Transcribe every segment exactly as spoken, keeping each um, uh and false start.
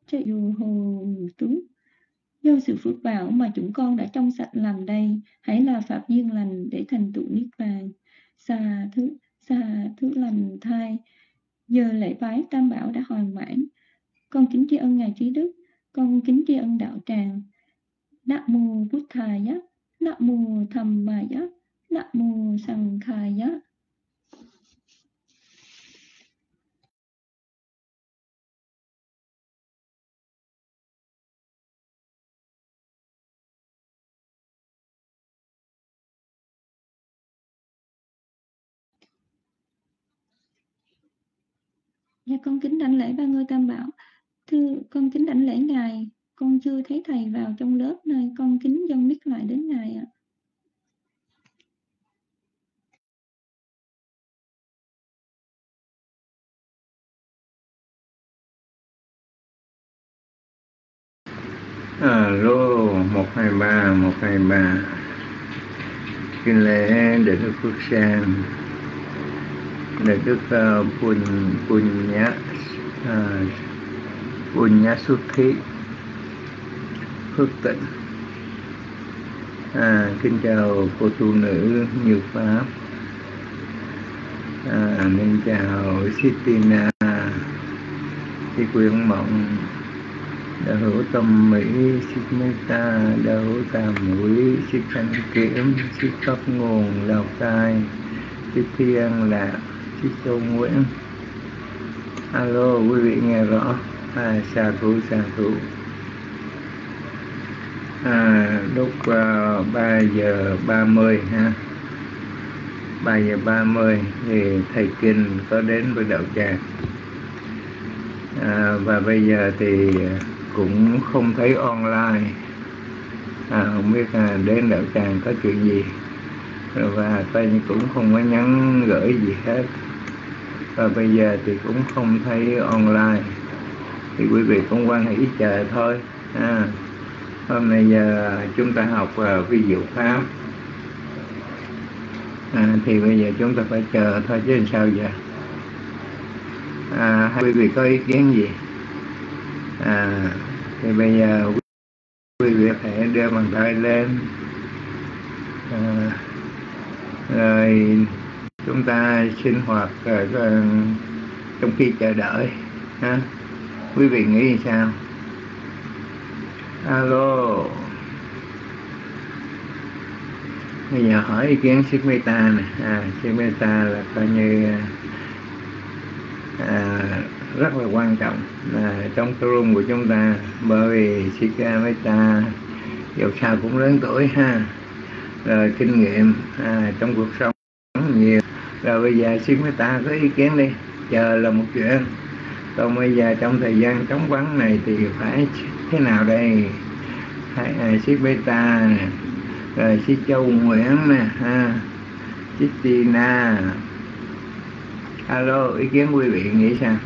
cho dù hồ tú. Do sự phước báo mà chúng con đã trong sạch làm đây, hãy là pháp duyên lành để thành tựu niết bàn. Xà thứ xà thứ lành thai. Giờ lễ bái Tam Bảo đã hoàn mãn. Con kính tri ân Ngài Trí Đức, con kính tri ân Đạo Tràng. Nam mô Bụt Thaya, Nam mô Tham Maya, Nam mô Sang Khaya. Dạ con kính đảnh lễ ba ngôi Tam Bảo. Thưa con kính đảnh lễ Ngài, con chưa thấy thầy vào trong lớp nên con kính dâng mic lại đến Ngài ạ. Alo, một hai ba, một hai ba. Kinh lễ Đệ Đức Phước Sang, Đệ Đức uh, Pun Punya uh, Punya Xuất Thí Phước Tịnh. À, kính chào cô tu nữ Như Pháp. À, nên chào Sitina, Thi Quyên Mộng, Đạo hữu Tâm Mỹ, Xích Meta, Đạo hữu Tàm Mũi, Xích Thanh Kiểm, Xích Pháp Nguồn, Lào Cai, Xích Thiên Lạc, Xích Châu Nguyễn. Alo, quý vị nghe rõ? À, xa thủ, xa thủ. À, lúc uh, ba giờ ba mươi ha. ba giờ ba mươi thì thầy Kinh có đến với Đạo Tràng. À, và bây giờ thì cũng không thấy online. À, không biết là đến Đạo Tràng có chuyện gì. Và tôi cũng không có nhắn gửi gì hết. Và bây giờ thì cũng không thấy online. Thì quý vị cũng quan hỷ chờ thôi. À, hôm nay giờ chúng ta học uh, vi diệu pháp. À, thì bây giờ chúng ta phải chờ thôi chứ làm sao giờ. À, quý vị có ý kiến gì? À, thì bây giờ quý vị phải đưa bàn tay lên. À, rồi chúng ta sinh hoạt uh, trong khi chờ đợi ha. Quý vị nghĩ sao? Alo. Bây giờ hỏi ý kiến Xích Meta này. À, Xích Meta là coi như à, rất là quan trọng là trong cái room của chúng ta, bởi vì Xích Meta dù sao cũng lớn tuổi ha, rồi kinh nghiệm à, trong cuộc sống nhiều. Rồi bây giờ Xích Meta có ý kiến đi, chờ là một chuyện. Còn bây giờ trong thời gian trống vắng này thì phải thế nào đây? À, Xích Meta nè, rồi Xích Châu Nguyễn nè ha, Xích Tina. Alo, ý kiến quý vị nghĩ sao?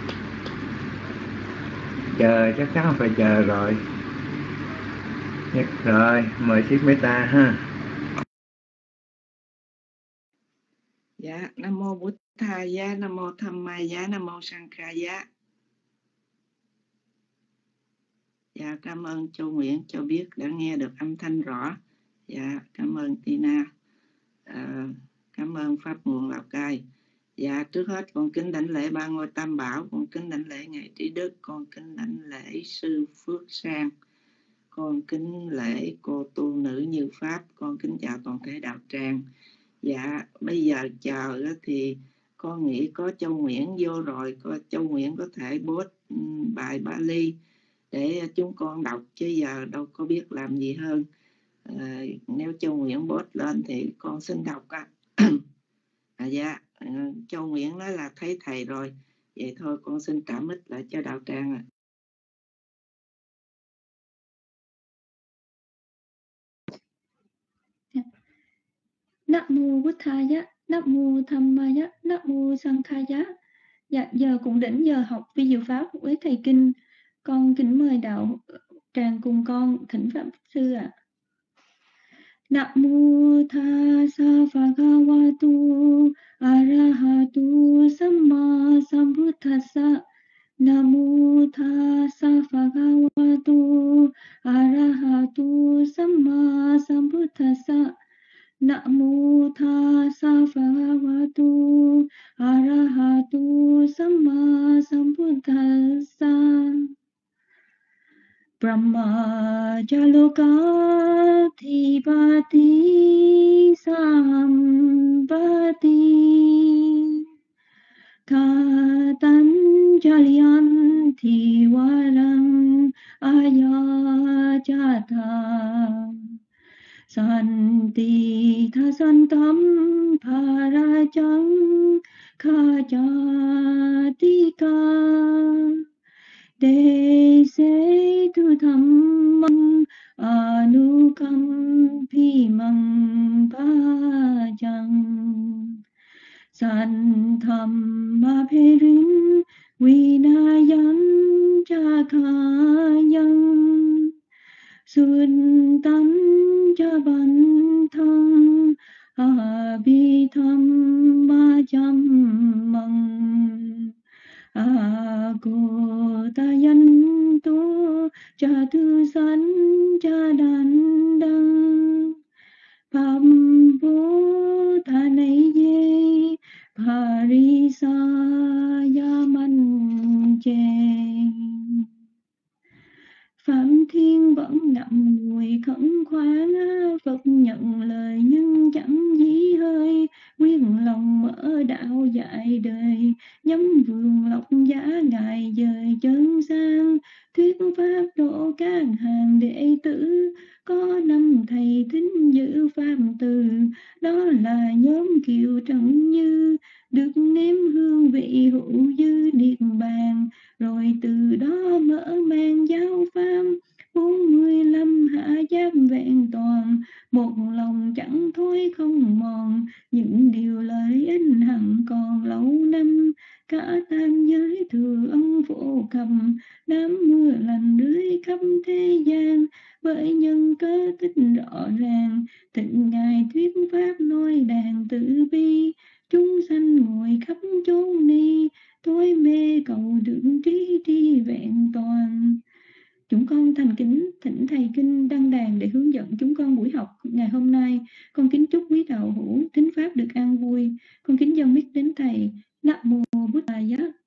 Chờ, chắc chắn phải chờ rồi. Nhất rồi, mời Xích Meta ha. Dạ, Nam mô Bụt Thaya, Nam mô Tham Maya, Nam mô Sang Khaya. Dạ, cảm ơn Châu Nguyễn cho biết đã nghe được âm thanh rõ. Dạ, cảm ơn Tina. À, cảm ơn Pháp Nguồn Lào Cai. Dạ, trước hết con kính đảnh lễ ba ngôi Tam Bảo, con kính đảnh lễ Ngài Trí Đức, con kính đảnh lễ Sư Phước Sang, con kính lễ cô tu nữ Như Pháp, con kính chào toàn thể Đạo Tràng. Dạ, bây giờ chờ thì con nghĩ có Châu Nguyễn vô rồi, có Châu Nguyễn có thể post bài Bali để chúng con đọc, chứ giờ đâu có biết làm gì hơn. À, nếu Châu Nguyễn post lên thì con xin đọc ạ. À, dạ, Châu Nguyễn nói là thấy thầy rồi, vậy thôi con xin trả mic lại cho Đạo Tràng ạ. Nam mô Bụt Thaya, Nam mô Tham Maya, Nam mô Sang Khaya. Dạ, giờ cũng đến giờ học vi diệu pháp với thầy Kinh. Con kính mời Đạo Tràng cùng con thỉnh Pháp Sư ạ. À. Nam mô Tassa Bhagavatu Arahatu Samma Sambuddhassa. Nam mô Tassa Sambuddhassa Brahma Jalokati Bhati Sambhati Katanjaliyanti Varam Ayajata Santi Thasantam Parajang Khajatika They say to Dhammam Anukam Bhimam Bhajang Santham Abhirim Vinayam Chakayam Suntam Jabantam Abhitam Majam Agotayanto Jatu Sanjadandam Pambo Tanaye Parisayamanje Phạm Thiên vẫn ngậm ngùi khẩn khoản Phật nhận lời nhưng chẳng dí hơi Quyết lòng mở đạo dạy đời Nhắm vườn lộc giá ngài dời chân sang Thuyết pháp độ các hàng đệ tử Có năm thầy thính giữ pháp từ Đó là nhóm Kiều Trần Như Được nếm hương vị hữu dư niết bàn Rồi từ đó mở mang giáo pháp bốn mươi lăm hạ giáp vẹn toàn Một lòng chẳng thối không mòn Những điều lợi ích hằng còn lâu năm Cả tam giới thừa ân phổ cầm Đám mưa lành rưới khắp thế gian Bởi nhân cớ tích rõ ràng Thịnh ngài thuyết pháp nói đàn tử bi Chúng sanh ngồi khắp chốn ni Tối mê cầu được trí tri vẹn toàn. Chúng con thành kính thỉnh thầy kinh đăng đàn để hướng dẫn chúng con buổi học ngày hôm nay. Con kính chúc quý đạo hữu thính pháp được an vui. Con kính dâng mic đến thầy. Nam mô Bụt Tát.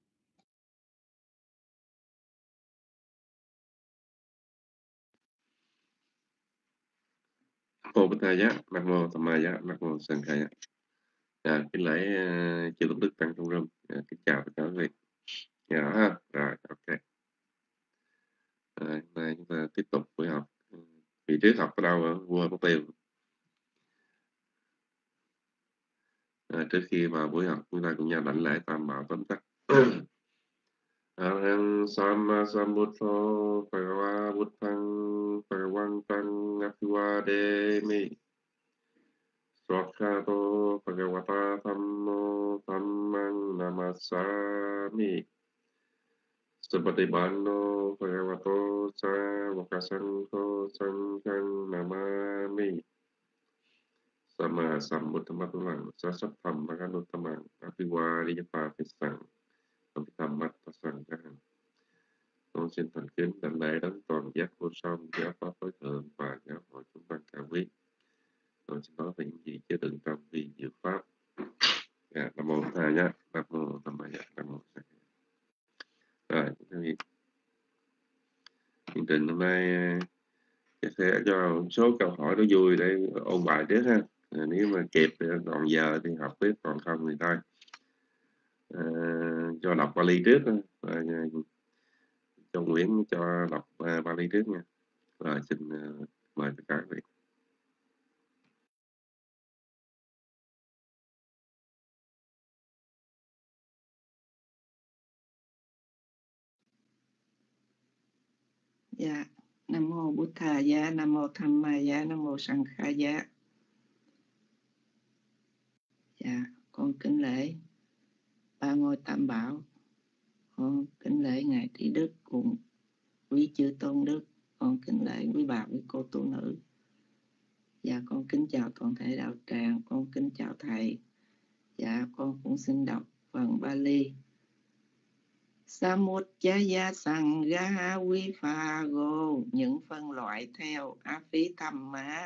Mô Bụt Tát, Nam mô Tham Ma Giá, Nam mô Sanh Khai. À, kính lễ uh, chư Tôn Đức Tăng trong room. À, kính chào tất cả quý vị. Dạ ha, rồi, ok. À, hôm nay chúng ta tiếp tục buổi học. Vì trước học ở đâu quên mất tiêu. À, trước khi vào buổi học chúng ta cùng nhau đảnh lễ tam bảo tóm tắt. Arahang Samma Sambuddho Bhagava Buddhang Bhagavantang Abhivademi Swakhato Bhagavata Thammo Dhammang Namassami Sabatibanno Bhagavato Savakasangho Sanghang Namami Sama Sambuddhamatulang Sasatham Bhaganutamang Abhivadiyapātisang Abhidhammatasanghaṃ. Con xin thành kính đảnh lễ đến toàn giác vô song, giáo pháp tối thượng và giáo hội chúng tăng cao quý. Con xin nói về những gì chứa đựng trong vi diệu pháp. Dạ, Nam mô Tha nhá, Nam mô Tham Ma Giá, Nam mô Sanh. Rồi, thưa quý vị, chương trình hôm nay sẽ cho một số câu hỏi nó vui để ôn bài trước ha. Nếu mà kịp thì còn giờ thì học tiếp, còn không thì thôi. À, cho đọc Bali trước và cho Nguyễn cho đọc uh, Bali trước nha. Rồi xin uh, mời tất cả quý vị. Dạ, Nam mô Bụt Tát Giá, Nam mô Tham Ma Giá, Nam mô Sanh Khai Giá. Dạ, con kính lễ ba ngôi tam bảo. Con kính lễ ngài Trí Đức cùng quý chư tôn đức. Con kính lễ quý bà quý cô tu nữ. Dạ, con kính chào toàn thể đạo tràng. Con kính chào thầy. Dạ, con cũng xin đọc phần Bali. Samujjaya Sangha Vipago, những phân loại theo Abhidhamma.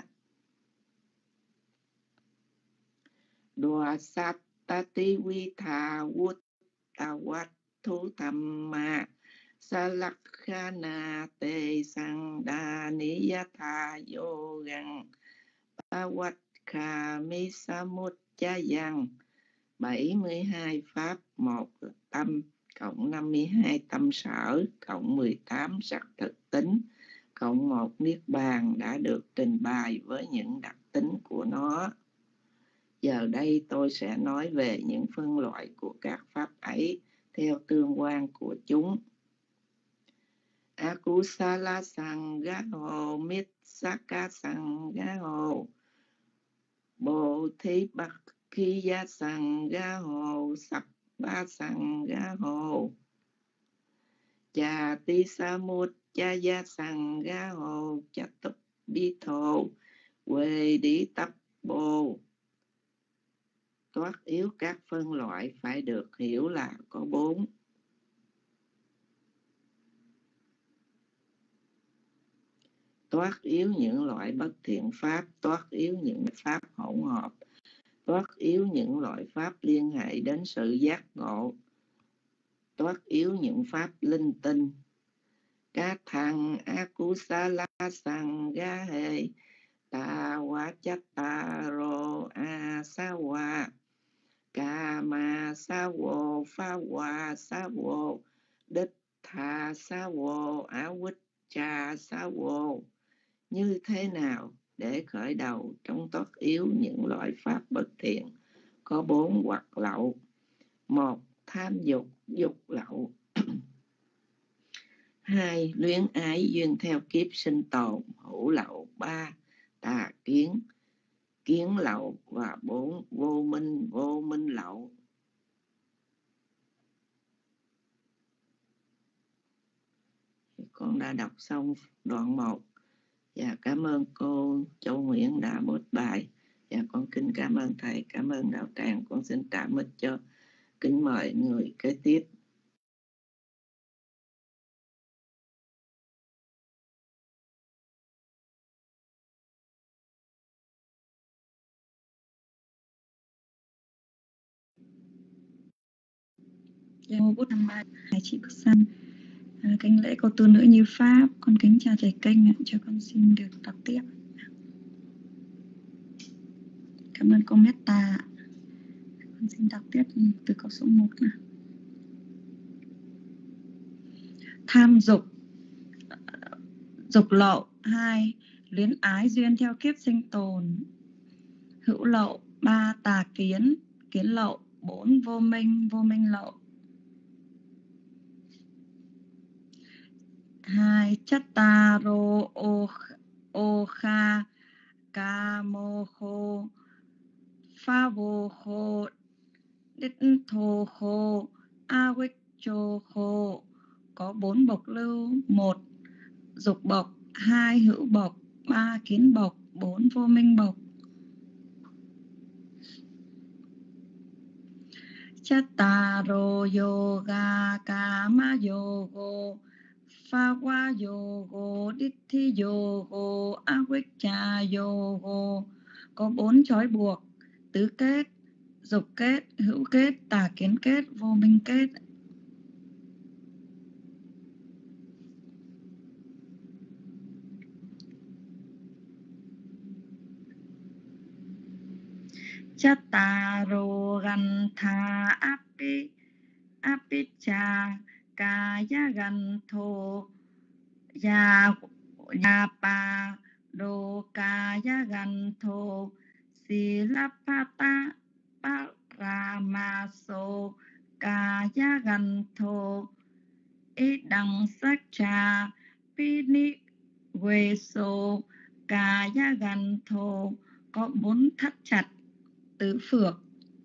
Dvasattati Vitha Vuttavat thu tham ma sa lắc kha na tê sang đa ni ya tha yo găng ba wat kha mi sa mut cha yang. Bảy mươi hai pháp một tâm cộng năm mươi hai tâm sở cộng mười tám sắc thực tính cộng một niết bàn đã được trình bày với những đặc tính của nó. Giờ đây tôi sẽ nói về những phân loại của các pháp ấy theo tương quan của chúng. Akusala Sangha Mitsaka Sangha Bồ Thí Bạc Kiya Sangha Sappa Sangha Cha Ti Samut Chaya Sangha Chatup Đi Thô Quê Đi Tập Bồ. Toát yếu các phân loại phải được hiểu là có bốn. Toát yếu những loại bất thiện pháp, toát yếu những pháp hỗn hợp, toát yếu những loại pháp liên hệ đến sự giác ngộ, toát yếu những pháp linh tinh. Các thằng Akusala Sangha Ta Wa Chattaro Asawa Kama Sawo Phawa Sawo Đích Tha Sawo Awicca Sawo. Như thế nào để khởi đầu trong toát yếu những loại pháp bất thiện có bốn hoặc lậu? Một, tham dục, dục lậu. Hai, luyến ái duyên theo kiếp sinh tồn, hữu lậu. Ba, tà kiến, kiến lậu. Và bốn, vô minh, vô minh lậu. Con đã đọc xong đoạn một. Và cảm ơn cô Châu Nguyễn đã bút bài. Và con kính cảm ơn thầy, cảm ơn đạo tràng. Con xin trả mic cho kính mời người kế tiếp. Mô Bút năm ba, hai chị Bức Xanh. À, kính lễ cô tu nữ Như Pháp, con kính chào thầy kênh, cho con xin được đọc tiếp. Cảm ơn cô Meta. Con xin đọc tiếp từ câu số một. Tham dục, dục lậu. Hai, luyến ái duyên theo kiếp sinh tồn, hữu lậu. Ba, tà kiến, kiến lậu. Bốn, vô minh, vô minh lậu. Hai, chattaro okha kamo kho pha vô khô đích thô khô awik chô khô. Có bốn bộc lưu. Một, dục bộc. Hai, hữu bộc. Ba, kiến bộc. Bốn, vô minh bộc. Chattaro yoga kama yogo phawa yogo ditti yogo avicca yogo. Có bốn trói buộc: tứ kết, dục kết, hữu kết, tà kiến kết, vô minh kết. Chattaro gantha api apicca kaya gantho ya yapa do kaya gantho silapata paramaso kaya gantho idang sakcha pini veso kaya gantho. Có bốn thắt chặt, tứ phược.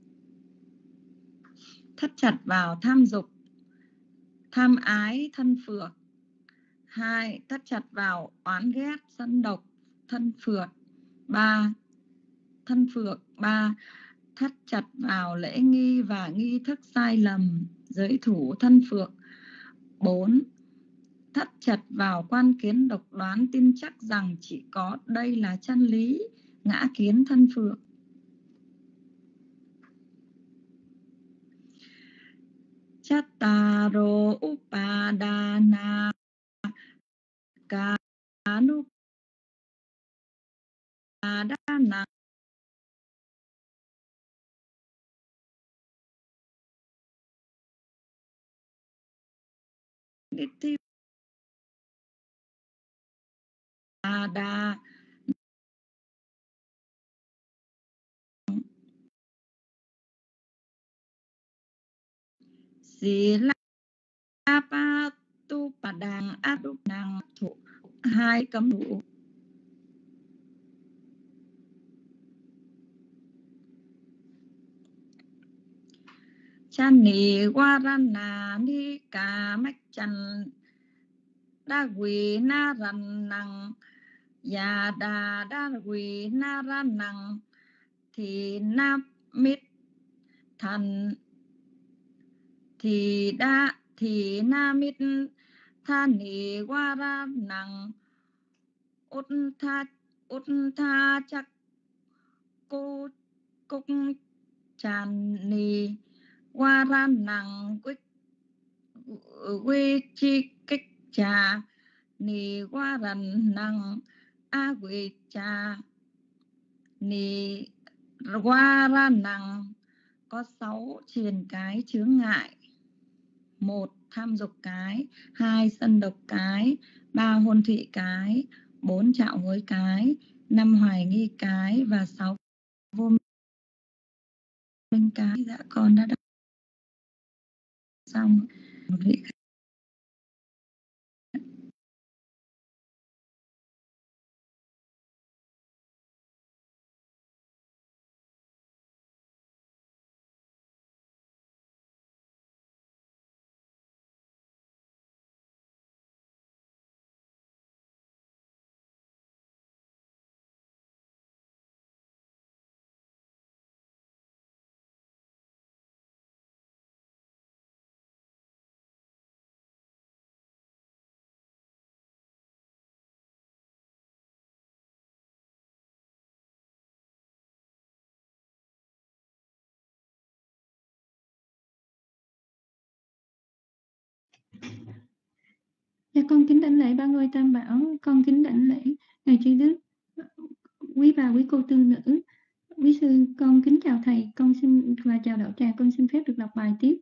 Thắt chặt vào tham dục, tham ái, thân phược. Hai, thắt chặt vào oán ghét, sân độc, thân phược. Ba, thân phược. Ba, thắt chặt vào lễ nghi và nghi thức sai lầm, giới thủ, thân phược. Bốn, thắt chặt vào quan kiến độc đoán, tin chắc rằng chỉ có đây là chân lý, ngã kiến, thân phược. Sattaro upadana kanu padana Niti Ada Sila Pa Tu Padang Adu Năng Thủ hai cấm thủ Chani Warana Ni Ka Mách Chan Đa Quỳ Na Rành Năng Già Đà Đa Quỳ Na Ra Năng Thì Na Mít Thành Thì Đa Thì Na Mít Tha Ni Wara Năng Út Tha Út Tha Chắc Cô Cúc Chan Ni Wara Năng Quyết Quy Chi Kích Trà Ni Wara Năng A Quy Trà Ni Wara Năng. Có sáu triền cái chướng ngại: một tham dục cái, hai sân độc cái, ba hôn thụy cái, bốn trạo hối cái, năm hoài nghi cái và sáu vô minh cái. Dạ con đã đọc xong. Một vị Dạ con kính đảnh lễ ba ngôi Tam Bảo, con kính đảnh lễ ngài Trí Đức, quý bà quý cô tư nữ, quý sư. Con kính chào thầy, con xin và chào đạo tràng. Con xin phép được đọc bài tiếp.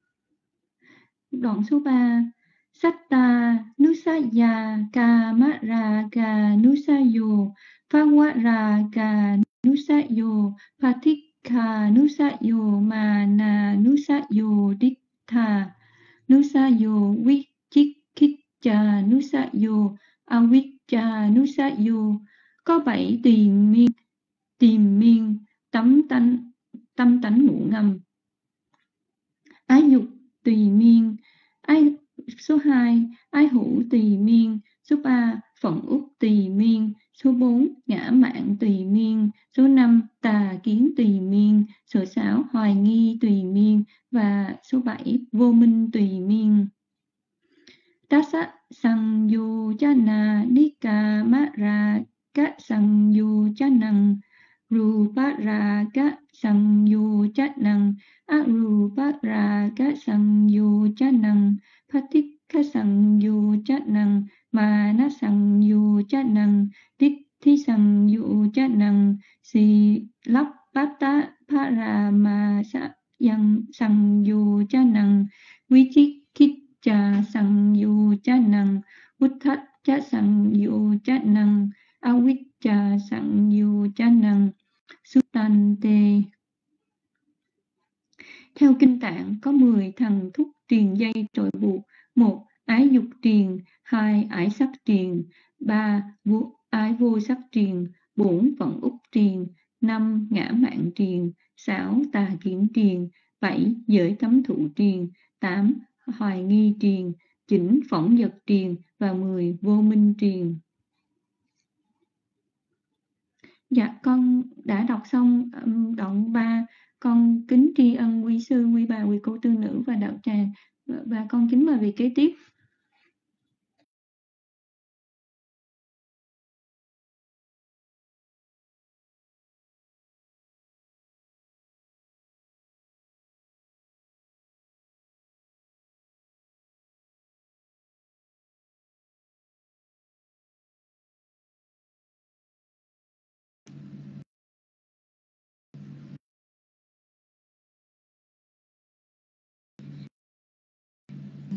Đoạn số ba. Satta Nusaya Kamaraga Nusayo Phawaraga Nusayo Patikha Nusayo Mana Nusayo Dittha Nusayo Vichikicca Nusayo Avicca Nusayo. Có bảy tìm miên tìm miên tấm tánh tâm tánh ngụ ngầm. Ái dục tùy miên. Ái số hai ái hữu tùy miên. Số ba phận úc tùy miên. Số bốn ngã mạn tùy miên. Số năm tà kiến tùy miên. Số sáu hoài nghi tùy miên. Và số bảy vô minh tùy miên. Tassa sang yu chana nika mara ka sang yu chanang ruparaga sang yu chanang aruparaga sang yu chanang patikha sang yu chanang mana sang yu chanang ditti sang yu chanang si lắp bata parama yang sang yu chanang vichikicca sang yu chanang utthacha sang yu chanang avicca sang yu chanang Sutante. Theo kinh tạng có mười thần thúc triền dây trội buộc: một ái dục triền, hai ái sắc triền, ba vô, ái vô sắc triền, bốn phận úc triền, năm ngã mạn triền, sáu tà kiến triền, bảy giới cấm thụ triền, tám hoài nghi triền, chín phỏng vật triền và mười vô minh triền. Dạ con đã đọc xong um, đoạn ba. Con kính tri ân quý sư, quý bà, quý cô tư nữ và đạo tràng, và con kính mời vị kế tiếp.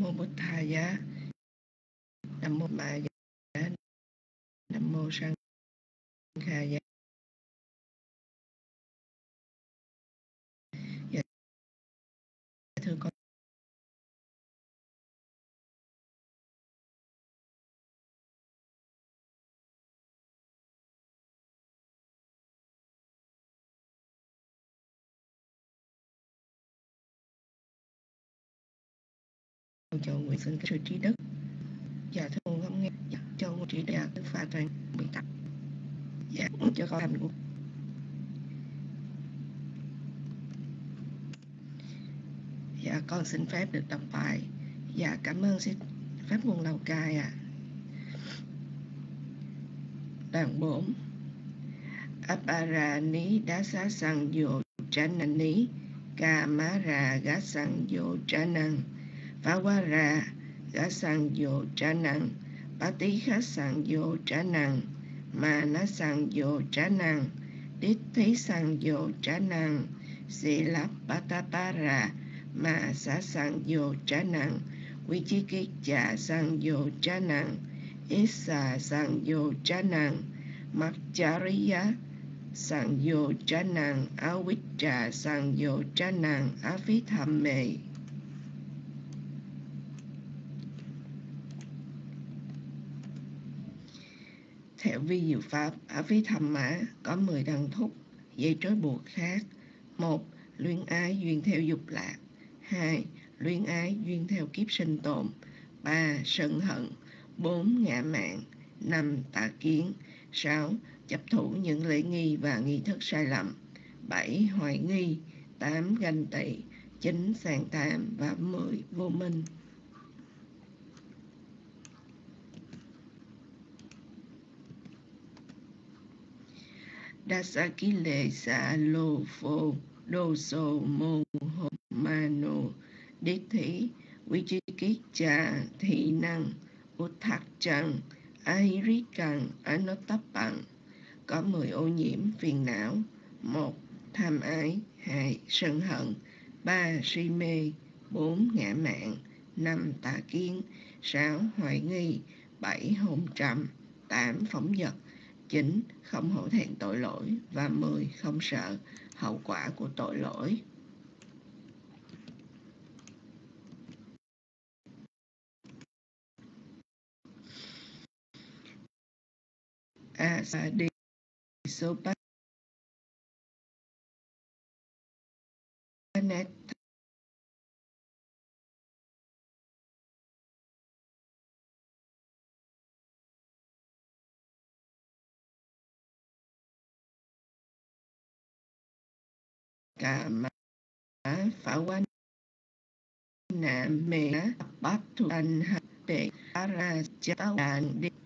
mô Bụt Thaya, Nam mô Ma Giá, Nam mô Sang Kha Giá. Dạ, thưa con cho nguyện xin sự trí đức. Dạ thưa con không nghe. Dạ, cho nguyện trí đạt đức pha toàn bị tắc. Dạ cho con thành. Dạ con xin phép được đọc bài. Dạ cảm ơn xin Pháp Nguồn Lào Cai ạ. À. Đoạn bốn. Aparani Dasa Sang Yo Chanani Kamara Gasang Yo Chanang Phawara Gasang Yo Chanang Patikha Sang Yo Chanang Mana Sang Yo Chanang Dithi Sang Yo Chanang Silapatapara Ma Sa Sang Yo Chanang Vichikicca Sang Yo Chanang Issa Sang Yo Chanang Makchariya Sang Yo Chanang Avicca Sang Yo Chanang Avithamme. Theo vi diệu pháp Avithamma có mười đẳng thúc dây trói buộc khác. Một. Luyến ái duyên theo dục lạc. Hai. Luyến ái duyên theo kiếp sinh tồn. Ba. Sân hận. Bốn. Ngã mạn. Năm. Tà kiến. Sáu. Chấp thủ những lễ nghi và nghi thức sai lầm. Bảy. Hoài nghi. Tám. Ganh tị. Chín. Sàng tam. Và mười. Vô minh. Dasakile sa lo phô đô sô mô hô mano đế thị Vichikicca thị năng Uthak trăng Ahirikang Anotapang có mười ô nhiễm phiền não. Một. Tham ái. Hai. Sân hận. Ba. Si mê. Bốn. Ngã mạn. Năm. Tà kiến. Sáu. Hoài nghi. Bảy. Hôn trầm. Tám. Phóng dật. Chín. Không hổ thẹn tội lỗi. Và mười. Không sợ hậu quả của tội lỗi. Asadi Sopat Net Cả má phá quan nạ mê bát thu anh hạ bệ ra cháu đàn đi.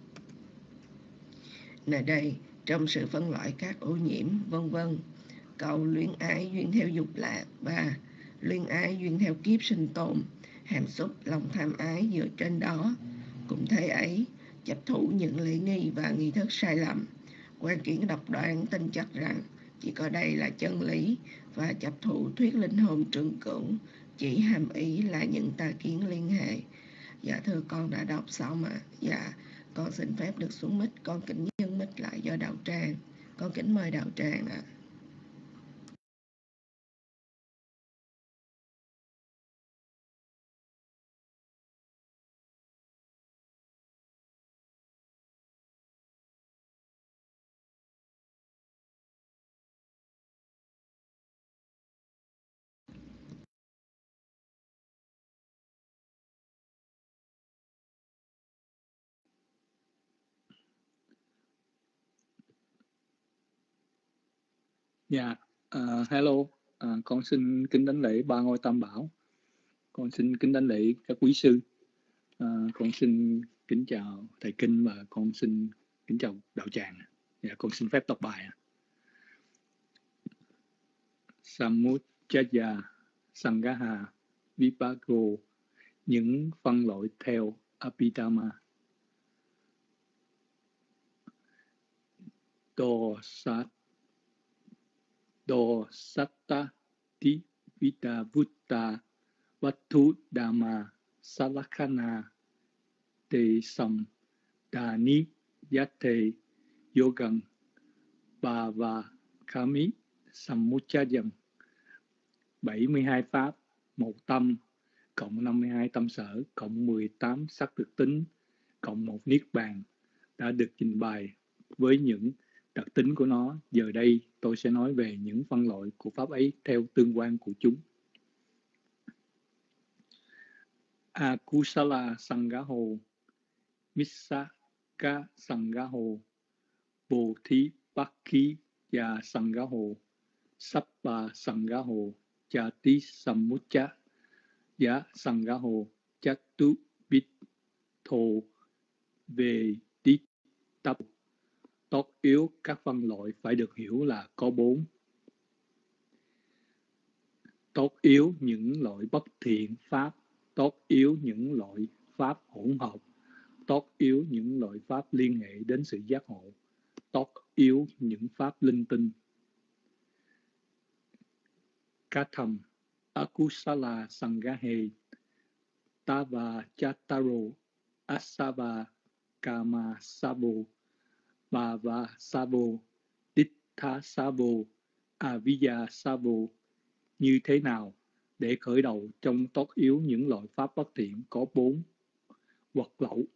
Nơi đây trong sự phân loại các ô nhiễm vân vân. Câu luyến ái duyên theo dục lạc. Ba. Luyến ái duyên theo kiếp sinh tồn. Hàm xúc lòng tham ái dựa trên đó. Cũng thế ấy, chấp thủ những lễ nghi và nghi thức sai lầm. Quan kiến độc đoán tin chắc rằng chỉ có đây là chân lý và chấp thủ thuyết linh hồn trường cửu chỉ hàm ý là những tà kiến liên hệ. Dạ thưa con đã đọc xong ạ. Dạ con xin phép được xuống mic. Con kính nhân mic lại do đạo tràng. Con kính mời đạo tràng ạ. Dạ, uh, hello, uh, con xin kính đảnh lễ ba ngôi tam bảo, con xin kính đảnh lễ các quý sư, uh, con xin kính chào thầy Kinh và con xin kính chào đạo tràng. Dạ, con xin phép đọc bài. Samuccaya Sangaha Vipago, những phân loại theo Abhidhamma. Do sát Do satta ti vita vutta vattu dhamma Salakana Te Sam Dani Yate Yogan Bava Kami Sammuchayam. bảy mươi hai pháp, một tâm, cộng năm mươi hai tâm sở, cộng mười tám sắc thực tính, cộng một niết bàn đã được trình bày với những đặc tính của nó. Giờ đây tôi sẽ nói về những phân loại của pháp ấy theo tương quan của chúng. Akusala Sangaho, Misaka Sangaho, Bodhipakkhya Sangaho, Sabba Sangaho, Chati Sammucha Giá Sangaho, Chatu Bitto về tí tập. Tốt yếu các phân loại phải được hiểu là có bốn. Tốt yếu những loại bất thiện pháp, tốt yếu những loại pháp hỗn hợp, tốt yếu những loại pháp liên hệ đến sự giác ngộ, tốt yếu những pháp linh tinh. Katham Akusala Sangahe Tava Chataro Asava Kama Sabo Bhava Sabo Dittha Sabo Aviya Sabo. Như thế nào để khởi đầu trong tốt yếu những loại pháp bất thiện có bốn? Quật lậu.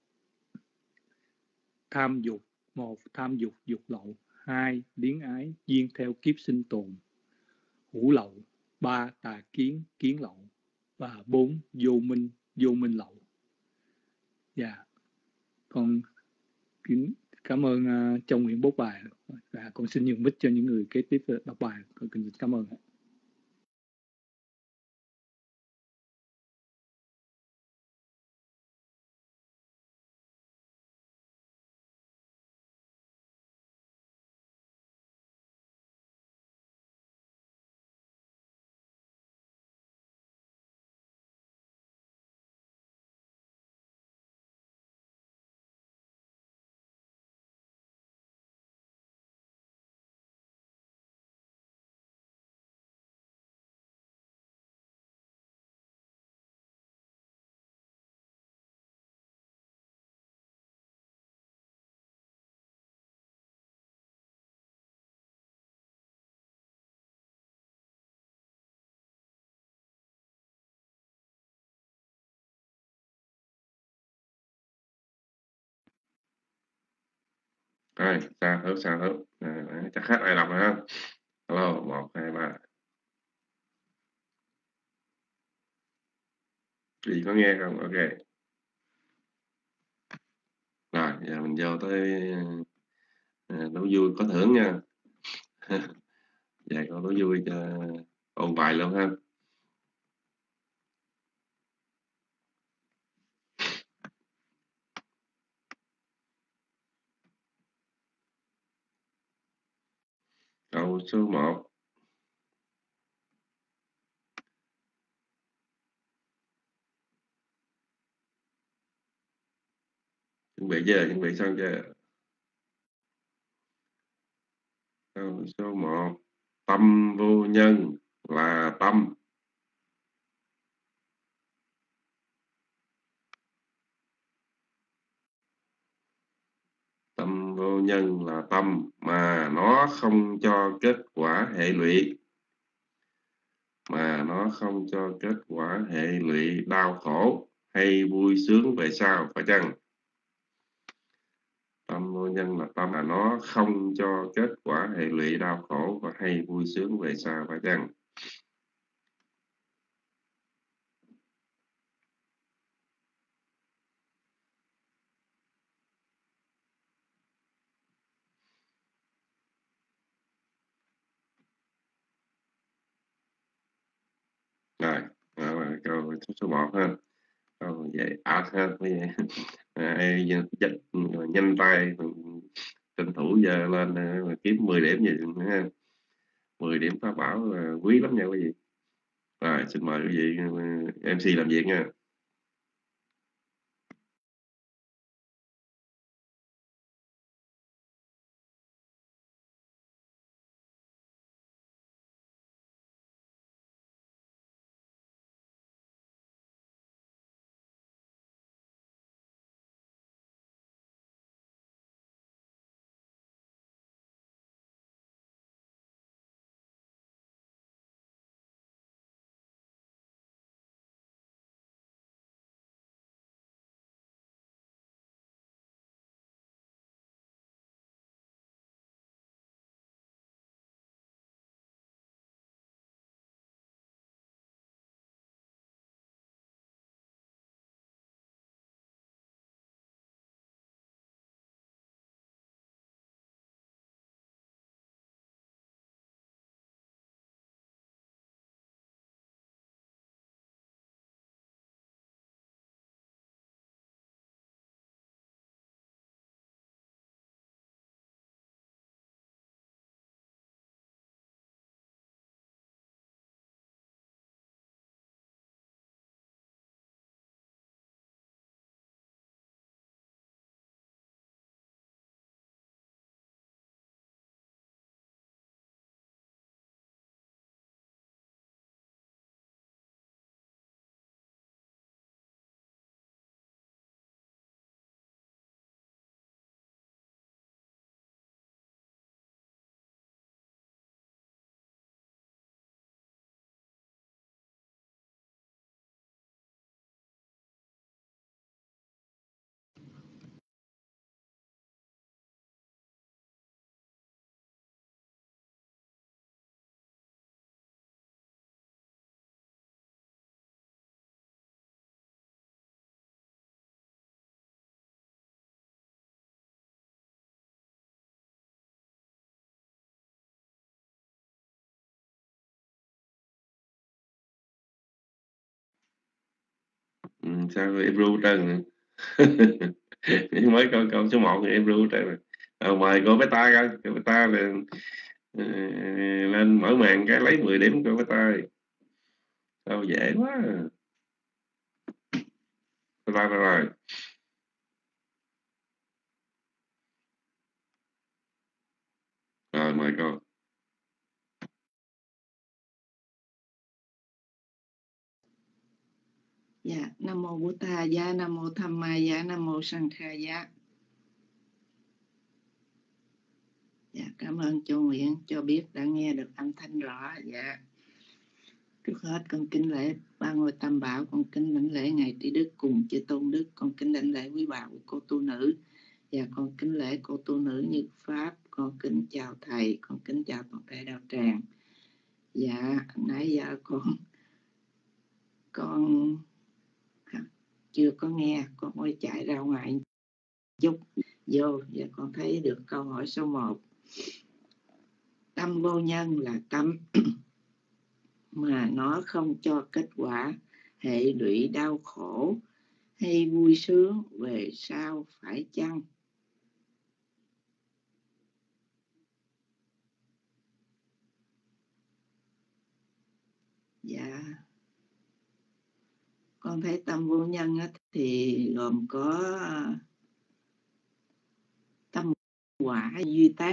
Tham dục. Một, tham dục dục lậu. Hai, điếng ái duyên theo kiếp sinh tồn. Hữu lậu. Ba, tà kiến kiến lậu. Và bốn, vô minh vô minh lậu. Dạ, con kính cảm ơn uh, trong nguyện bốc bài, và con xin nhường mic cho những người kế tiếp đọc bài. Con kính cảm ơn. Rồi, sao thử sao thử à, chắc hết ai đọc rồi ha. Hello, một hai ba. Chị có nghe không? Ok. Rồi, giờ mình vô tới à, đố vui có thưởng nha. Dạ, con đố vui cho ôn bài luôn ha. Câu số một. Chuẩn bị chưa? Chuẩn bị xong chưa? Câu số một. Tâm vô nhân là tâm. Tâm vô nhân là tâm mà nó không cho kết quả hệ lụy. Mà nó không cho kết quả hệ lụy đau khổ hay vui sướng về sau, phải chăng? Tâm vô nhân là tâm mà nó không cho kết quả hệ lụy đau khổ và hay vui sướng về sau, phải chăng? Rồi, đó là câu số một ha. Câu vậy art ha, ai nhanh tay tranh thủ giờ lên kiếm mười điểm gì ha. mười điểm phá bảo là quý lắm nha quý vị. Rồi, xin mời quý vị em xê làm việc nha. sao Ebru trơn mới câu câu số một thì Ebru trơn rồi. À, mời cô Beta coi, cô Beta lên, uh, lên mở màn cái lấy mười điểm cô Beta. Sao dễ quá. Beta rồi. Rồi mời cô. Dạ, Nam mô Bụt Tha Giá, Nam mô Tham Ma Giá, Nam mô Sang Kha Giá. Dạ, cảm ơn chú Nguyễn cho biết đã nghe được âm thanh rõ. Dạ, trước hết con kính lễ ba ngôi tam bảo, con kính lãnh lễ ngài Trí Đức cùng chư tôn đức, con kính lãnh lễ quý bà của cô tu nữ. Dạ, con kính lễ cô tu nữ Như Pháp, con kính chào thầy, con kính chào toàn thể đạo tràng. Dạ, nãy giờ con con chưa có nghe, con mới chạy ra ngoài chút vô. Dạ, con thấy được câu hỏi số một. Tâm vô nhân là tâm mà nó không cho kết quả hệ lụy đau khổ hay vui sướng về sau phải chăng? Dạ, con thấy tâm vô nhân thì gồm có tâm quả duy tác.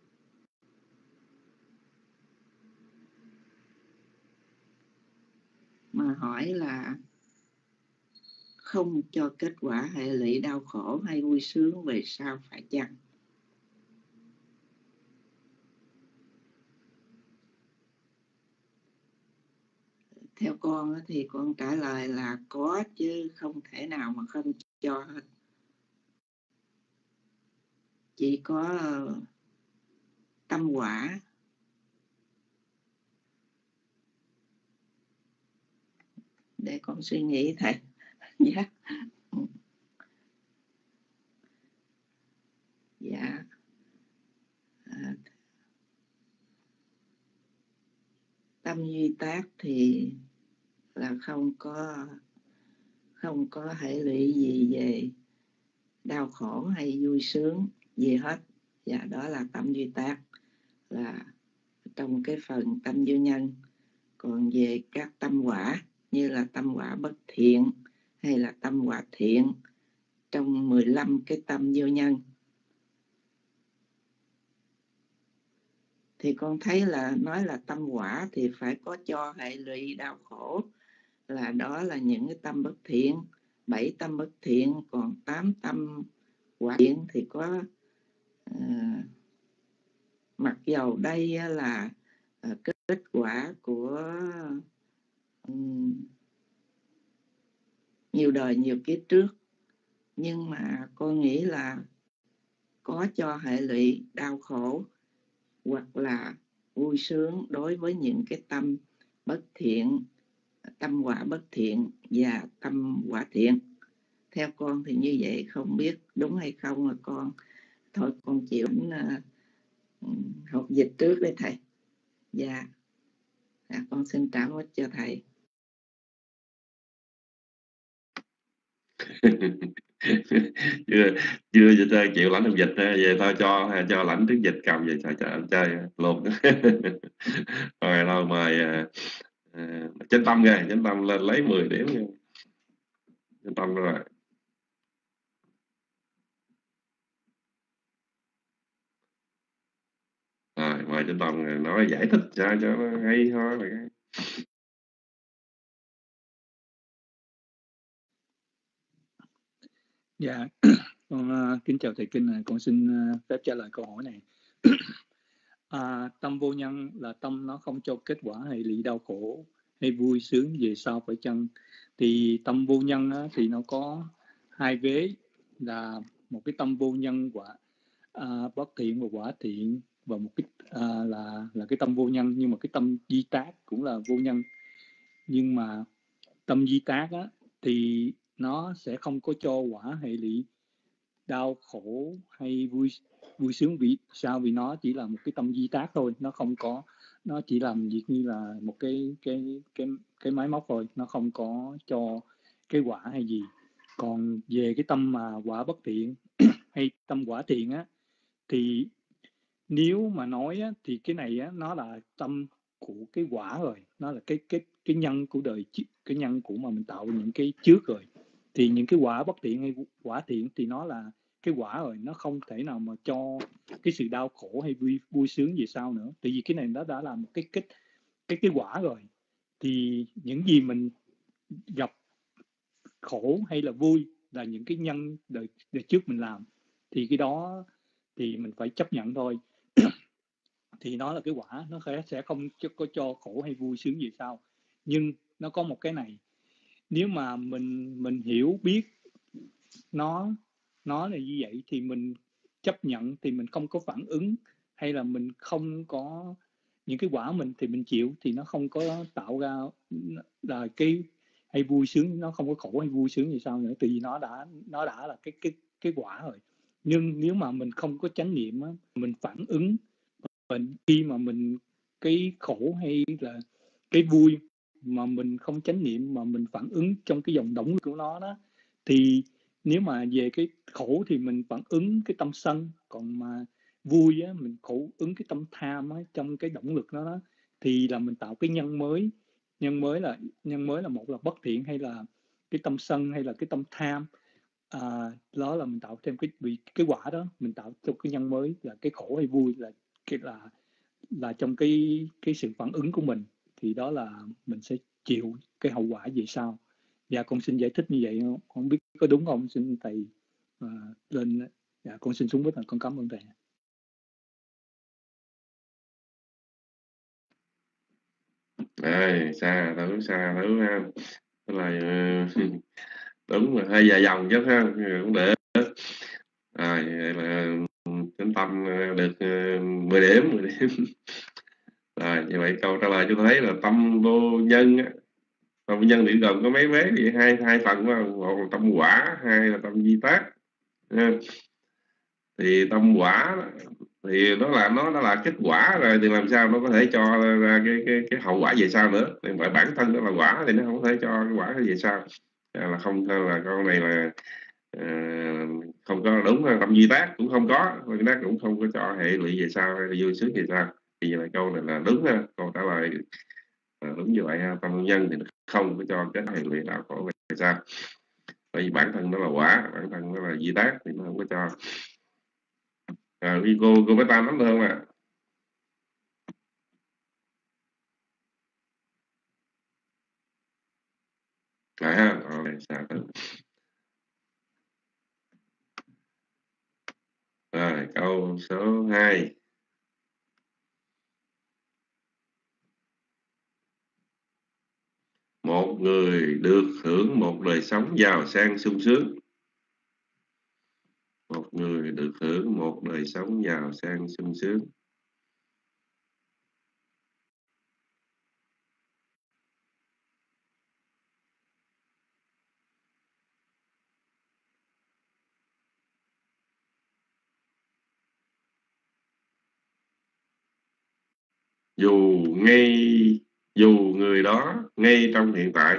Mà hỏi là không cho kết quả hệ lụy đau khổ hay vui sướng về sau phải chăng? Theo con thì con trả lời là có, chứ không thể nào mà không cho hết. Chỉ có tâm quả để con suy nghĩ thầy. Dạ. Dạ. À, tâm duy tác thì là không có không có hệ lụy gì về đau khổ hay vui sướng gì hết. Dạ, đó là tâm duy tác, là trong cái phần tâm vô nhân. Còn về các tâm quả như là tâm quả bất thiện hay là tâm quả thiện trong mười lăm cái tâm vô nhân thì con thấy là nói là tâm quả thì phải có cho hệ lụy đau khổ, là đó là những cái tâm bất thiện, bảy tâm bất thiện. Còn tám tâm quả thiện thì có uh, mặc dầu đây là uh, kết quả của um, nhiều đời nhiều kiếp trước, nhưng mà con nghĩ là có cho hệ lụy đau khổ hoặc là vui sướng đối với những cái tâm bất thiện, tâm quả bất thiện và tâm quả thiện. Theo con thì như vậy, không biết đúng hay không là con thôi con chịu uh, học dịch trước đấy thầy. Dạ, à, con xin trả hết cho thầy. chưa chưa chưa chịu lãnh học dịch, về tao cho cho lãnh tiếng dịch cầm về trời trời chơi luôn. Rồi đâu mời uh, Chánh Tâm ra, Chánh Tâm lên lấy mười điểm. Chánh Tâm rồi. Rồi mời Chánh Tâm nói giải thích sao cho nó hay ho. Dạ, con uh, kính chào thầy Kinh, con xin uh, phép trả lời câu hỏi này. À, tâm vô nhân là tâm nó không cho kết quả hay lụy đau khổ hay vui sướng về sau phải chăng? Thì tâm vô nhân á, thì nó có hai vế, là một cái tâm vô nhân quả à, bất thiện và quả thiện, và một cái à, là là cái tâm vô nhân, nhưng mà cái tâm di tác cũng là vô nhân. Nhưng mà tâm di tác á, thì nó sẽ không có cho quả hệ lụy đau khổ hay vui vui sướng, vì sao? Vì nó chỉ là một cái tâm di tác thôi, nó không có, nó chỉ làm việc như là một cái cái cái cái máy móc thôi, nó không có cho cái quả hay gì. Còn về cái tâm mà quả bất thiện hay tâm quả thiện á, thì nếu mà nói á, thì cái này á, nó là tâm của cái quả rồi, nó là cái cái cái nhân của đời, cái nhân của mà mình tạo những cái trước rồi. Thì những cái quả bất thiện hay quả thiện thì nó là cái quả rồi, nó không thể nào mà cho cái sự đau khổ hay vui, vui sướng gì sao nữa. Tại vì cái này nó đã là một cái cái cái cái quả rồi. Thì những gì mình gặp khổ hay là vui là những cái nhân đời, đời trước mình làm, thì cái đó thì mình phải chấp nhận thôi. Thì nó là cái quả, nó sẽ không có cho khổ hay vui sướng gì sao. Nhưng nó có một cái này, nếu mà mình mình hiểu biết nó nó là như vậy thì mình chấp nhận, thì mình không có phản ứng, hay là mình không có những cái quả mình thì mình chịu, thì nó không có tạo ra là cái hay vui sướng, nó không có khổ hay vui sướng gì sao nữa, tại vì nó đã nó đã là cái cái cái quả rồi. Nhưng nếu mà mình không có chánh niệm á, mình phản ứng mình khi mà mình cái khổ hay là cái vui mà mình không chánh niệm, mà mình phản ứng trong cái dòng động của nó đó, thì nếu mà về cái khổ thì mình phản ứng cái tâm sân, còn mà vui á, mình khổ ứng cái tâm tham á, trong cái động lực đó, đó thì là mình tạo cái nhân mới. Nhân mới là nhân mới là một là bất thiện, hay là cái tâm sân, hay là cái tâm tham, à, đó là mình tạo thêm cái vì cái quả đó mình tạo cho cái nhân mới là cái khổ hay vui, là cái là là trong cái cái sự phản ứng của mình, thì đó là mình sẽ chịu cái hậu quả về sau. Dạ con xin giải thích như vậy, không, không biết có đúng không, xin thầy uh, lên. Dạ con xin xuống với thầy, con cảm ơn thầy. Đây, xa thử xa thử ha, cái này đúng là hơi dài dòng chứ ha, cũng được. Rồi là tính tâm được mười điểm, mười điểm. Rồi như vậy câu trả lời cho thấy là tâm vô nhân á, tâm vô nhân thì gồm có mấy vế, thì hai hai phần, một là tâm quả, hai là tâm di tác. Thì tâm quả thì nó là nó nó là kết quả rồi, thì làm sao nó có thể cho ra cái cái cái hậu quả về sau nữa. Thì bởi bản thân nó là quả thì nó không thể cho cái quả về sau, là không, là con này là uh, không có đúng. Tâm duy tác cũng không có, duy tác cũng không có cho hệ lụy về sau hay là vui sướng về sau. Thì là câu này là đúng ha, câu trả lời uh, đúng như vậy ha. Tâm nhân thì nó không có cho cái hệ lụy nào khổ về sau, bởi vì bản thân nó là quả, bản thân nó là duy tác thì nó không có cho. À, cô cô bé Tam nắm được không ạ? À ha, rồi sao thử. Rồi câu số hai. Một người được hưởng một đời sống giàu sang sung sướng. Một người được hưởng một đời sống giàu sang sung sướng. Dù ngay dù người đó ngay trong hiện tại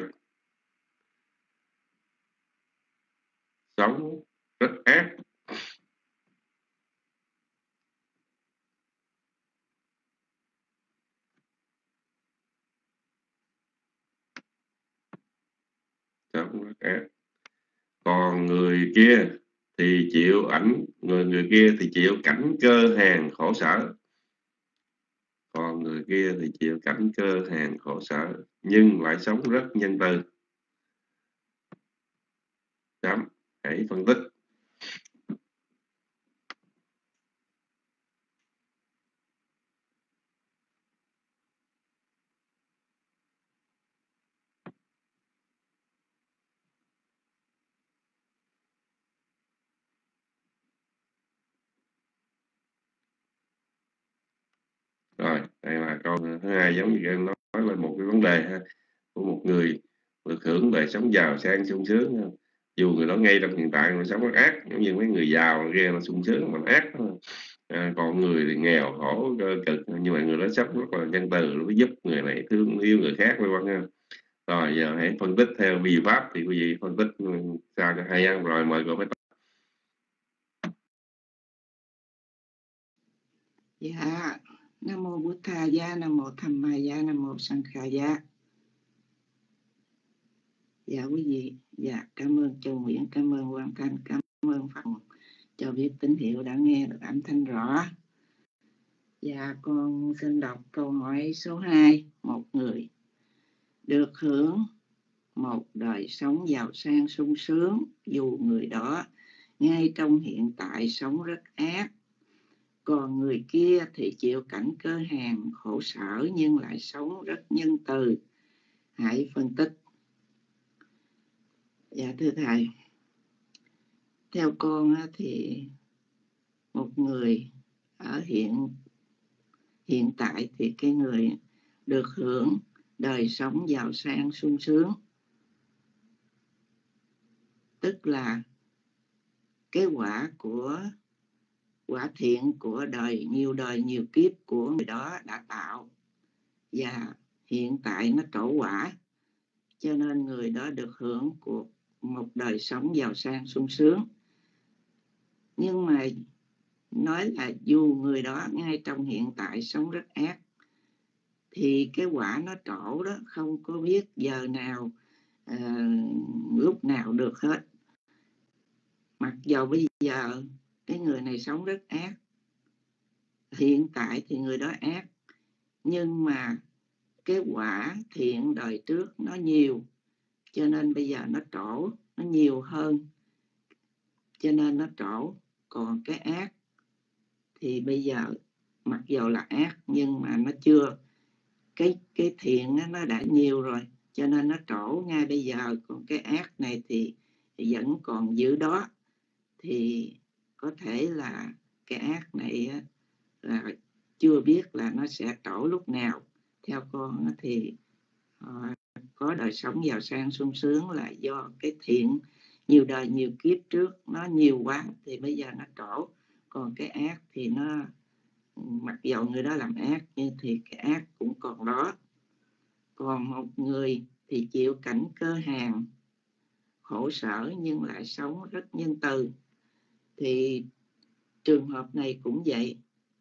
sống rất ác, sống rất ác, còn người kia thì chịu ảnh người người kia thì chịu cảnh cơ hàn khổ sở. Còn người kia thì chịu cảnh cơ hàn khổ sở nhưng lại sống rất nhân từ. Chấm. Hãy phân tích. Rồi, đây là câu thứ hai, giống như em nói là một cái vấn đề ha, của một người được hưởng đời sống giàu sang sung sướng ha. Dù người đó ngay trong hiện tại nó sống rất ác, giống như mấy người giàu kia nó sung sướng mà ác. À, còn người thì nghèo khổ cực, nhưng mà người đó sống rất là nhân từ, nó giúp người này thương yêu người khác, vân vân ha. Rồi giờ hãy phân tích theo vi diệu pháp, thì quý vị phân tích sao cho hay ăn. Rồi mời cô phải. Dạ, Nam mô Bụt Tha Giá, Nam mô Tham Ma Giá, Nam mô Sang Kha Giá. Dạ quý vị, dạ cảm ơn Châu Nguyễn, cảm ơn Quang Thanh, cảm ơn Pháp cho biết tín hiệu đã nghe được âm thanh rõ. Dạ con xin đọc câu hỏi số hai. Một người được hưởng một đời sống giàu sang sung sướng, dù người đó ngay trong hiện tại sống rất ác, còn người kia thì chịu cảnh cơ hàn khổ sở nhưng lại sống rất nhân từ. Hãy phân tích. Dạ thưa thầy, theo con thì một người ở hiện hiện tại thì cái người được hưởng đời sống giàu sang sung sướng, tức là cái quả của quả thiện của đời nhiều đời nhiều kiếp của người đó đã tạo, và hiện tại nó trổ quả, cho nên người đó được hưởng của một đời sống giàu sang sung sướng. Nhưng mà nói là dù người đó ngay trong hiện tại sống rất ác, thì cái quả nó trổ đó không có biết giờ nào à, lúc nào được hết. Mặc dù bây giờ cái người này sống rất ác, hiện tại thì người đó ác, nhưng mà cái quả thiện đời trước nó nhiều, cho nên bây giờ nó trổ, nó nhiều hơn, cho nên nó trổ. Còn cái ác thì bây giờ mặc dù là ác nhưng mà nó chưa, cái cái thiện nó đã nhiều rồi, cho nên nó trổ ngay bây giờ. Còn cái ác này thì, thì vẫn còn giữ đó, thì có thể là cái ác này là chưa biết là nó sẽ trổ lúc nào. Theo con thì uh, có đời sống giàu sang sung sướng là do cái thiện nhiều đời nhiều kiếp trước nó nhiều quá, thì bây giờ nó trổ. Còn cái ác thì nó, mặc dầu người đó làm ác nhưng thì cái ác cũng còn đó. Còn một người thì chịu cảnh cơ hàn khổ sở nhưng lại sống rất nhân từ, thì trường hợp này cũng vậy.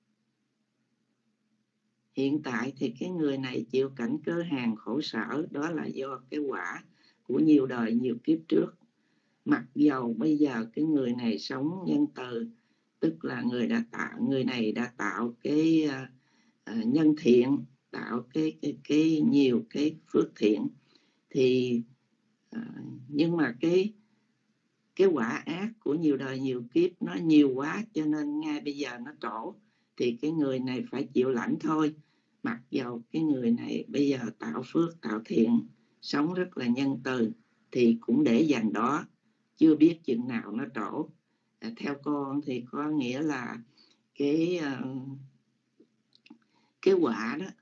Hiện tại thì cái người này chịu cảnh cơ hàn khổ sở, đó là do cái quả của nhiều đời nhiều kiếp trước. Mặc dầu bây giờ cái người này sống nhân từ, tức là người đã tạo, người này đã tạo cái uh, nhân thiện, tạo cái cái cái nhiều cái phước thiện, thì uh, nhưng mà cái cái quả ác của nhiều đời nhiều kiếp nó nhiều quá, cho nên ngay bây giờ nó trổ, thì cái người này phải chịu lãnh thôi. Mặc dầu cái người này bây giờ tạo phước tạo thiện, sống rất là nhân từ, thì cũng để dành đó, chưa biết chừng nào nó trổ. À, theo con thì có nghĩa là cái uh, cái quả đó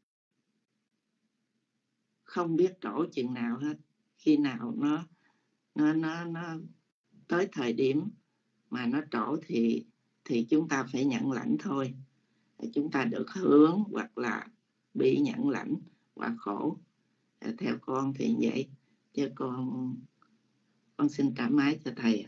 không biết trổ chừng nào hết. Khi nào nó nó nó nó tới thời điểm mà nó trổ thì thì chúng ta phải nhận lãnh thôi. Chúng ta được hưởng hoặc là bị nhận lãnh quả khổ. À, theo con thì vậy, chứ con con xin trả máy cho thầy.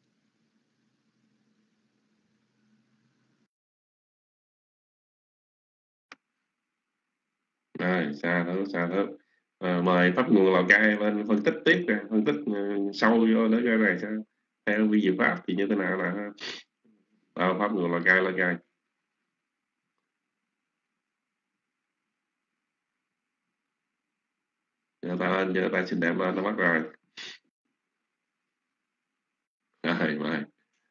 Rồi, xa thứ xa thứ à, mời Pháp Nguồn Lào Cai lên phân tích tiếp kìa, phân tích uh, sâu vô đến cái này sao theo vi diệu pháp thì như thế nào là à, Pháp Nguồn Lào Cai Lào Cai. Giờ ta lên, giờ ta xinh đẹp lên, nó mất rồi. Rồi, mời.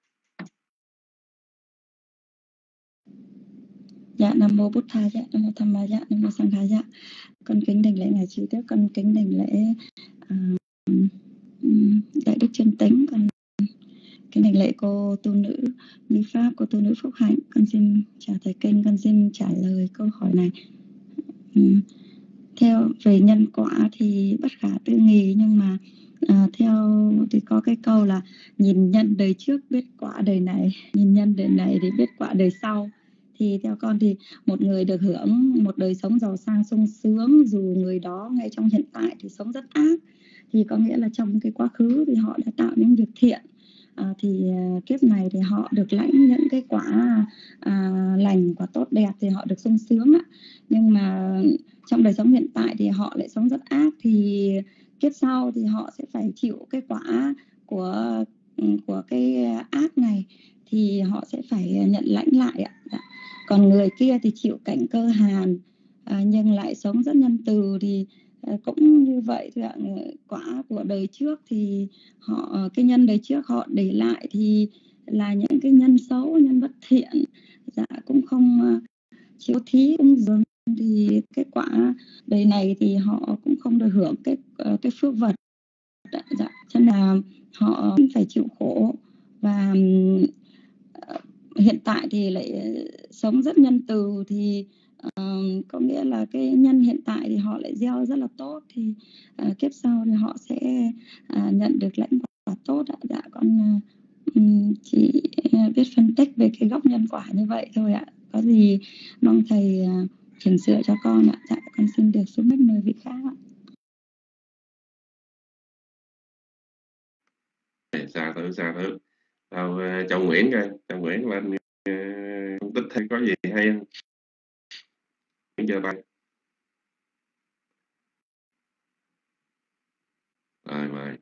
Dạ Nam mô Bụt Tha Dạ, Nam mô Tham Ma Dạ, Nam mô Sang Kha Dạ. Con kính đảnh lễ ngài Chư Tiếp, con kính đảnh lễ uh, đại đức chân tĩnh, con kính đảnh lễ cô tu nữ Lý Pháp, cô tu nữ Phúc Hạnh. Con xin chào thầy kênh, con xin trả lời câu hỏi này. Um, theo về nhân quả thì bất khả tư nghị, nhưng mà uh, theo thì có cái câu là nhìn nhân đời trước biết quả đời này, nhìn nhân đời này thì biết quả đời sau. thì theo con thì một người được hưởng một đời sống giàu sang sung sướng dù người đó ngay trong hiện tại thì sống rất ác, thì có nghĩa là trong cái quá khứ thì họ đã tạo những việc thiện, à, thì kiếp này thì họ được lãnh những cái quả à, lành, quả tốt đẹp thì họ được sung sướng ạ. Nhưng mà trong đời sống hiện tại thì họ lại sống rất ác, thì kiếp sau thì họ sẽ phải chịu cái quả của của cái ác này, thì họ sẽ phải nhận lãnh lại ạ. Còn người kia thì chịu cảnh cơ hàn à, nhưng lại sống rất nhân từ thì à, cũng như vậy thôi ạ. Quả của đời trước thì họ cái nhân đời trước họ để lại thì là những cái nhân xấu, nhân bất thiện, dạ cũng không chiếu thí cũng dường, thì cái quả đời này thì họ cũng không được hưởng cái cái phước vật, dạ cho nên là họ phải chịu khổ. Và uh, hiện tại thì lại sống rất nhân từ thì uh, có nghĩa là cái nhân hiện tại thì họ lại gieo rất là tốt, thì uh, kiếp sau thì họ sẽ uh, nhận được lãnh quả tốt ạ. Dạ con uh, chỉ biết phân tích về cái góc nhân quả như vậy thôi ạ. Có gì mong thầy uh, chỉnh sửa cho con ạ. Dạ con xin được xuống mic mời vị khác ạ. Xa thử xa thử đâu Châu Nguyễn coi, Châu Nguyễn lên phân tích hay có gì hay không? Giờ tay rồi mời.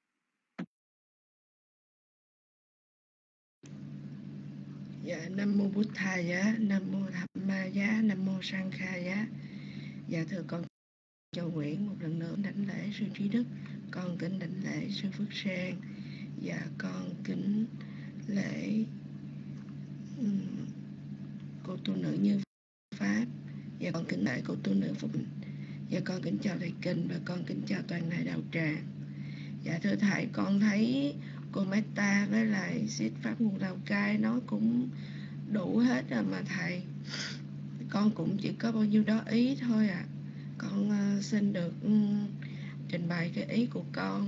Dạ, Nam Mô Bụt Thà Giá, Nam Mô Tham-ma Giá, Nam Mô Sang Kha Giá. Dạ thưa con Châu Nguyễn, một lần nữa đảnh lễ sư Trí Đức, con kính đảnh lễ sư Phước Sang. Dạ con kính lễ um, cô tu nữ Như Pháp. Dạ con kính lễ cô tu nữ Phúc. Dạ con kính chào thầy Kinh và con kính chào toàn thể đạo tràng. Dạ thưa thầy, con thấy cô Meta với lại Xít Pháp Nguồn Lào Cai nói cũng đủ hết rồi mà thầy. Con cũng chỉ có bao nhiêu đó ý thôi ạ. À. Con uh, xin được um, trình bày cái ý của con.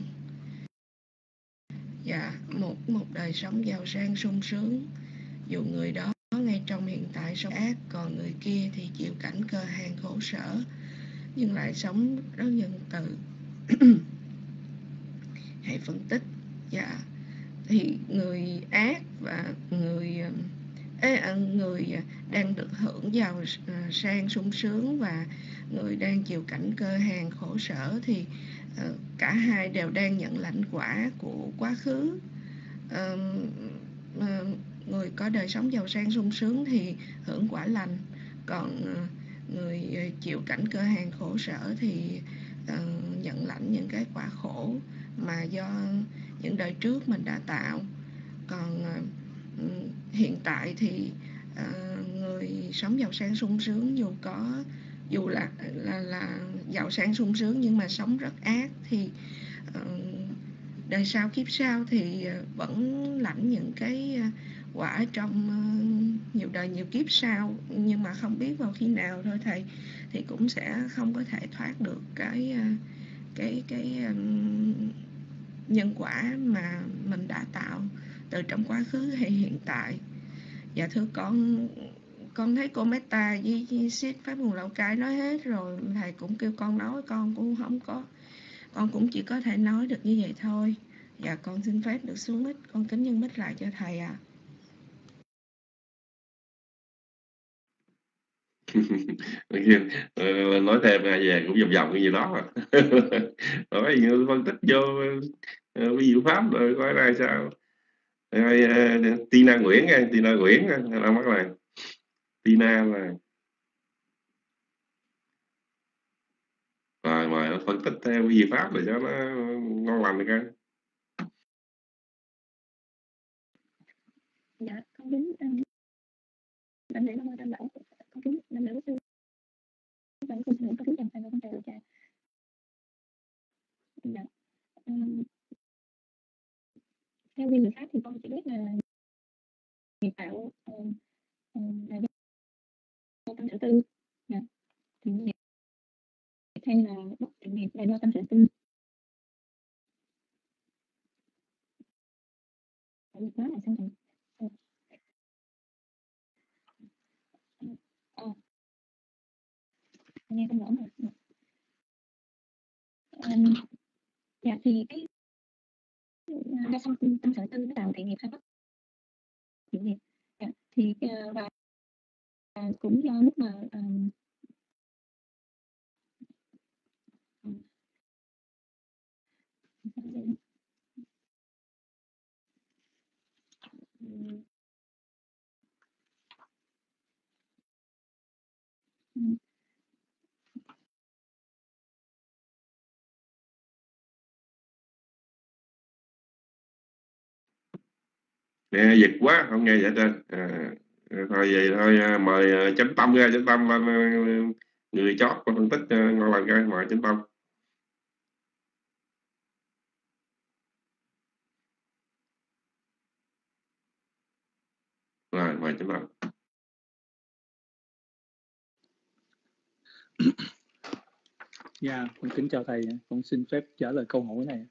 Dạ, một một đời sống giàu sang sung sướng, dù người đó ngay trong hiện tại sống ác, còn người kia thì chịu cảnh cơ hàn khổ sở nhưng lại sống rất nhân từ. Hãy phân tích. Dạ, thì người ác và người Ê, người đang được hưởng giàu sang sung sướng và người đang chịu cảnh cơ hàn khổ sở thì uh, cả hai đều đang nhận lãnh quả của quá khứ. Uh, uh, người có đời sống giàu sang sung sướng thì hưởng quả lành, còn uh, người chịu cảnh cơ hàn khổ sở thì uh, nhận lãnh những cái quả khổ mà do những đời trước mình đã tạo. Còn uh, hiện tại thì uh, người sống giàu sang sung sướng dù có dù là là là giàu sang sung sướng nhưng mà sống rất ác thì uh, đời sau kiếp sau thì uh, vẫn lãnh những cái uh, quả trong uh, nhiều đời nhiều kiếp sau, nhưng mà không biết vào khi nào thôi thầy, thì cũng sẽ không có thể thoát được cái uh, cái cái um, nhân quả mà mình đã tạo từ trong quá khứ hay hiện tại. Dạ thưa con, con thấy cô Meta với, với Xít Pháp Nguồn Lào Cai nói hết rồi, thầy cũng kêu con nói, con cũng không có, con cũng chỉ có thể nói được như vậy thôi. Dạ con xin phép được xuống mic, con kính nhân mic lại cho thầy ạ. À. Nói thêm về cũng vòng vòng cái gì đó mà. Nói như phân tích vô ví dụ pháp rồi coi ra sao. Rồi, uh, Tina Nguyễn nha, Tina Nguyễn làm mất này. Tina là rồi mà nó phân tích theo cái gì pháp để cho nó ngon lành được coi. Dạ con kính đảnh lễ Nam Mô Tam Bảo, con kính đảnh lễ sư Bảo cùng thượng, con kính chào thầy và con chào đạo tràng. Dạ um, theo nguyên người pháp thì con chỉ biết là nghiệp tạo um, um, là do tâm sở tư. Dạ thì nghiệp hay là bất thiện nghiệp là do tâm sở tư. Nghiệp đó là sao thầy? nghe không rõ mà. Um, dạ thì cái đa sanh tâm sở tư nó tạo thiện nghiệp hay bất thiện nghiệp. Dạ, thì uh, và uh, cũng do lúc mà um, um, um, Nghe giật quá, không nghe vậy trên. À, thôi vậy thôi, mời Chánh Tâm ra, Chánh Tâm người chót của phân tích ngon lành ra, mời Chánh Tâm. Rồi, mời Chánh Tâm. Dạ, yeah, con kính chào thầy, con xin phép trả lời câu hỏi này.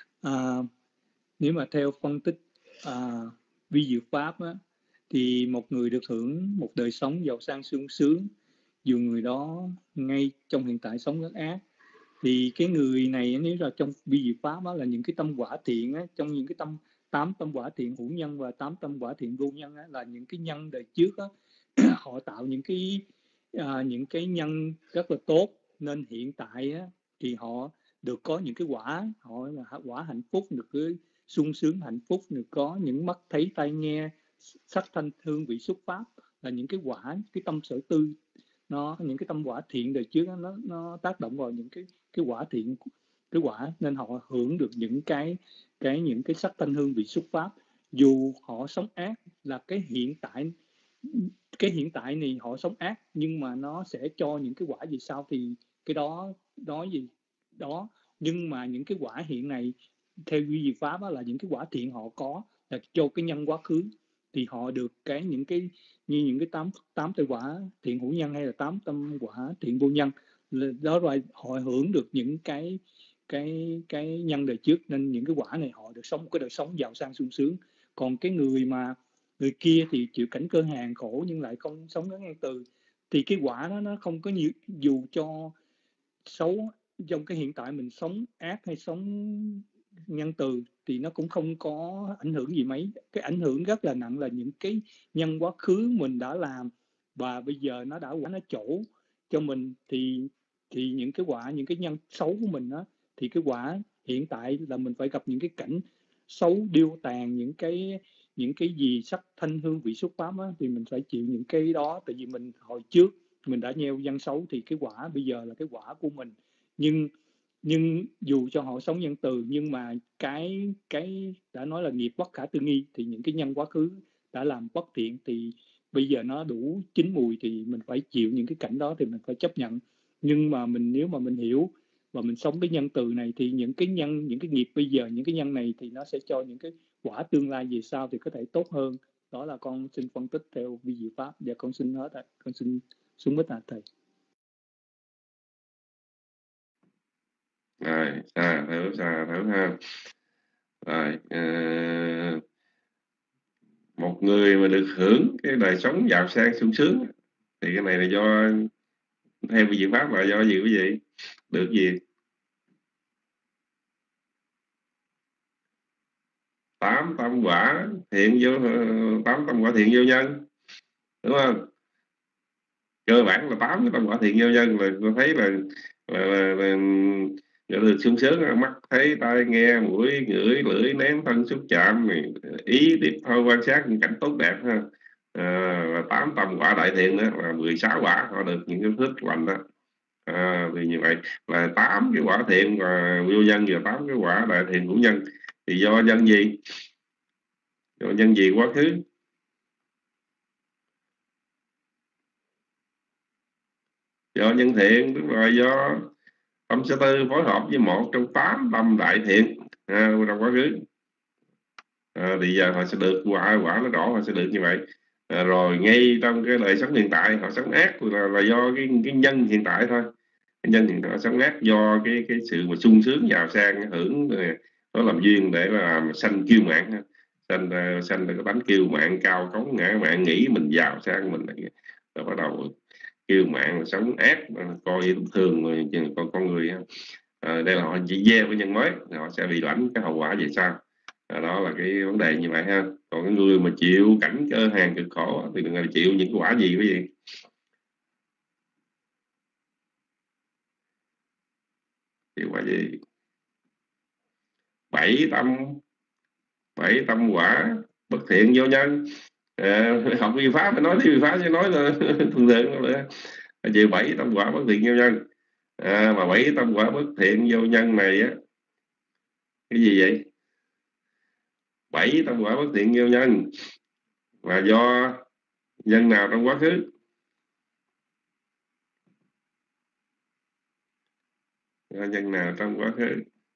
À, nếu mà theo phân tích à, vi diệu pháp á, thì một người được hưởng một đời sống giàu sang sung sướng, dù người đó ngay trong hiện tại sống rất ác, thì cái người này nếu là trong vi diệu pháp á, là những cái tâm quả thiện á, trong những cái tâm tám tâm quả thiện hữu nhân và tám tâm quả thiện vô nhân á, là những cái nhân đời trước á, họ tạo những cái à, những cái nhân rất là tốt, nên hiện tại á, thì họ được có những cái quả, họ là quả hạnh phúc, được cái sung sướng hạnh phúc, được có những mắt thấy tai nghe sắc thanh hương vị xúc pháp, là những cái quả, cái tâm sở tư, nó những cái tâm quả thiện đời trước đó, nó nó tác động vào những cái cái quả thiện, cái quả, nên họ hưởng được những cái cái những cái sắc thanh hương vị xúc pháp, dù họ sống ác. Là cái hiện tại, cái hiện tại này họ sống ác, nhưng mà nó sẽ cho những cái quả gì sau thì cái đó nói gì đó. Nhưng mà những cái quả hiện này theo duy diệu pháp đó, là những cái quả thiện họ có, là cho cái nhân quá khứ, thì họ được cái những cái như những cái tám tám tội quả thiện hữu nhân hay là tám tâm quả thiện vô nhân, đó rồi họ hưởng được những cái cái cái nhân đời trước, nên những cái quả này họ được sống cái đời sống giàu sang sung sướng. Còn cái người mà người kia thì chịu cảnh cơ hàn khổ nhưng lại không sống rất ngang từ, thì cái quả đó nó không có nhiều, dù cho xấu trong cái hiện tại mình sống ác hay sống nhân từ thì nó cũng không có ảnh hưởng gì mấy. Cái ảnh hưởng rất là nặng là những cái nhân quá khứ mình đã làm và bây giờ nó đã quả nó trổ cho mình, thì thì những cái quả, những cái nhân xấu của mình đó, thì cái quả hiện tại là mình phải gặp những cái cảnh xấu điêu tàn, những cái những cái gì sắc thanh hương vị xúc pháp á, thì mình phải chịu những cái đó, tại vì mình hồi trước mình đã gieo nhân xấu thì cái quả bây giờ là cái quả của mình. Nhưng nhưng dù cho họ sống nhân từ, nhưng mà cái cái đã nói là nghiệp bất khả tư nghi, thì những cái nhân quá khứ đã làm bất thiện thì bây giờ nó đủ chín mùi, thì mình phải chịu những cái cảnh đó, thì mình phải chấp nhận. Nhưng mà mình nếu mà mình hiểu và mình sống cái nhân từ này, thì những cái nhân, những cái nghiệp bây giờ, những cái nhân này thì nó sẽ cho những cái quả tương lai về sau thì có thể tốt hơn. Đó là con xin phân tích theo vi diệu pháp. Và con xin hết ạ, con xin xuống bích ạ thầy. Rồi, xa thử, xa thử ha. Rồi, uh, một người mà được hưởng cái đời sống giàu sang sung sướng thì cái này là do, theo vi diệu pháp là do gì quý vị? Được gì? Tám tâm quả thiện vô, tám tâm quả thiện vô nhân, đúng không? Cơ bản là tám cái tâm quả thiện vô nhân là tôi thấy là là, là, là, là được sung sướng, mắt thấy tai nghe mũi ngửi lưỡi nếm thân xúc chạm, ý tiếp thôi quan sát những cảnh tốt đẹp ha. À, và tám tâm quả đại thiện đó là mười sáu quả, họ được những cái phước lành đó. À, thì như vậy là tám cái quả thiện và vô nhân và tám cái quả đại thiện hữu nhân. Thì do nhân gì? Do nhân gì quá khứ? Do nhân thiện, tức là do tâm sở tư phối hợp với một trong tám tâm đại thiện à, trong quá khứ. À, thì giờ họ sẽ được quả, quả nó rõ, họ sẽ được như vậy. À, rồi ngay trong cái đời sống hiện tại họ sống ác là, là do cái cái nhân hiện tại thôi. Cái nhân hiện tại sống ác do cái cái sự mà sung sướng giàu sang hưởng, nó làm duyên để làm sanh kiêu mạn, sanh sanh cái bánh kiêu mạn cao cống ngã mạn, nghĩ mình giàu sang mình rồi bắt đầu kêu mạng là sống ác, coi thường con con người. À, đây là họ chỉ gieo với nhân mới, họ sẽ bị lãnh cái hậu quả về sau. À, đó là cái vấn đề như vậy ha. Còn cái người mà chịu cảnh cơ hàng cực khổ thì đừng là chịu những cái quả gì quý vị? Chịu quả gì? Bảy tâm, bảy tâm quả bất thiện vô nhân. À, học vi pháp phải nói thì vi pháp chứ nói là thường thường là chịu bảy tâm quả bất thiện vô nhân. À, mà bảy tâm quả bất thiện vô nhân này á, cái gì vậy? Bảy tâm quả bất thiện vô nhân là do nhân nào trong quá khứ? Do nhân nào trong quá khứ?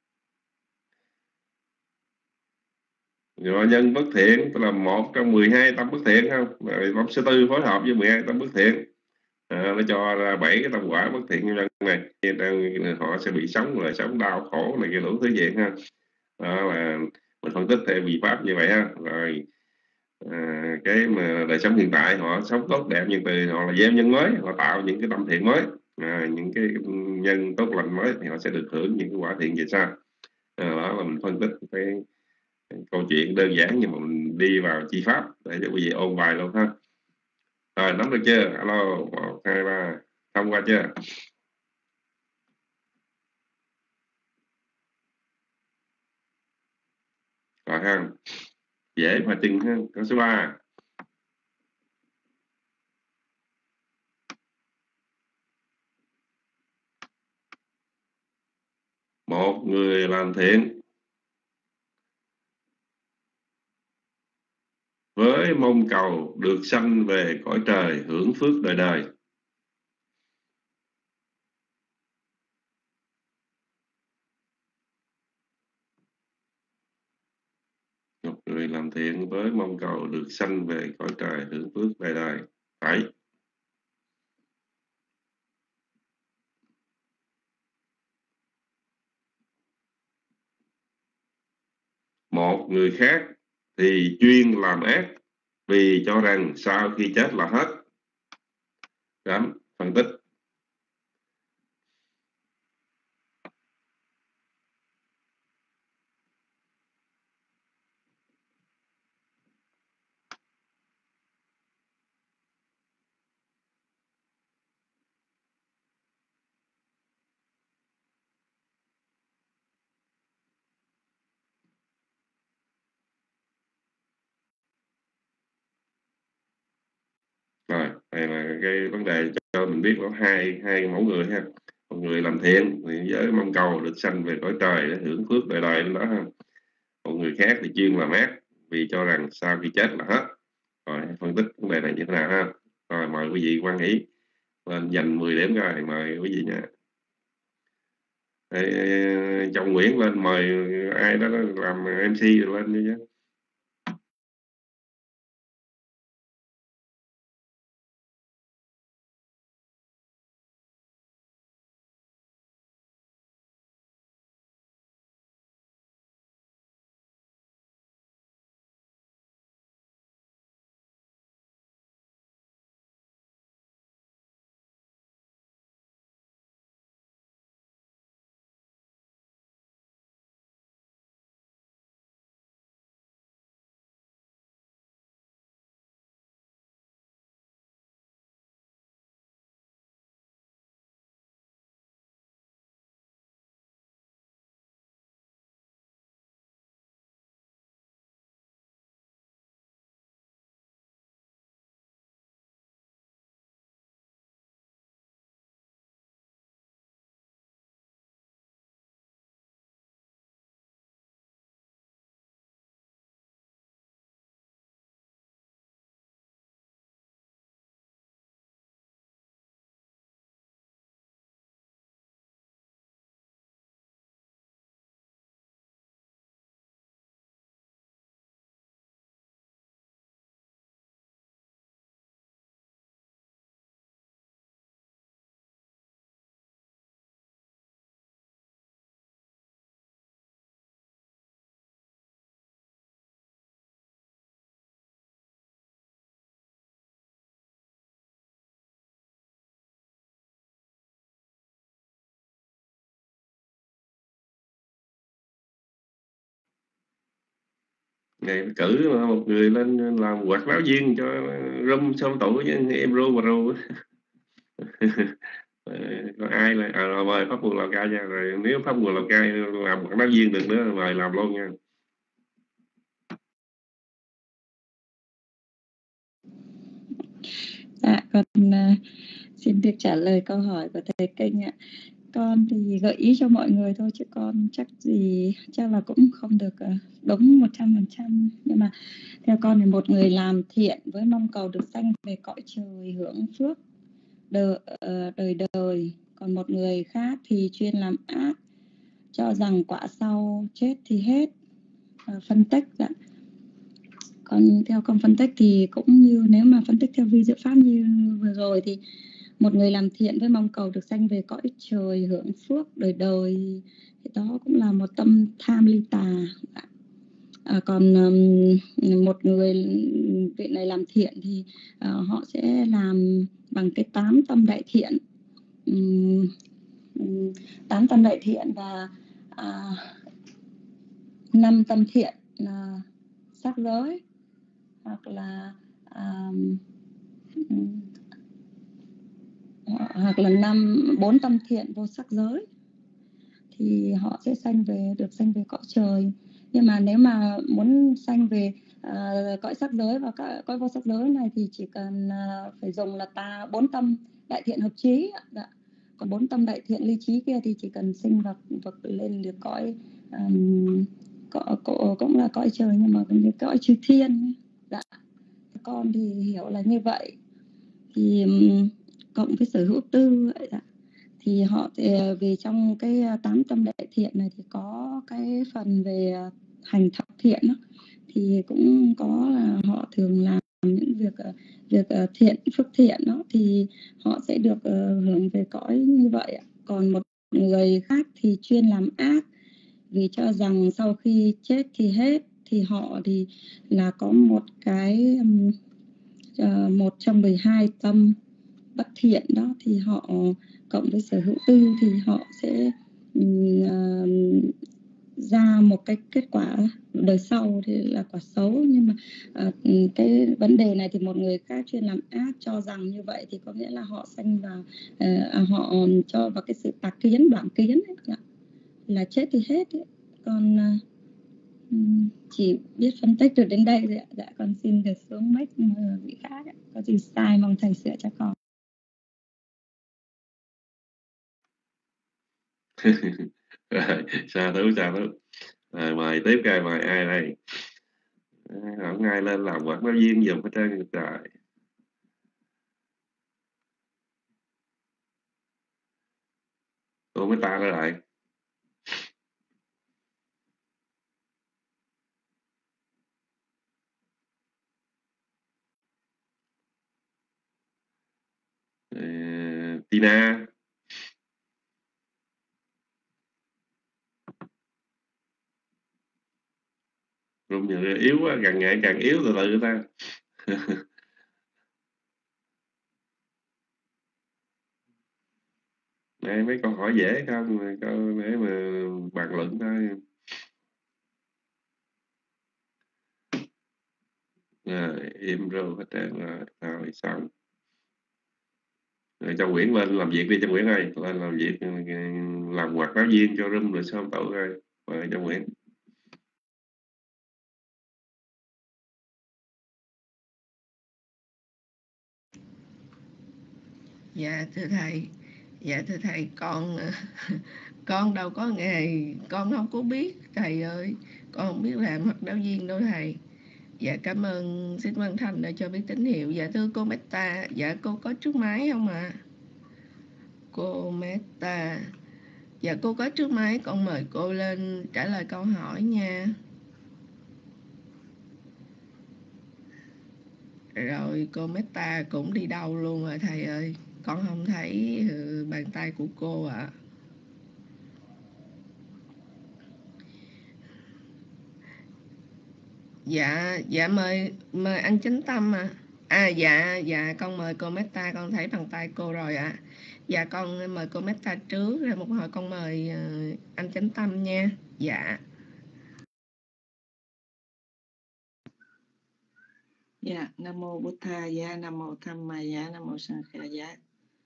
Do nhân bất thiện, tức là một trong mười hai tâm bất thiện không? Tâm số tư phối hợp với mười hai tâm bất thiện. À, nó cho ra bảy cái tâm quả bất thiện nhân này, họ sẽ bị sống là sống đau khổ này, cái đủ thứ vậy ha. Đó là mình phân tích theo vị pháp như vậy ha. Rồi à, cái mà đời sống hiện tại họ sống tốt đẹp, nhưng từ họ là gieo nhân mới, họ tạo những cái tâm thiện mới, à, những cái nhân tốt lành mới thì họ sẽ được hưởng những cái quả thiện về sau. À, đó là mình phân tích cái, cái câu chuyện đơn giản, nhưng mà mình đi vào chi pháp để cho quý vị ôn bài luôn ha. Rồi nắm được chưa? Alo, một hai ba, thông qua chưa? Rồi ha, dễ mà chừng ha. Câu số ba. Một người làm thiện với mong cầu được sanh về cõi trời hưởng phước đời đời. Một người làm thiện với mong cầu được sanh về cõi trời hưởng phước đời đời. Phải. Một người khác thì chuyên làm ác vì cho rằng sau khi chết là hết. Đó, phân tích. Rồi, đây là cái vấn đề cho mình biết có hai hai mẫu người ha. Một người làm thiện thì với mong cầu được sanh về cõi trời để hưởng phước đời đời đó ha. Một người khác thì chuyên làm ác vì cho rằng sau khi chết là hết. Rồi, phân tích vấn đề này như thế nào ha. Rồi, mời quý vị quan hỷ lên dành mười điểm rồi, mời quý vị nha. Chồng Nguyễn lên, mời ai đó làm em xê lên đi chứ. Ngày cử một người lên làm quạt báo viên cho room số tuổi với em ru mà ru. Còn ai là à, mời Pháp Vườn Lào Cai nha. Rồi nếu Pháp Vườn Lào Cai làm quảng báo viên được nữa mời làm luôn nha. Dạ, con uh, xin được trả lời câu hỏi của thầy Kênh ạ. Con thì gợi ý cho mọi người thôi, chứ con chắc gì chắc là cũng không được uh, đúng một trăm phần trăm. Nhưng mà theo con thì một người làm thiện với mong cầu được sanh về cõi trời hưởng phước đời, uh, đời đời. Còn một người khác thì chuyên làm ác, cho rằng quả sau chết thì hết. Uh, phân tích dạ. Còn theo con phân tích thì cũng như nếu mà phân tích theo vi diệu pháp như vừa rồi thì một người làm thiện với mong cầu được sanh về cõi trời hưởng phước đời đời thì đó cũng là một tâm tham ly tà. À, còn um, một người vị này làm thiện thì uh, họ sẽ làm bằng cái tám tâm đại thiện, um, um, tám tâm đại thiện và uh, năm tâm thiện là sắc giới, hoặc là um, um, hoặc là năm bốn tâm thiện vô sắc giới, thì họ sẽ sanh về được sanh về cõi trời. Nhưng mà nếu mà muốn sanh về uh, cõi sắc giới và cõi vô sắc giới này thì chỉ cần uh, phải dùng là ta bốn tâm đại thiện hợp trí. Dạ. Còn bốn tâm đại thiện ly trí kia thì chỉ cần sinh vào vực lên được cõi um, cõ, cõ, cũng là cõi trời, nhưng mà cái cõi chư thiên. Dạ. Con thì hiểu là như vậy. Thì um, cộng với sở hữu tư vậy dạ. Thì họ thì vì trong cái tám tâm đại thiện này thì có cái phần về hành thập thiện đó, thì cũng có là họ thường làm những việc việc thiện phước thiện đó, thì họ sẽ được hưởng về cõi như vậy. Còn một người khác thì chuyên làm ác, vì cho rằng sau khi chết thì hết, thì họ thì là có một cái một trong mười hai tâm bất thiện đó, thì họ cộng với sở hữu tư thì họ sẽ uh, ra một cái kết quả đời sau thì là quả xấu. Nhưng mà uh, cái vấn đề này thì một người khác chuyên làm ác cho rằng như vậy thì có nghĩa là họ sanh vào uh, họ cho vào cái sự tạc kiến đoạn kiến ấy, dạ. Là chết thì hết ấy. Còn uh, chỉ biết phân tích được đến đây rồi ạ. Dạ, con xin được xuống mic vị khác ạ. Có gì sai mong thầy sửa cho con. Rồi, xa thứ xa thứ. Rồi, mời tiếp coi mời ai đây? Không ai lên làm quạt báo viên dùm hết trơn trời. Cô mới ta ra lại. Uh, Tina. Rung nhiều yếu quá, càng ngày càng yếu từ từ ta. Đây, mấy câu hỏi dễ không? Câu để mà bàn luận thôi. Rồi, im rồi hết trơn rồi. Rồi, xong. Rồi, Châu Nguyễn lên làm việc đi Châu Nguyễn ơi. Lên làm việc, làm quạt báo viên cho room rồi xong tội rồi. Mời Châu Nguyễn. Dạ thưa thầy, dạ thưa thầy, con con đâu có nghề, con không có biết thầy ơi, con không biết làm hoạt báo viên đâu thầy. Dạ cảm ơn Xích Văn Thanh đã cho biết tín hiệu. Dạ thưa cô Meta, dạ cô có trước máy không ạ? À? Cô Meta, dạ cô có trước máy, con mời cô lên trả lời câu hỏi nha. Rồi cô Meta cũng đi đâu luôn rồi thầy ơi, con không thấy bàn tay của cô ạ. À. Dạ, dạ mời mời anh Chánh Tâm à. À dạ, dạ con mời cô Meta, con thấy bàn tay cô rồi ạ. À. Dạ con mời cô Meta trước, rồi một hồi con mời uh, anh Chánh Tâm nha. Dạ. Dạ, Nam mô Bụt Tha Giá, Nam mô Tham Ma Giá, Nam mô Sang Kha Giá.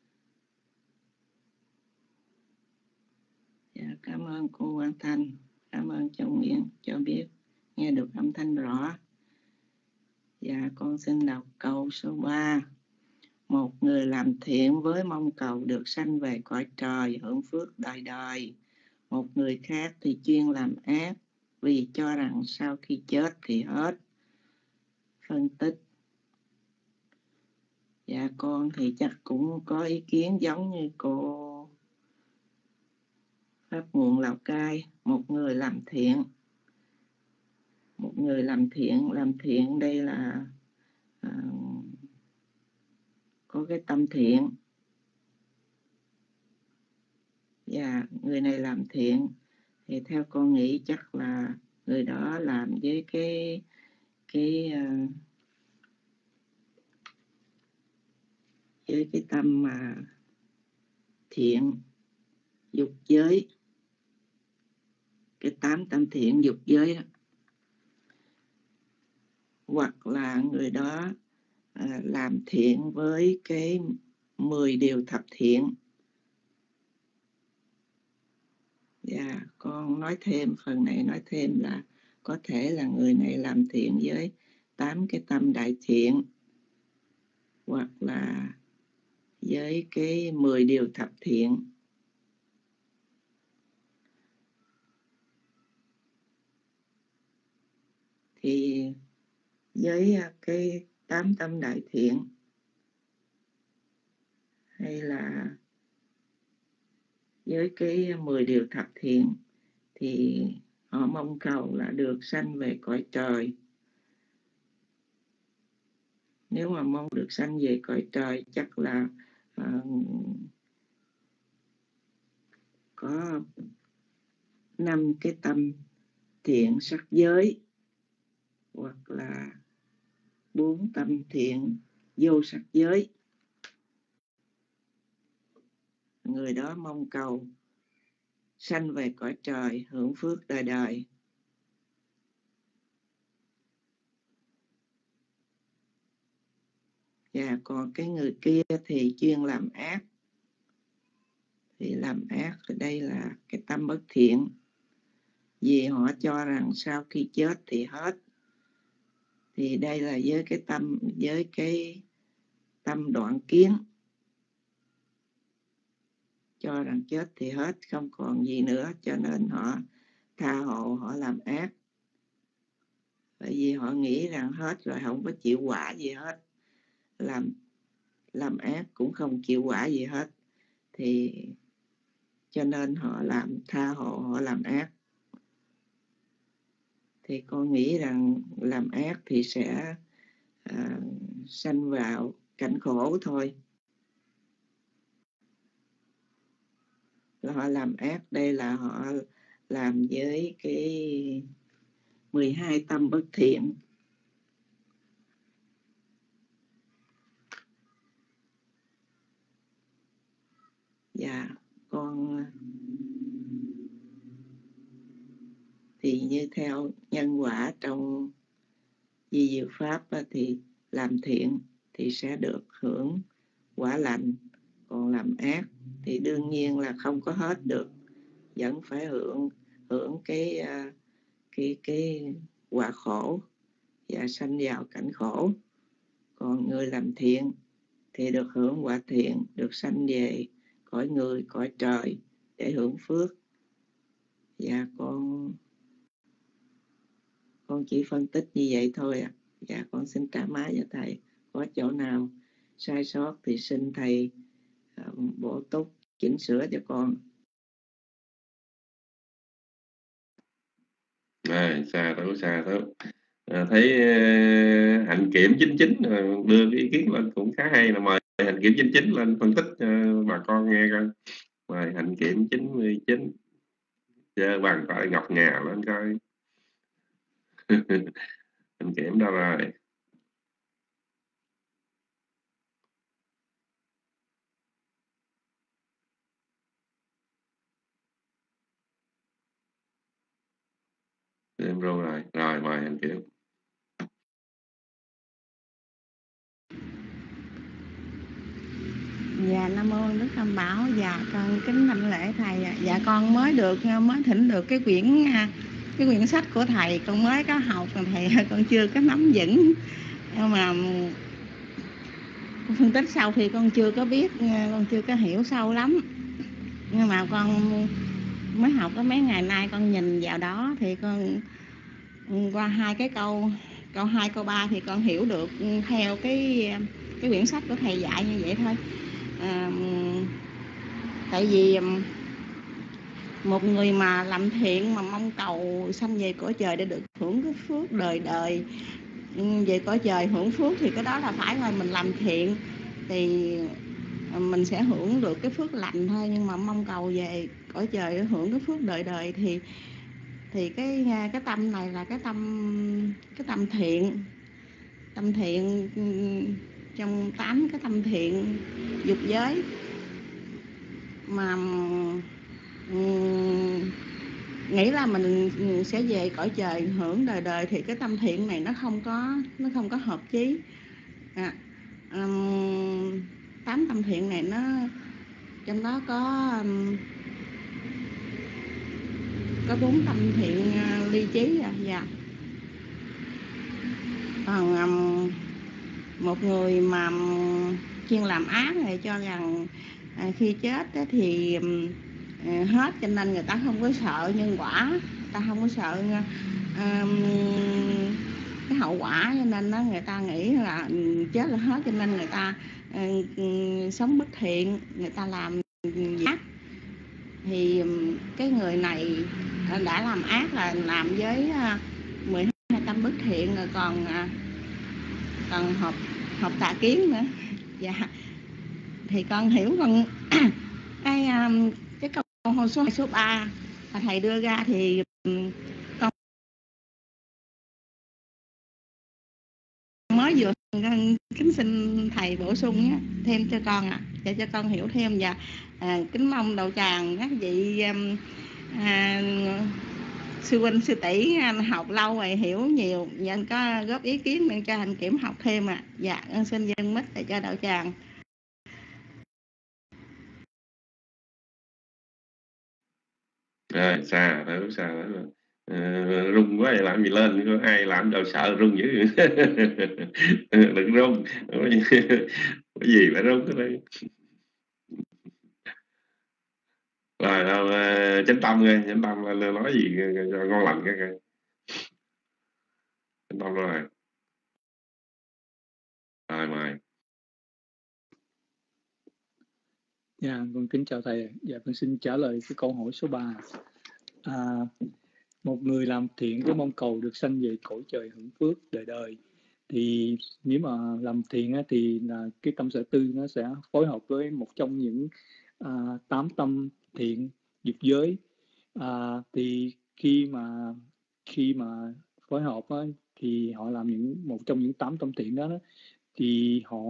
Dạ, cảm ơn cô Quang Thanh, cảm ơn cháu Nguyễn cho biết nghe được âm thanh rõ. Dạ, con xin đọc câu số ba. Một người làm thiện với mong cầu được sanh về cõi trời hưởng phước đời đời. Một người khác thì chuyên làm ác vì cho rằng sau khi chết thì hết. Phân tích. Dạ, con thì chắc cũng có ý kiến giống như cô Pháp Nguồn Lào Cai. Một người làm thiện, một người làm thiện, làm thiện đây là à, có cái tâm thiện. Và người này làm thiện thì theo con nghĩ chắc là người đó làm với cái cái uh, với cái tâm mà thiện dục giới, cái tám tâm thiện dục giới đó. Hoặc là người đó uh, làm thiện với cái mười điều thập thiện. Dạ, con nói thêm phần này, nói thêm là có thể là người này làm thiện với tám cái tâm đại thiện, hoặc là với cái mười điều thập thiện. Thì với cái tám tâm đại thiện hay là với cái mười điều thập thiện thì họ mong cầu là được sanh về cõi trời. Nếu mà mong được sanh về cõi trời chắc là uh, có năm cái tâm thiện sắc giới, hoặc là bốn tâm thiện vô sắc giới. Người đó mong cầu sanh về cõi trời hưởng phước đời đời. Và còn cái người kia thì chuyên làm ác. Thì làm ác ở đây là cái tâm bất thiện, vì họ cho rằng sau khi chết thì hết. Thì đây là với cái tâm, với cái tâm đoạn kiến, cho rằng chết thì hết, không còn gì nữa, cho nên họ tha hộ, họ làm ác. Bởi vì họ nghĩ rằng hết rồi, không có chịu quả gì hết. Làm làm ác cũng không chịu quả gì hết. Thì cho nên họ làm tha hộ, họ làm ác. Thì con nghĩ rằng làm ác thì sẽ à, sanh vào cảnh khổ thôi. Họ làm ác đây là họ làm với cái mười hai tâm bất thiện. Dạ, con thì như theo nhân quả trong di diệu pháp thì làm thiện thì sẽ được hưởng quả lành, còn làm ác thì đương nhiên là không có hết được, vẫn phải hưởng hưởng cái cái cái quả khổ và sanh vào cảnh khổ. Còn người làm thiện thì được hưởng quả thiện, được sanh về cõi người, cõi trời để hưởng phước. Dạ, con con chỉ phân tích như vậy thôi ạ. À. Dạ, con xin trả má cho thầy. Có chỗ nào sai sót thì xin thầy uh, bổ túc chỉnh sửa cho con. À, xa đó, xa đó. À, thấy uh, Hạnh Kiểm chín chín uh, đưa cái ý kiến lên cũng khá hay, là mời Hạnh Kiểm chín chín lên phân tích uh, bà con nghe coi. Mời Hạnh Kiểm chín chín chơi bàn tay ngọc ngà lên coi. Hạnh Kiểm đâu rồi? Em rồi rồi, rồi mời Hạnh Kiểm. Dạ Nam mô Đức Tam Bảo. Dạ con kính đảnh lễ thầy. Dạ con mới được mới thỉnh được cái quyển cái quyển sách của thầy, con mới có học mà thầy con chưa có nắm vững, nhưng mà phân tích sau thì con chưa có biết, con chưa có hiểu sâu lắm, nhưng mà con mới học có mấy ngày nay con nhìn vào đó thì con qua hai cái câu câu hai câu ba thì con hiểu được theo cái cái quyển sách của thầy dạy như vậy thôi. À, tại vì một người mà làm thiện mà mong cầu sanh về cõi trời để được hưởng cái phước đời đời về cõi trời hưởng phước, thì cái đó là phải là mình làm thiện thì mình sẽ hưởng được cái phước lành thôi. Nhưng mà mong cầu về cõi trời để hưởng cái phước đời đời thì thì cái cái tâm này là cái tâm cái tâm thiện tâm thiện trong tám cái tâm thiện dục giới mà um, nghĩ là mình sẽ về cõi trời hưởng đời đời, thì cái tâm thiện này nó không có nó không có hợp chí. à, um, tám tâm thiện này nó trong đó có um, có bốn tâm thiện uh, ly trí. à, dạ. Còn um, một người mà chuyên làm ác này cho rằng à, khi chết á, thì à, hết, cho nên người ta không có sợ nhân quả, người ta không có sợ à, cái hậu quả, cho nên đó, người ta nghĩ là chết là hết, cho nên người ta à, sống bất thiện, người ta làm ác. Thì cái người này đã làm ác là làm với mười hai tâm bất thiện, rồi còn còn học học tà kiến nữa. Dạ, thì con hiểu con cái cái câu hồi số số ba mà thầy đưa ra thì con mới vừa kính xin thầy bổ sung nhé, thêm cho con ạ, à, để cho con hiểu thêm. Và à, kính mong đầu tràng các vị à, sư huynh sư tỷ học lâu rồi hiểu nhiều, nên có góp ý kiến để cho hành kiểm học thêm ạ. À. Dạ con xin dân mít để cho đạo tràng. Rồi xa đó, xa đó rồi. Uh, rung quá vậy làm gì lên, có ai làm đâu sợ rung dữ. Đừng rung, cái gì phải rung cái đây. Rồi đâu uh, chánh tâm nghe, chánh tâm nói gì cho ngon lành cái coi. Chánh tâm rồi. Rồi mời. Dạ, con kính chào thầy. Dạ, con xin trả lời cái câu hỏi số ba. À, một người làm thiện với mong cầu được sanh về cõi trời hưởng phước đời đời, thì nếu mà làm thiện á, thì là cái tâm sở tư nó sẽ phối hợp với một trong những à, tám tâm thiện dục giới. À, thì khi mà khi mà phối hợp á, thì họ làm những một trong những tám tâm thiện đó, đó thì họ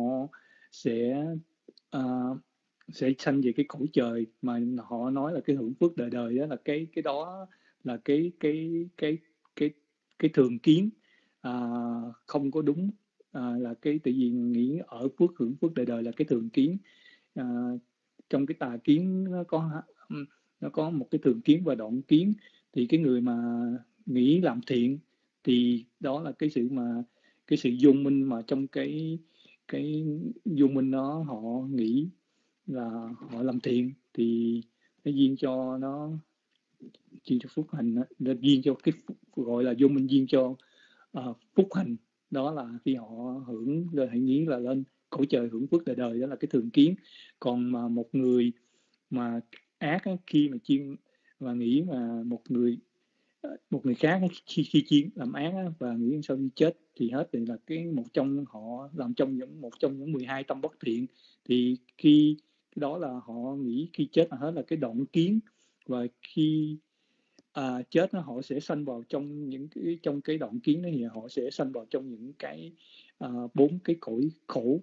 sẽ à, sẽ sanh về cái cõi trời mà họ nói là cái hưởng phước đời đời. Đó là cái cái đó là cái cái cái cái cái thường kiến à, không có đúng. À, là cái tự nhiên nghĩ ở phước hưởng phước đời đời là cái thường kiến. À, trong cái tà kiến nó có nó có một cái thường kiến và đoạn kiến. Thì cái người mà nghĩ làm thiện thì đó là cái sự mà cái sự vô minh mà trong cái cái vô minh đó họ nghĩ là họ làm thiện thì nó duyên cho nó duyên cho phúc hành, nó duyên cho cái gọi là vô minh duyên cho uh, phúc hành. Đó là khi họ hưởng lên, hãy nghĩ là lên cõi trời hưởng phước đời đời, đó là cái thường kiến. Còn mà một người mà ác á, khi mà chuyên và nghĩ mà một người một người khác khi khi chuyên làm ác á, và nghĩ sau khi chết thì hết, thì là cái một trong họ làm trong những một trong những mười hai tâm bất thiện. Thì khi cái đó là họ nghĩ khi chết là hết là cái đoạn kiến, và khi à, chết nó họ sẽ sanh vào trong những cái trong cái đoạn kiến đó, thì họ sẽ sanh vào trong những cái bốn à, cái cõi khổ.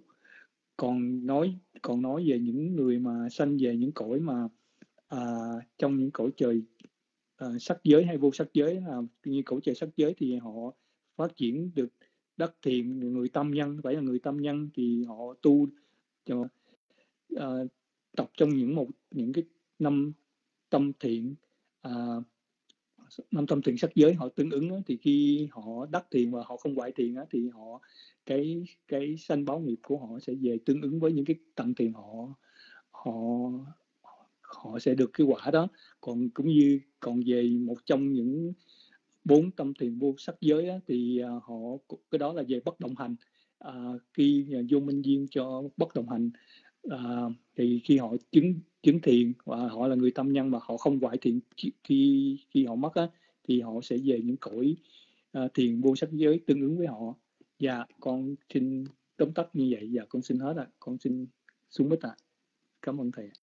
Còn nói còn nói về những người mà sanh về những cõi mà à, trong những cõi trời à, sắc giới hay vô sắc giới, là như cõi trời sắc giới thì họ phát triển được đắc thiện, người tâm nhân, phải là người tâm nhân thì họ tu cho uh, tập trong những một những cái năm tâm thiện, à, năm tâm thiện sắc giới họ tương ứng á, thì khi họ đắc thiền và họ không hoại thiền á, thì họ cái cái sanh báo nghiệp của họ sẽ về tương ứng với những cái tâm thiền họ họ họ sẽ được cái quả đó. Còn cũng như còn về một trong những bốn tâm thiền vô sắc giới á, thì uh, họ cái đó là về bất động hành. Uh, khi uh, vô minh duyên cho bất động hành, uh, thì khi họ chứng chứng thiền và họ là người tâm nhân mà họ không hoại thiền, khi khi họ mất á, thì họ sẽ về những cõi uh, thiền vô sắc giới tương ứng với họ. Dạ con xin tóm tắt như vậy. Dạ con xin hết ạ. Con xin xuống bích ạ. Cảm ơn thầy.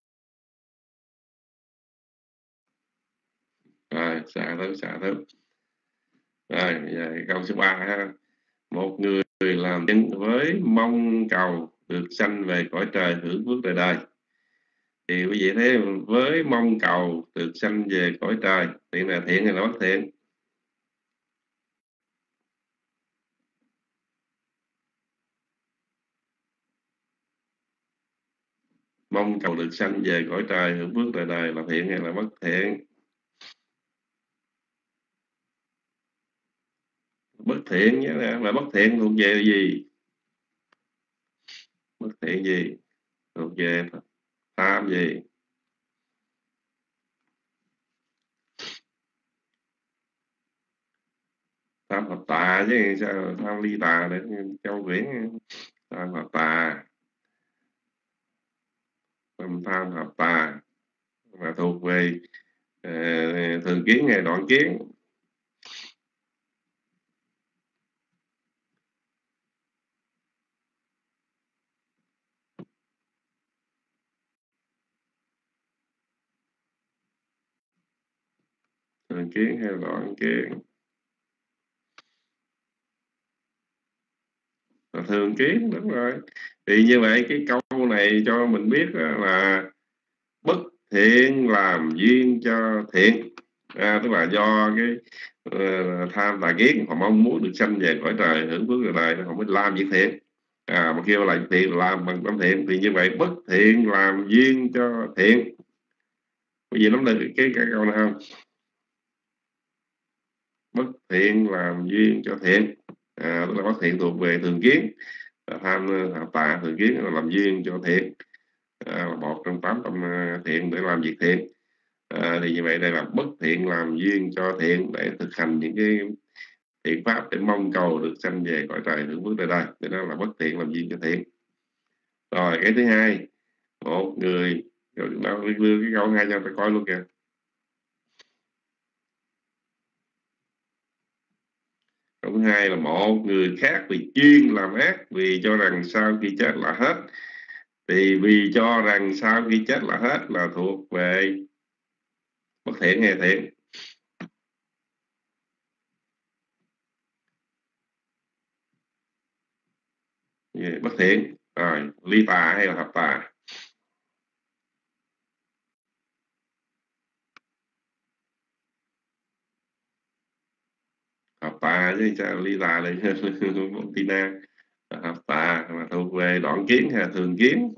Rồi xả thứ xả thứ rồi giờ câu số ba ha. Một người làm nhân với mong cầu được sanh về cõi trời hưởng phước đời đời, thì quý vị thấy với mong cầu được sanh về cõi trời, thiện là thiện hay là bất thiện? Mong cầu được sanh về cõi trời hưởng phước đời đời là thiện hay là bất thiện? Bất thiện nhé, là bất thiện thuộc về gì? Bất thiện gì? Thuộc về tham gì? Tham hợp tà chứ sao tham ly tà để châu quyển. Tham hợp tà, tham hợp tà là thuộc về uh, thường kiến hay đoạn kiến? Thường kiến hay đoạn kiến? Là thường kiến, đúng rồi. Thì như vậy cái câu này cho mình biết là bất thiện làm duyên cho thiện, à, tức là do cái uh, tham tà kiến họ mong muốn được sanh về cõi trời hưởng phước đời đời, họ mới làm việc thiện. À, mà kêu là thiện làm bằng tâm thiện, thì như vậy bất thiện làm duyên cho thiện. Có gì nắm được cái, cái câu này không? Bất thiện làm duyên cho thiện, à, tức là bất thiện thuộc về thường kiến, tham hợp tà thường kiến là làm duyên cho thiện, à, một trong tám tâm thiện để làm việc thiện. À, thì như vậy đây là bất thiện làm duyên cho thiện để thực hành những cái thiện pháp để mong cầu được sanh về cõi trời hưởng phước đời đời, thì đó là bất thiện làm duyên cho thiện. Rồi cái thứ hai, một người đâu đưa cái câu hai cho ta coi luôn kìa. Câu thứ hai là một người khác vì chuyên làm ác, vì cho rằng sau khi chết là hết, thì vì cho rằng sau khi chết là hết là thuộc về bất thiện hay thiện? Yeah, bất thiện. Rồi ly tà hay là hợp tà? Hợp tà chứ sao ly tà đây? Tina hợp tà mà thuộc về đoạn kiến hay thường kiến?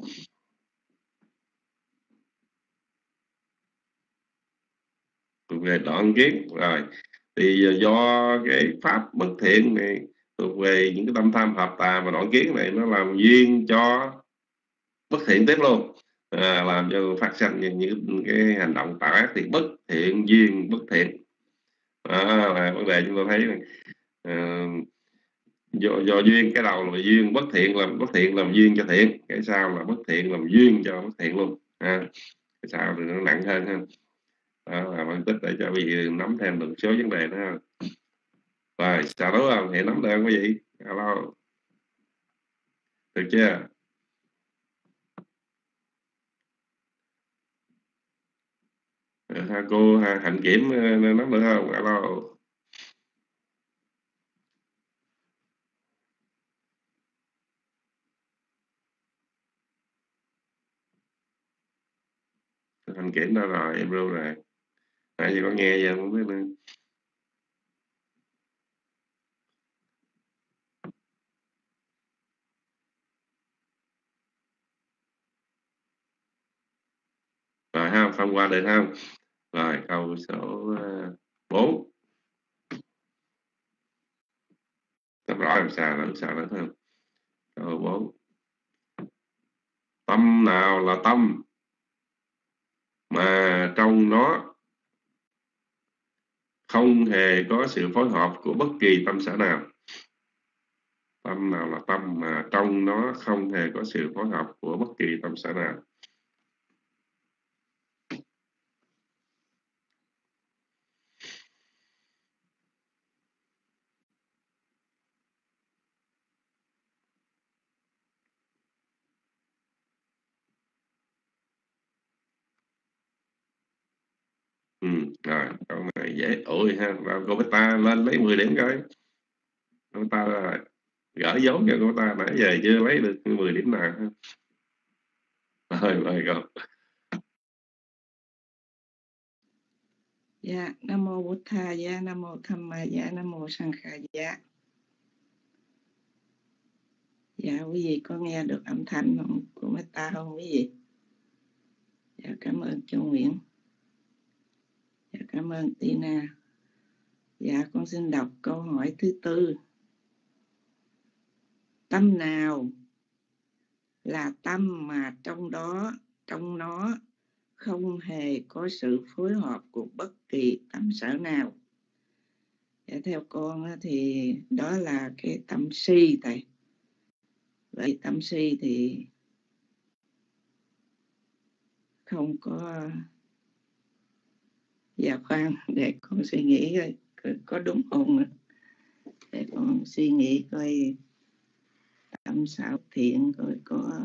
Thuộc về đoạn kiến. Rồi thì do cái pháp bất thiện này thuộc về những cái tâm tham hợp tà và đoạn kiến này, nó làm duyên cho bất thiện tiếp luôn, à, làm cho phát sinh những, những cái hành động tạo ác, thì bất thiện duyên bất thiện. Đó là vấn đề chúng tôi thấy này. À, do, do duyên cái đầu là duyên bất thiện làm bất thiện làm duyên cho thiện, cái sau là bất thiện làm duyên cho bất thiện luôn, à, cái sau thì nó nặng hơn ha. Đó là phân tích để cho quý vị nắm thêm được số vấn đề đó. Rồi sao đúng không? Thì nắm được không quý vị? Alo, được chưa? À, cô Hạnh Kiểm nắm được không? Alo. Hạnh Kiểm đó rồi, em ru rồi. Nãy giờ có nghe giờ không biết nữa. ha, thông qua được không? Rồi câu số bốn. Rất rõ làm sao làm sao nữa không? Câu bốn. Tâm nào là tâm mà trong nó không hề có sự phối hợp của bất kỳ tâm sở nào? Tâm nào là tâm mà trong nó không hề có sự phối hợp của bất kỳ tâm sở nào? Ừ, rồi câu này dễ ủi ha. Rồi cô Beta lên lấy mười điểm coi. Cô ta gỡ dấu cho cô ta, nãy giờ chưa lấy được mười điểm nào ha. Rồi mời cô. Dạ, Nam mô Bụt Thà Dạ, Nam mô Tham Ma Dạ, Nam mô Sang Khà Dạ. Dạ, quý vị có nghe được âm thanh không? Của Meta không quý vị? Dạ, cảm ơn Châu Nguyễn. Dạ, cảm ơn Tina. Dạ, con xin đọc câu hỏi thứ tư. Tâm nào là tâm mà trong đó, trong nó không hề có sự phối hợp của bất kỳ tâm sở nào? Dạ, theo con thì đó là cái tâm si thầy. Vậy tâm si thì không có. Dạ khoan, để con suy nghĩ coi có đúng không nữa. Để con suy nghĩ coi tâm xạo thiện coi có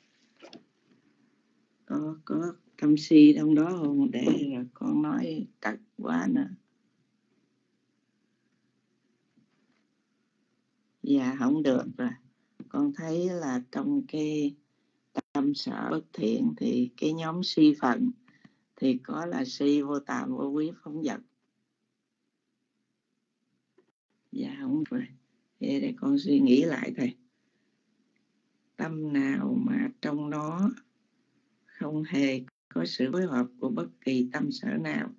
có có tâm si trong đó không, để rồi con nói tắt quá nữa. Dạ không được rồi. Con thấy là trong cái tâm sở bất thiện thì cái nhóm si phận thì có là si vô tàm vô quý phóng dật. Dạ không rồi. Vậy để con suy nghĩ lại thầy. Tâm nào mà trong nó không hề có sự phối hợp của bất kỳ tâm sở nào?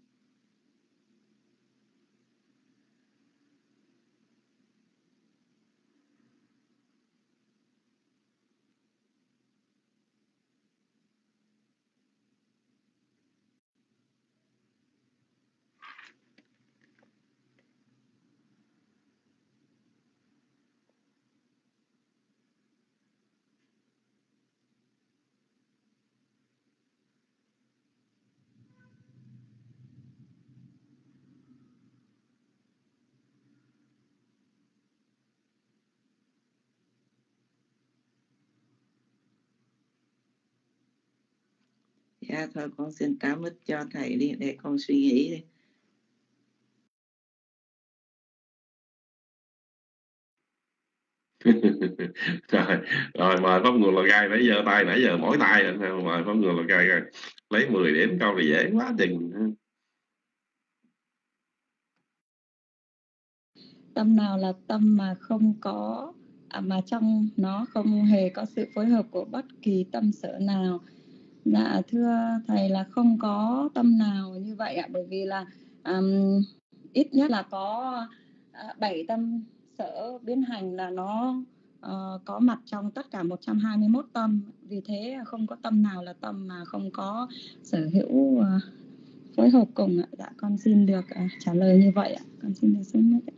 Dạ thôi con xin tám ít cho thầy đi để con suy nghĩ đi. rồi, rồi mời pháp nguồn lò gai, nãy giờ tay nãy giờ mỗi tay rồi. Mời pháp nguồn lò gai rồi. Lấy mười điểm, câu này dễ quá chừng. Tâm nào là tâm mà không có à, mà trong nó không hề có sự phối hợp của bất kỳ tâm sở nào? Dạ thưa thầy là không có tâm nào như vậy ạ, bởi vì là um, ít nhất là có bảy uh, tâm sở biến hành là nó uh, có mặt trong tất cả một trăm hai mươi mốt tâm. Vì thế không có tâm nào là tâm mà không có sở hữu uh, phối hợp cùng ạ. Dạ con xin được uh, trả lời như vậy ạ. Con xin được xin mất.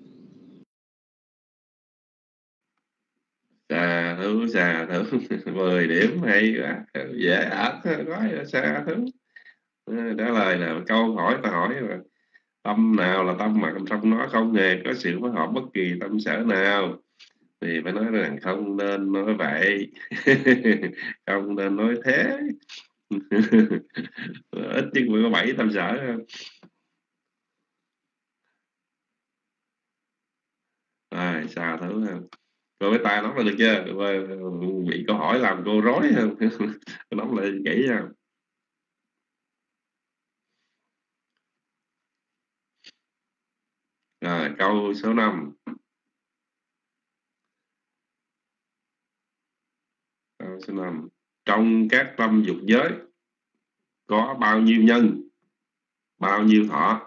Xà thú, xà thú. mười điểm hay quá, dễ ợt nói là xà thú. Trả lời là câu hỏi ta hỏi là tâm nào là tâm mà trong nó không hề có sự phối hợp bất kỳ tâm sở nào, thì phải nói rằng không nên nói vậy. Không nên nói thế. Ít nhất phải có bảy tâm sở. Rồi xà thú ha. Cô với tay nắm lại được chưa? Bị câu hỏi làm cô rối không? Nắm lại kỹ nha. Rồi câu số năm. Câu số năm. Trong các tâm dục giới có bao nhiêu nhân, bao nhiêu thọ.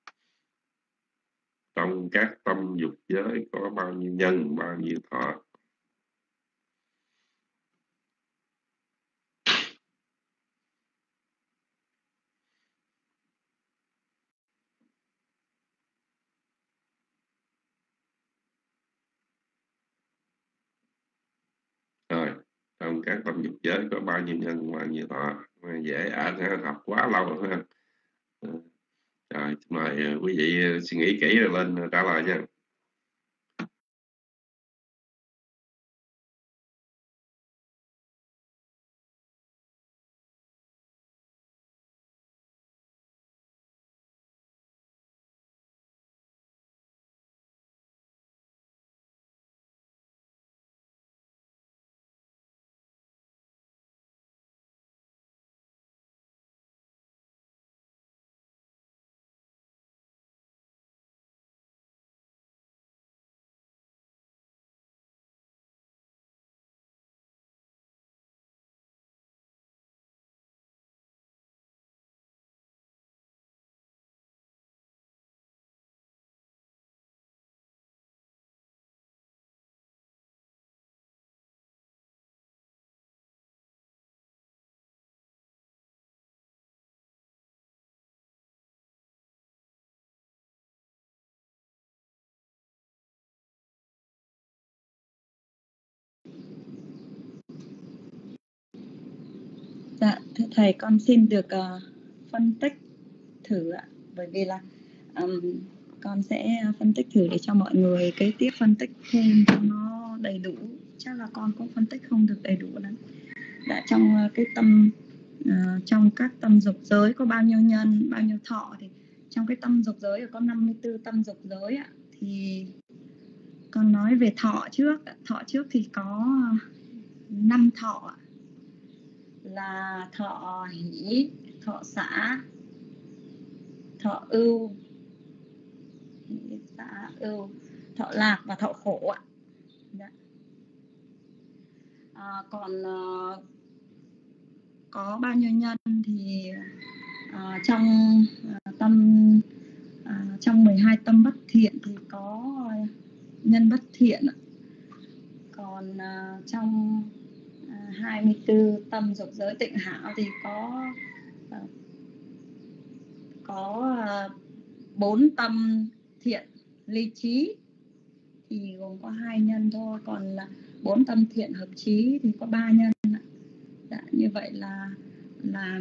Trong các tâm dục giới có bao nhiêu nhân, bao nhiêu thọ. Rồi, trong các tâm dục giới có bao nhiêu nhân, bao nhiêu thọ. Dễ ạ, à, học quá lâu rồi ha. Rồi, mời quý vị suy nghĩ kỹ rồi lên trả lời nha. Dạ, thưa thầy, con xin được uh, phân tích thử ạ. Bởi vì là um, con sẽ phân tích thử để cho mọi người kế tiếp phân tích thêm cho nó đầy đủ. Chắc là con cũng phân tích không được đầy đủ lắm. Dạ, trong uh, cái tâm uh, trong các tâm dục giới có bao nhiêu nhân, bao nhiêu thọ, thì trong cái tâm dục giới có năm mươi tư tâm dục giới ạ. Thì con nói về thọ trước. Thọ trước thì có năm thọ ạ. Là thọ hỷ, thọ xả, thọ ưu, hỷ, xả, ưu, thọ lạc và thọ khổ ạ. Dạ. À, còn uh, có bao nhiêu nhân thì uh, trong uh, tâm uh, trong mười hai tâm bất thiện thì có uh, nhân bất thiện ạ. Còn uh, trong uh, hai mươi tư tâm dục giới tịnh hảo thì có uh, có bốn uh, tâm thiện ly trí thì gồm có hai nhân thôi, còn là bốn tâm thiện hợp trí thì có ba nhân. Dạ, như vậy là là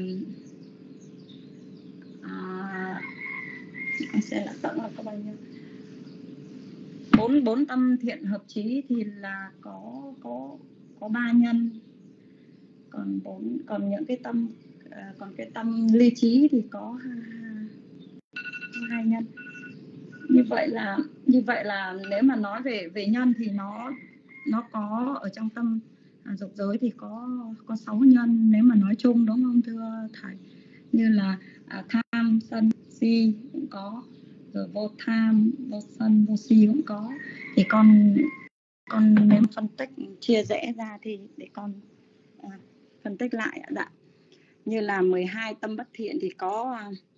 à, sẽ là tổng là có bao nhiêu? Bốn bốn tâm thiện hợp trí thì là có có có ba nhân, còn bốn còn những cái tâm uh, còn cái tâm ly trí thì có hai, hai nhân. Như vậy là như vậy là nếu mà nói về về nhân thì nó nó có ở trong tâm à, dục giới thì có có sáu nhân nếu mà nói chung, đúng không thưa thầy? Như là à, tham, sân, si cũng có, rồi vô tham, vô sân, vô si cũng có. Thì con con nếu phân tích chia rẽ ra thì để con à, phân tích lại ạ. Dạ. Như là mười hai tâm bất thiện thì có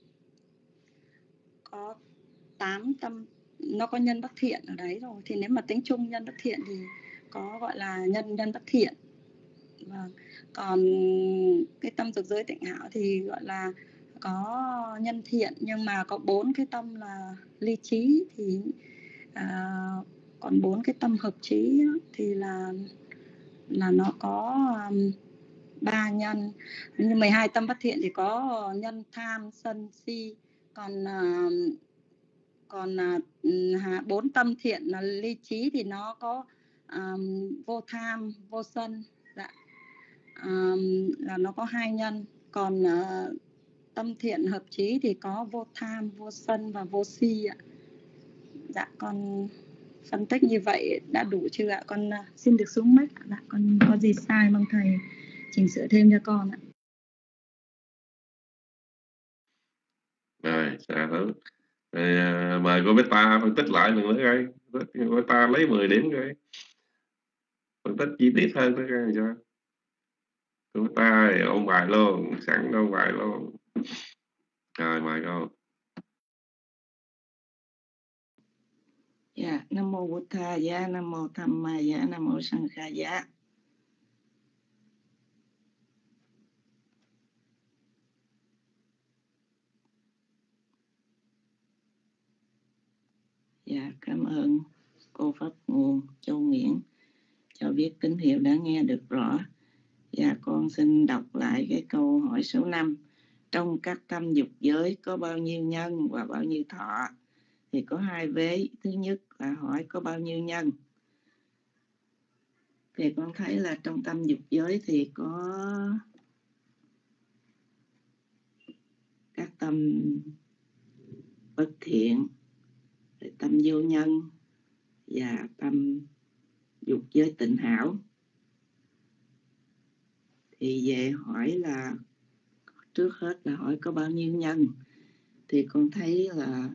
có tám tâm, nó có nhân bất thiện ở đấy rồi. Thì nếu mà tính chung nhân bất thiện thì có gọi là nhân nhân bất thiện. Vâng. Còn cái tâm dục giới tịnh hảo thì gọi là có nhân thiện, nhưng mà có bốn cái tâm là ly trí thì à, còn bốn cái tâm hợp trí thì là là nó có um, ba nhân. Nhưng mười hai tâm bất thiện thì có nhân tham, sân, si. Còn uh, còn uh, bốn tâm thiện là ly trí thì nó có um, vô tham, vô sân. Dạ. Um, là nó có hai nhân. Còn uh, tâm thiện hợp trí thì có vô tham, vô sân và vô si ạ. Dạ, con phân tích như vậy đã đủ chưa ạ? Con uh, xin được xuống mic. Dạ, con có gì sai mong thầy chỉnh sửa thêm cho con ạ. Rồi, xa thứ. Rồi, uh, mời cô Beta phân tích lại lần nữa coi. Cô Beta lấy mười điểm coi. Phân tích chi tiết hơn nữa coi sao. Cô Beta ôn bài luôn, sẵn ôn bài luôn. Rồi mời cô. Dạ, Nam mô Bụt Tha Giá, Nam mô Tham Ma Giá, Nam mô Sang Kha Giá. Dạ, cảm ơn cô Pháp Nguồn Châu Nguyễn cho biết tín hiệu đã nghe được rõ. Dạ, con xin đọc lại cái câu hỏi số năm. Trong các tâm dục giới có bao nhiêu nhân và bao nhiêu thọ? Thì có hai vế. Thứ nhất là hỏi có bao nhiêu nhân. Thì con thấy là trong tâm dục giới thì có các tâm bất thiện, tâm vô nhân và tâm dục giới tịnh hảo. Thì về hỏi là trước hết là hỏi có bao nhiêu nhân. Thì con thấy là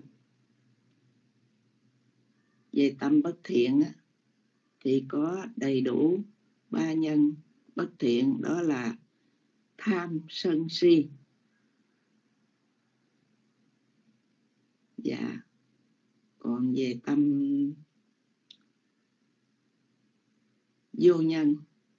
về tâm bất thiện á, thì có đầy đủ ba nhân bất thiện, đó là tham, sân, si. Dạ. Còn về tâm vô nhân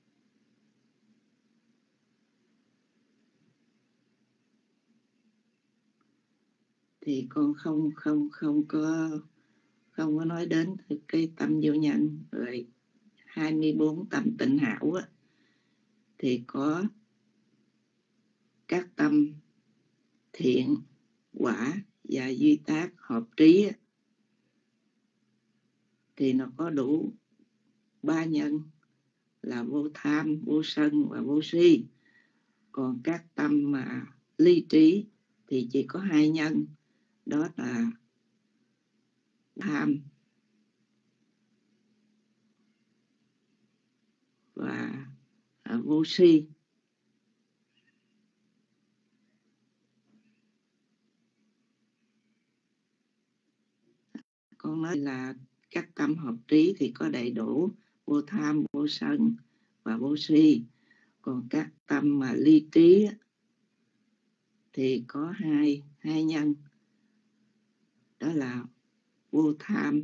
thì con không không không có không có nói đến cái tâm vô nhân. Rồi hai mươi bốn tâm tịnh hảo á, thì có các tâm thiện, quả và duy tác hợp trí á, thì nó có đủ ba nhân là vô tham, vô sân và vô si. Còn các tâm mà ly trí thì chỉ có hai nhân, đó là tham và à, vô si. Con nói là các tâm hợp trí thì có đầy đủ vô tham, vô sân và vô si. Còn các tâm mà ly trí thì có hai hai nhân, đó là vô tham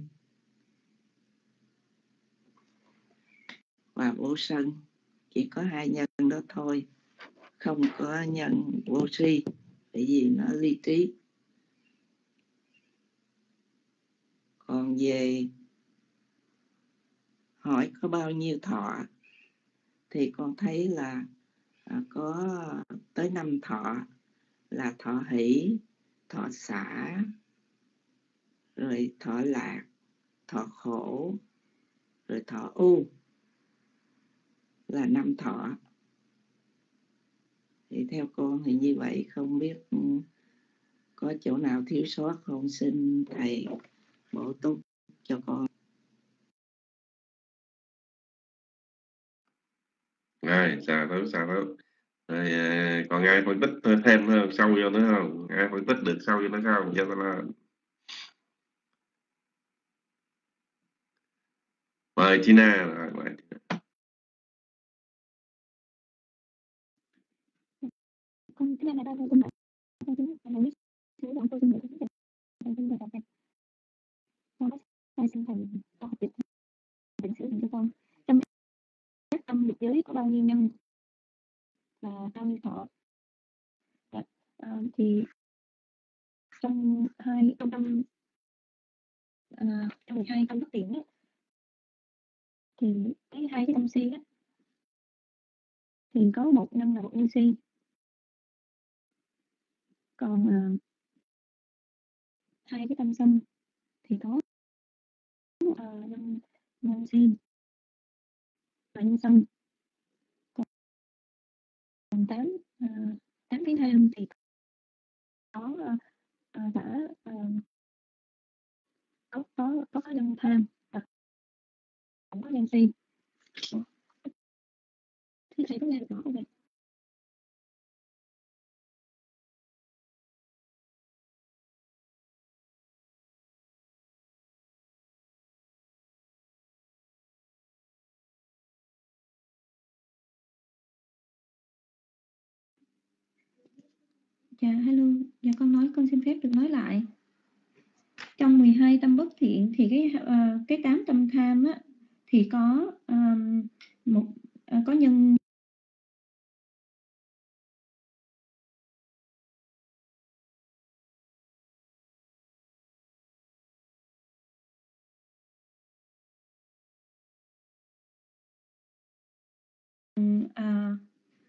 và vô sân. Chỉ có hai nhân đó thôi, không có nhân vô si, bởi vì nó ly trí. Còn về hỏi có bao nhiêu thọ thì con thấy là à, có tới năm thọ, là thọ hỷ, thọ xả, rồi thọ lạc, thọ khổ, rồi thọ u, là năm thọ. Thì theo con thì như vậy, không biết có chỗ nào thiếu sót không, xin thầy bổ túc cho con. Rồi, xà thứ xà thứ. Rồi, còn ai phân tích thêm sâu vô nữa không? Ai phân tích được sâu vô nữa không? Cho nó mời China. Rồi, mời. Con thứ này là con cũng con thứ này là biết sử dụng tôi dùng để tính con thứ này là con có sai sinh thành con học định định sử dụng cho con. Trong các tâm dục giới có bao nhiêu nhân và bao nhiêu thọ? À, thì trong hai trong tâm à, trong mười hai tâm bất tiện thì cái hai cái tâm si đó, thì có một nhân là một nhân si. Còn à, hai cái tâm sân thì có à, nhân nhân si và nhân sân. Còn tám à, tám cái tham thì có à, cả à, có có có cái nhân tham và cũng có nhân si. Thì thầy có nghe được rõ không vậy? Dạ hello, dạ con nói, con xin phép được nói lại. Trong mười hai tâm bất thiện thì cái uh, cái tám tâm tham á thì có um, một uh, có nhân uh,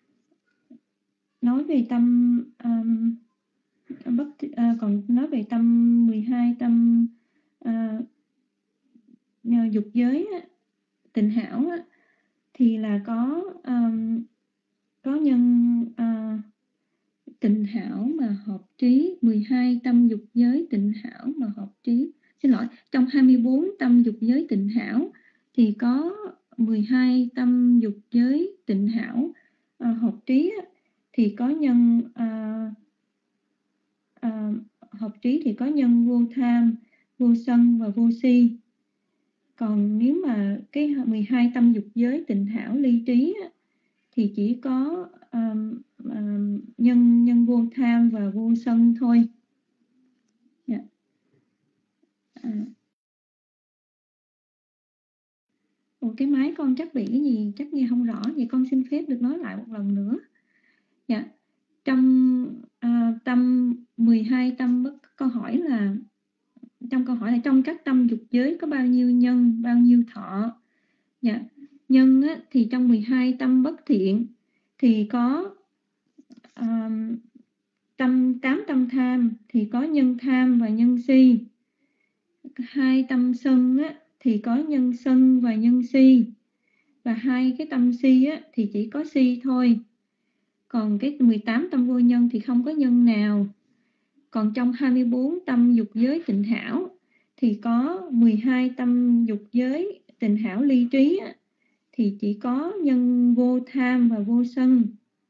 nói về tâm um, bất uh, còn nói về tâm mười hai tâm uh, dục giới á, tịnh hảo á, thì là có um, có nhân uh, tịnh hảo mà hợp trí, mười hai tâm dục giới tịnh hảo mà hợp trí. Xin lỗi, trong hai mươi bốn tâm dục giới tịnh hảo thì có mười hai tâm dục giới tịnh hảo uh, hợp trí á, thì có nhân uh, uh, hợp trí thì có nhân vô tham, vô sân và vô si. Còn nếu mà cái mười hai tâm dục giới tịnh hảo ly trí á, thì chỉ có um, um, nhân nhân vô tham và vô sân thôi. Yeah. À. Ủa, cái máy con chắc bị cái gì, chắc nghe không rõ, vậy con xin phép được nói lại một lần nữa. Dạ. Trong uh, tâm mười hai tâm, câu hỏi là trong câu hỏi là trong các tâm dục giới có bao nhiêu nhân, bao nhiêu thọ? Dạ. Nhân á, thì trong mười hai tâm bất thiện thì có um, tâm tám tâm tham thì có nhân tham và nhân si. Hai tâm sân á, thì có nhân sân và nhân si. Và hai cái tâm si á, thì chỉ có si thôi. Còn cái mười tám tâm vô nhân thì không có nhân nào. Còn trong hai mươi bốn tâm dục giới tịnh hảo thì có mười hai tâm dục giới tịnh hảo ly trí á, thì chỉ có nhân vô tham và vô sân.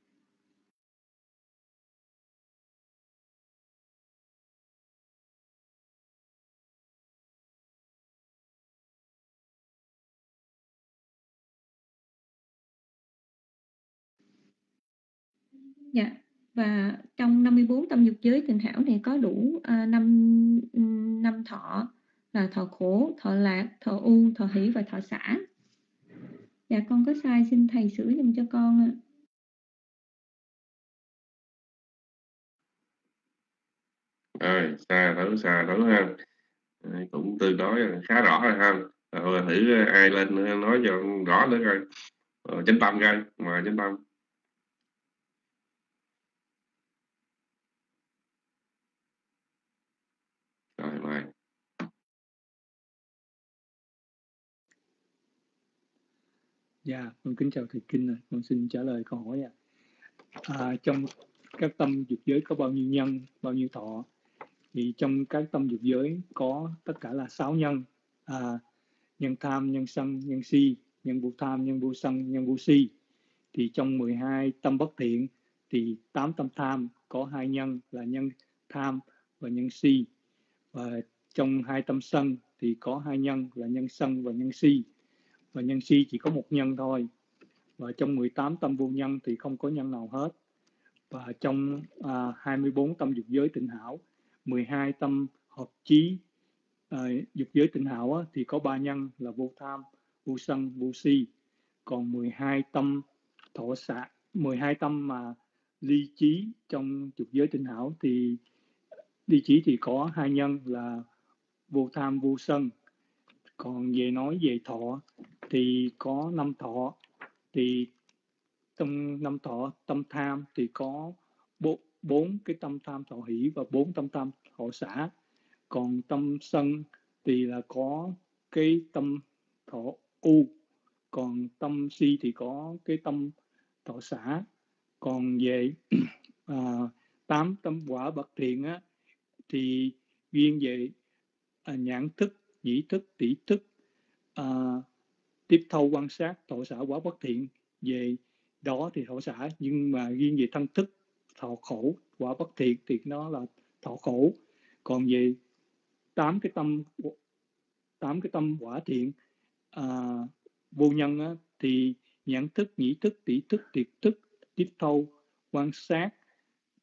Dạ. Và trong năm mươi bốn tâm dục giới tịnh hảo này có đủ uh, năm, năm thọ là thọ khổ, thọ lạc, thọ u, thọ hỷ và thọ xả. Dạ con có sai xin thầy sửa giùm cho con ạ. Rồi, xa thử xa thử ha. Cũng tương đối khá rõ rồi ha. Rồi thử ai lên nói cho rõ nữa coi. Ờ, Chánh Tâm coi, mời Chánh Tâm. Rồi mời. Dạ, con kính chào thầy Kinh, con xin trả lời câu hỏi ạ. À, trong các tâm dục giới có bao nhiêu nhân, bao nhiêu thọ? Thì trong các tâm dục giới có tất cả là sáu nhân. À, nhân tham, nhân sân, nhân si, nhân vô tham, nhân vô sân, nhân vô si. Thì trong mười hai tâm bất thiện thì tám tâm tham có hai nhân là nhân tham và nhân si. Và trong hai tâm sân thì có hai nhân là nhân sân và nhân si. Và nhân si chỉ có một nhân thôi. Và trong mười tám tâm vô nhân thì không có nhân nào hết. Và trong à, hai mươi bốn tâm dục giới tịnh hảo, mười hai tâm hợp chí à, dục giới tịnh hảo á, thì có ba nhân là vô tham, vô sân, vô si. Còn mười hai tâm thọ xạ, mười hai tâm mà ly trí trong dục giới tịnh hảo thì ly trí thì có hai nhân là vô tham, vô sân. Còn về nói về thọ thì có năm thọ. Thì trong năm thọ tâm tham thì có bốn cái tâm tham thọ hỷ và bốn tâm tham thọ xả. Còn tâm sân thì là có cái tâm thọ u. Còn tâm si thì có cái tâm thọ xả. Còn về à, tám tâm quả bất thiện á, thì riêng về à, nhãn thức, nhĩ thức, tỷ thức, à, tiếp thâu quan sát thọ xả quả bất thiện, về đó thì thọ xả. Nhưng mà riêng về thân thức thọ khổ quả bất thiện thì nó là thọ khổ. Còn về tám cái tâm tám cái tâm quả thiện à, vô nhân á, thì nhãn thức, nhĩ thức, tỷ thức, tiệt thức, tiếp thâu quan sát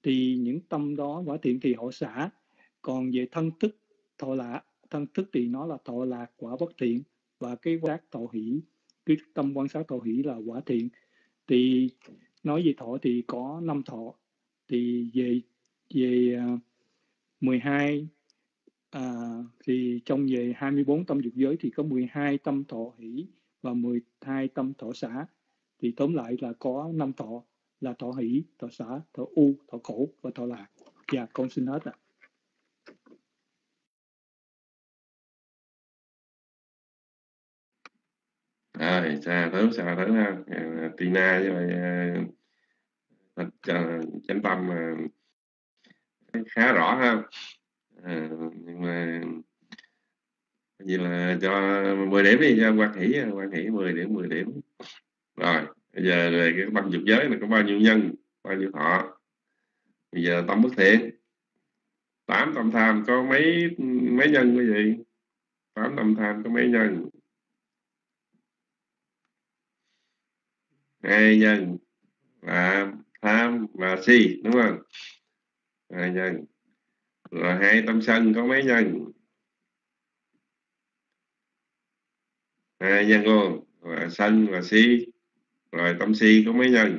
thì những tâm đó quả thiện thì họ xả. Còn về thân thức thọ lạc, thân thức thì nó là thọ lạc quả bất thiện, và cái quan sát thọ hỷ, cái tâm quan sát thọ hỷ là quả thiện. Thì nói về thọ thì có năm thọ. Thì về về uh, mười hai à, thì trong về hai mươi bốn tâm dục giới thì có mười hai tâm thọ hỷ và mười hai tâm thọ xả. Thì tóm lại là có năm thọ là thọ hỷ, thọ xả, thọ u, thọ khổ và thọ lạc. Dạ, con xin hết ạ. Rồi, xa thứ xa thứ ha. À, Tina với lại à, chánh tâm à, khá rõ ha. À, nhưng mà vì là cho mười điểm đi, cho quan hỷ quan hỷ mười điểm mười điểm. Rồi bây giờ về cái tâm dục giới này có bao nhiêu nhân, bao nhiêu thọ? Bây giờ tâm bất thiện, tám tâm tham có mấy mấy nhân cái gì? Tám tâm tham có mấy nhân? Hai nhân là tham và si, đúng không? Hai nhân. Rồi hai tâm sân có mấy nhân? Hai nhân luôn. Rồi sân và si. Rồi tâm si có mấy nhân?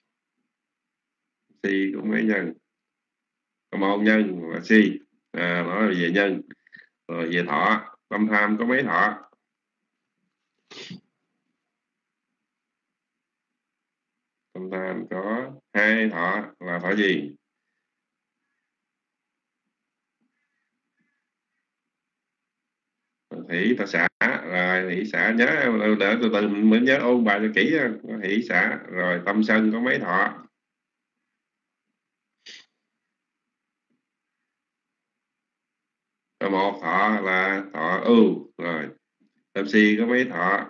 Si có mấy nhân? Có một nhân và si. À, đó là về nhân. Rồi về thọ, tâm tham có mấy thọ? Tâm tham có hai thọ, là thọ gì? Hỷ thọ xả. Rồi hỷ xả nhớ, đỡ từ từ mới nhớ ôn bài cho kỹ. Hỷ xả. Rồi tâm sân có mấy thọ? Có một thọ là thọ ưu. Rồi tâm si có mấy thọ?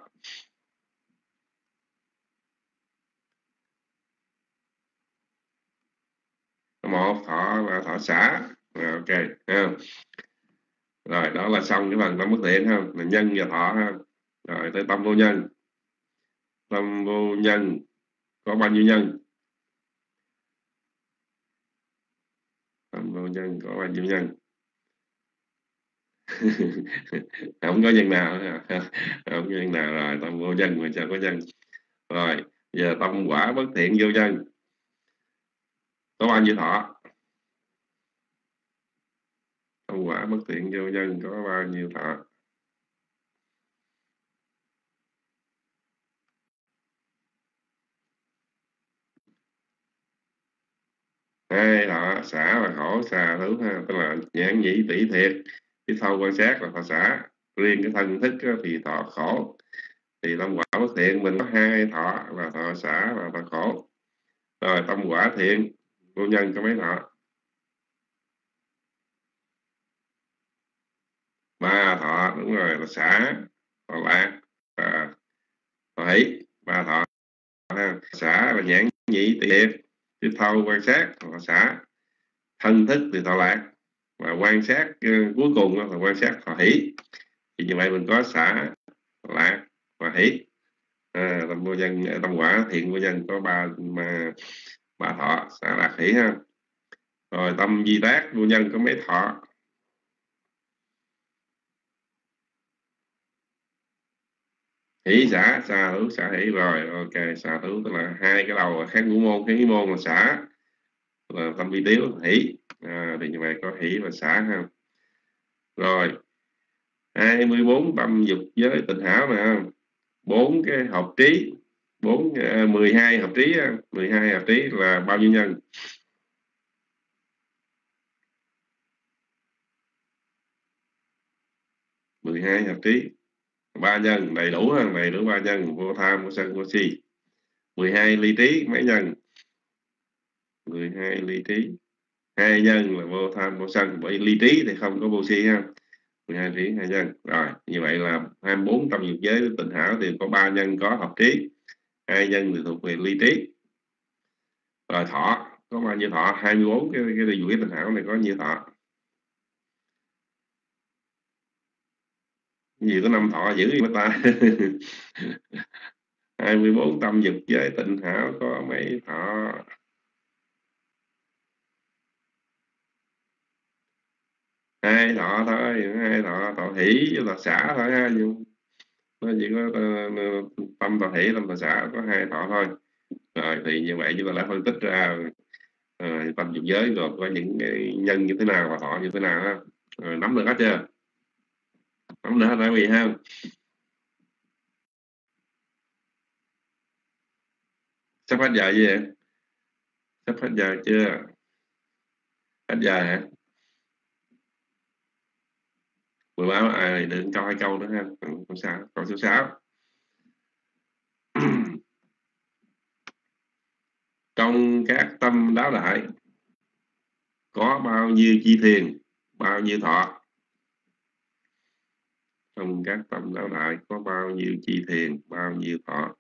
Có một thọ là thọ xả. Rồi ok ha. Rồi đó là xong cái phần tâm bất thiện ha, là nhân và thọ ha. Rồi tới tâm vô nhân. Tâm vô nhân có bao nhiêu nhân? Tâm vô nhân có bao nhiêu nhân? Không có nhân nào nữa. Không có nhân nào. Rồi tâm vô nhân mà sao có nhân? Rồi giờ tâm quả bất thiện vô nhân có bao nhiêu thọ? Tâm quả bất thiện vô nhân có bao nhiêu thọ? Hai thọ xả và khổ xà thứ ha, tức là nhãn nhĩ tỷ thiệt, cái thâu quan sát là thọ xả, riêng cái thân thức thì thọ khổ. Thì tâm quả bất thiện mình có hai thọ là thọ xả và thọ khổ. Rồi tâm quả thiện vô nhân có mấy thọ? Ba thọ, đúng rồi, là xả, thọ lạc và thọ hỷ. Ba thọ ha. Xả là nhãn nhĩ tỷ thiệt, cái thâu quan sát thọ xả, thân thức thì thọ lạc, và quan sát uh, cuối cùng là quan sát thọ hỷ. Thì như vậy mình có xả, lạc và hỷ. À, tâm vô nhân, tâm quả thiện vô nhân có ba mà ba thọ, xả lạc hỷ ha. Rồi tâm di tác vô nhân có mấy thọ? Hỷ xả, xả hữu xả hỷ. Rồi ok, xả hữu tức là hai cái đầu khác ngũ môn, cái ngũ môn là xả, là tâm vi tiếu hỷ. À, thì như vậy có hỷ và xả ha. Rồi hai mươi bốn tâm dục giới tịnh hảo nè, bốn cái hợp trí, bốn mười hai hợp trí, mười hai hợp trí là bao nhiêu nhân? mười hai hợp trí ba nhân, đầy đủ ha, đầy đủ ba nhân, vô tham vô sân vô si. mười hai ly trí mấy nhân? mười hai ly trí hai nhân là vô tham vô sân, bởi ly trí thì không có vô si ha. mười hai trí hai nhân. Rồi như vậy là hai mươi bốn tâm dục giới tịnh hảo thì có ba nhân có hợp trí, hai nhân thì thuộc về ly trí. Rồi thọ có bao nhiêu thọ? hai mươi bốn cái cái dục giới tịnh hảo này có nhiêu thọ? Gì có năm thọ dữ vậy ta? hai mươi bốn tâm dục giới tịnh hảo có mấy thọ? hai thọ thôi, hai thọ, thọ hỷ với thọ xả thôi ha, nhưng nó chỉ có uh, tâm thọ hỷ, tâm thọ xả, có hai thọ thôi. Rồi thì như vậy chúng ta đã phân tích ra uh, tâm dục giới rồi có những cái nhân như thế nào và thọ như thế nào ha. Rồi nắm được hết chưa? Nắm được hết rồi gì ha? Sắp hết giờ gì vậy? Sắp hết giờ chưa? Hết giờ hả? Mười báo ai đừng câu hai câu nữa ha. Câu sáu, câu số sáu. Trong các tâm đáo đại có bao nhiêu chi thiền, bao nhiêu thọ? Trong các tâm đáo đại có bao nhiêu chi thiền, bao nhiêu thọ?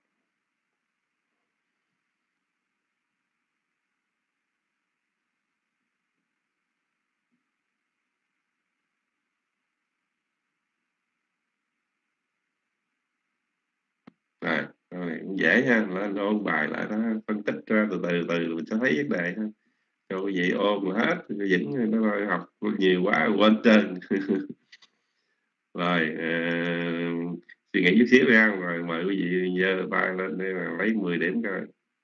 Rồi, này cũng dễ ha, lên ôn bài lại đó, phân tích ra từ từ từ mình sẽ thấy vấn đề ha. Cho quý vị ôn mà hết, vẫn nó rồi học nhiều quá quên trơn. Rồi uh, suy nghĩ chút xíu ra, rồi mời quý vị giơ tay lên để mà lấy mười điểm coi.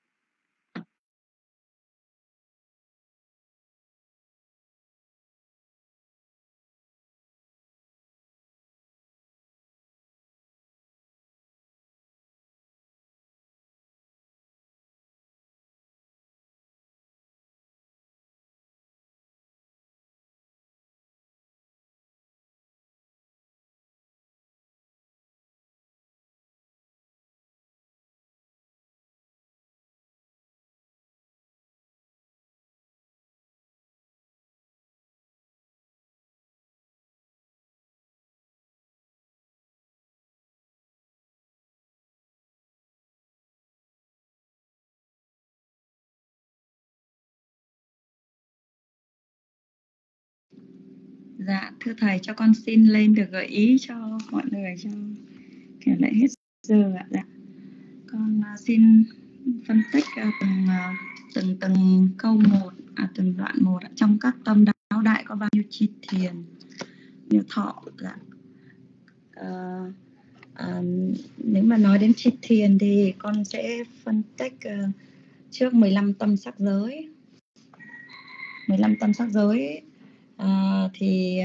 Dạ, thưa thầy, cho con xin lên được gợi ý cho mọi người cho kể lại hết giờ ạ. Dạ. Con uh, xin phân tích uh, từng uh, từng từng câu một, à, từng đoạn một. Trong các tâm đáo đại có bao nhiêu chi thiền, nhiêu thọ? Dạ. Uh, uh, nếu mà nói đến chi thiền thì con sẽ phân tích uh, trước mười lăm tâm sắc giới. mười lăm tâm sắc giới uh, thì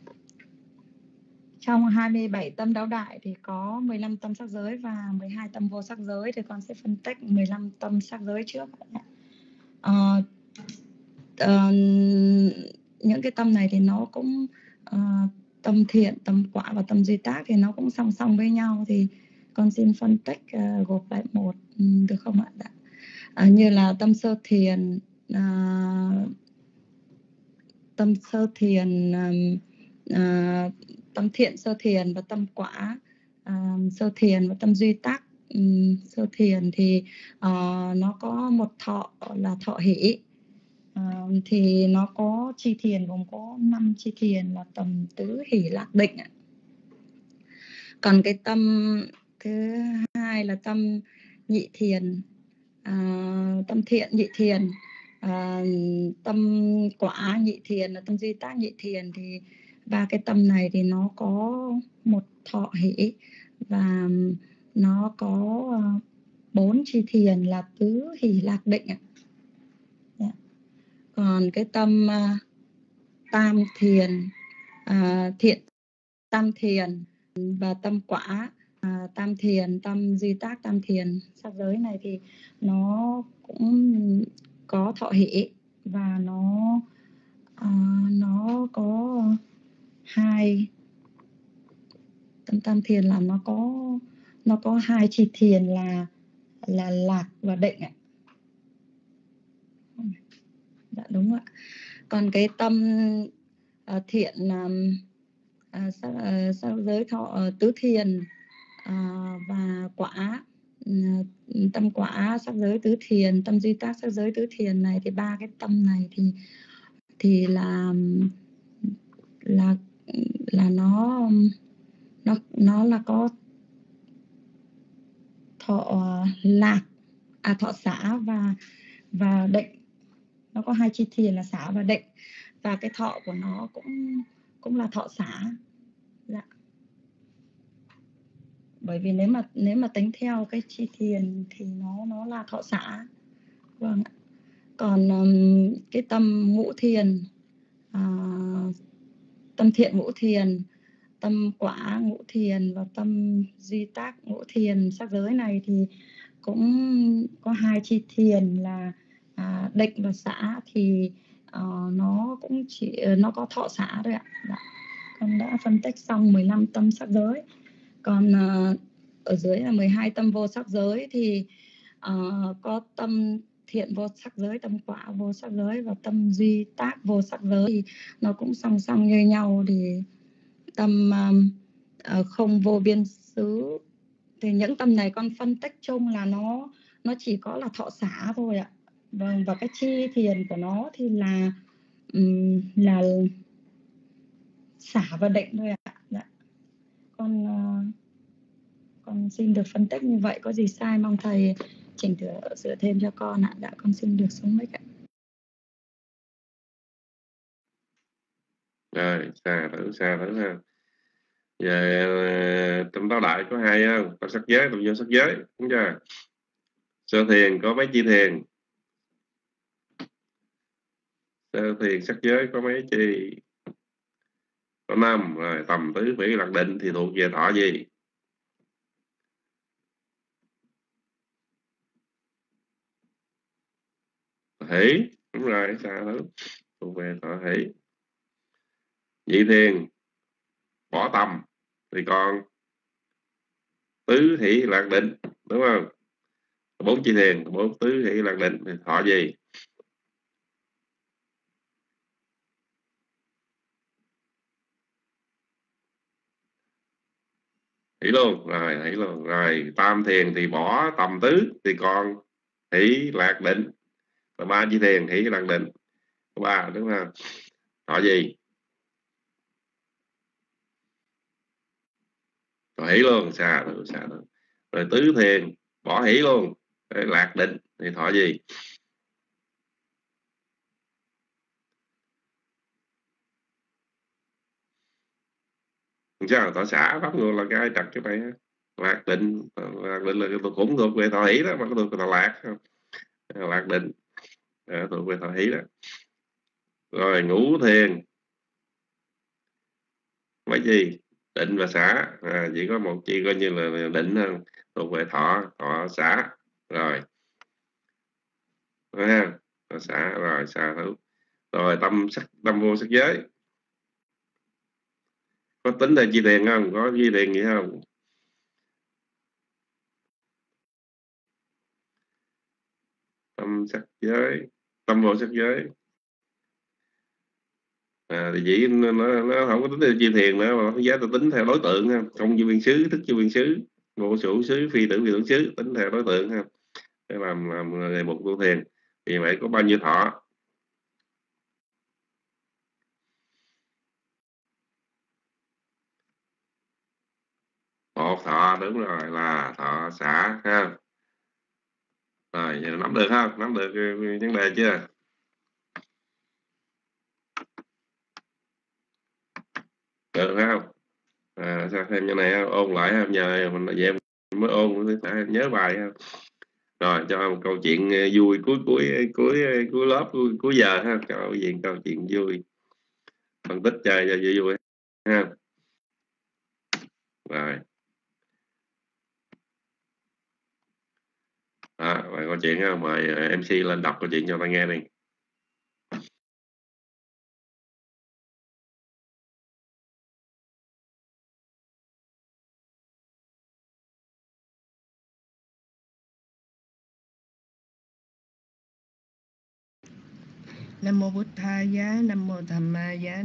trong hai mươi bảy tâm đáo đại thì có mười lăm tâm sắc giới và mười hai tâm vô sắc giới, thì con sẽ phân tích mười lăm tâm sắc giới trước. Uh, uh, những cái tâm này thì nó cũng uh, tâm thiện, tâm quả và tâm duy tác thì nó cũng song song với nhau, thì con xin phân tích uh, gộp lại một, um, được không ạ? Uh, như là tâm sơ thiền, uh, tâm sơ thiền, um, uh, tâm thiện sơ thiền và tâm quả uh, sơ thiền và tâm duy tác um, sơ thiền thì uh, nó có một thọ là thọ hỷ. Uh, thì nó có chi thiền gồm có năm chi thiền là tầm tứ hỷ lạc định. Còn cái tâm thứ hai là tâm nhị thiền, uh, tâm thiện nhị thiền, uh, tâm quả nhị thiền là tâm duy tác nhị thiền, thì ba cái tâm này thì nó có một thọ hỷ và nó có uh, bốn chi thiền là tứ hỷ lạc định. Yeah. Còn cái tâm uh, tam thiền, uh, thiện tam thiền và tâm quả uh, tam thiền, tâm duy tác tam thiền sắc giới này thì nó cũng có thọ hỷ và nó uh, nó có hai tâm tam thiền là nó có nó có hai chi thiền là là lạc và định ạ. Dạ đúng ạ. Còn cái tâm uh, thiện um, uh, sắc, uh, sắc giới thọ uh, tứ thiền uh, và quả uh, tâm quả sắc giới tứ thiền, tâm duy tác sắc giới tứ thiền này, thì ba cái tâm này thì thì là là là nó nó nó là có thọ lạc, à thọ xả và và định. Nó có hai chi thiền là xả và định, và cái thọ của nó cũng cũng là thọ xả. Dạ. Bởi vì nếu mà nếu mà tính theo cái chi thiền thì nó nó là thọ xả. Vâng. Còn um, cái tâm ngũ thiền, uh, tâm thiện ngũ thiền, tâm quả ngũ thiền và tâm duy tác ngũ thiền sắc giới này thì cũng có hai chi thiền là à, định và xả, thì uh, nó cũng chỉ nó có thọ xả thôi ạ. Dạ. Con đã phân tích xong mười lăm tâm sắc giới. Còn uh, ở dưới là mười hai tâm vô sắc giới thì uh, có tâm thiện vô sắc giới, tâm quả vô sắc giới và tâm duy tác vô sắc giới, thì nó cũng song song như nhau. Thì tâm um, uh, không vô biên xứ thì những tâm này con phân tích chung là nó nó chỉ có là thọ xả thôi ạ. Vâng, và cái chi thiền của nó thì là um, là xả và định thôi ạ. Dạ. Con uh, con xin được phân tích như vậy, có gì sai mong thầy chỉnh sửa sửa thêm cho con ạ. Dạ, con xin được xuống mic ạ. Rồi, xa thử xa thử ha. Giờ tâm táo đại có hai không? Có sắc giới, tâm vô sắc giới, đúng chưa? Sơ thiền có mấy chi thiền? Sơ thiền sắc giới có mấy chi? Có năm. Rồi tầm tứ thủy lạc định thì thuộc về thọ gì? Hỷ. Đúng rồi, xa thử, thuộc về thọ hỷ. Nhị thiền bỏ tầm thì còn tứ hỷ lạc định, đúng không? Bốn chi thiền, bốn tứ hỷ lạc định thì thọ gì? Hỷ luôn. Rồi hỷ luôn. Rồi tam thiền thì bỏ tầm tứ thì còn hỷ lạc định. Và ba chi thiền hỷ lạc định có ba, đúng không? Thọ gì? Thọ hỷ luôn. Xa rồi, xa rồi. Rồi tứ thiền bỏ hỷ luôn, lạc định thì thọ gì? Sao thọ xả pháp ngược là cái trật cái này? Lạc định, lạc định là cái cũng thuộc về thọ hỷ đó, mà có thuộc về thọ lạc không? Lạc định à, thuộc về thọ hỷ đó. Rồi ngũ thiền mấy gì? Định và xả. À, chỉ có một chi coi như là định hơn, thuộc về thọ thọ xả. Rồi ha, thọ xả. Rồi xả thử. Rồi tâm sắc, tâm vô sắc giới có tính là chi thiền không? Có chi thiền gì không? Tâm sắc giới, tâm vô sắc giới à, thì chỉ nó, nó không có tính theo chi thiền nữa, mà giá tôi tính theo đối tượng ha. Công chi viên xứ, thức chi viên xứ, vô chủ xứ, phi tử phi tưởng xứ, tính theo đối tượng ha, để làm, làm nghề một tu thiền. Vì vậy có bao nhiêu thọ? Một thọ, đúng rồi, là thọ xả ha. Rồi giờ nắm được không? Nắm được vấn đề chưa? Được không? À, sao thêm như này không? Ôn lại không? Nhờ mình về mới ôn phải nhớ bài không? Rồi cho một câu chuyện vui cuối cuối cuối cuối lớp, cuối, cuối giờ ha, câu chuyện câu chuyện vui phân tích chơi cho vui vui ha. Rồi à, mời câu chuyện ha, mời em xê lên đọc câu chuyện cho ta nghe đi. Nam mô Bụt Tha Giá, Nam mô Tham Ma Giá,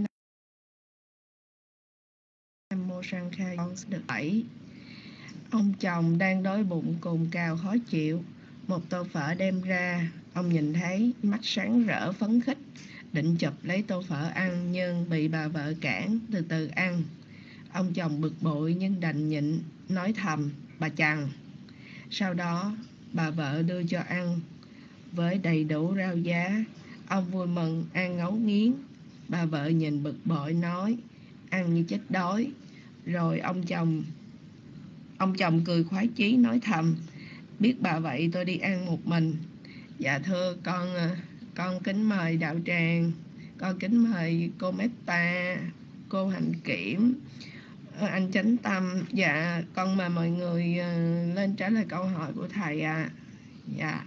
Nam mô Sang Kha. Con được bảy. Ông chồng đang đói bụng cồn cào khó chịu, một tô phở đem ra, ông nhìn thấy mắt sáng rỡ phấn khích, định chụp lấy tô phở ăn nhưng bị bà vợ cản, từ từ ăn. Ông chồng bực bội nhưng đành nhịn, nói thầm bà chằn. Sau đó bà vợ đưa cho ăn với đầy đủ rau giá. Ông vui mừng ăn ngấu nghiến. Bà vợ nhìn bực bội nói: ăn như chết đói. Rồi ông chồng ông chồng cười khoái chí nói thầm: biết bà vậy tôi đi ăn một mình. Dạ thưa con con kính mời đạo tràng, con kính mời cô Meta, cô Hạnh Kiểm, anh Chánh Tâm. Dạ con mời mọi người lên trả lời câu hỏi của thầy ạ. À. Dạ.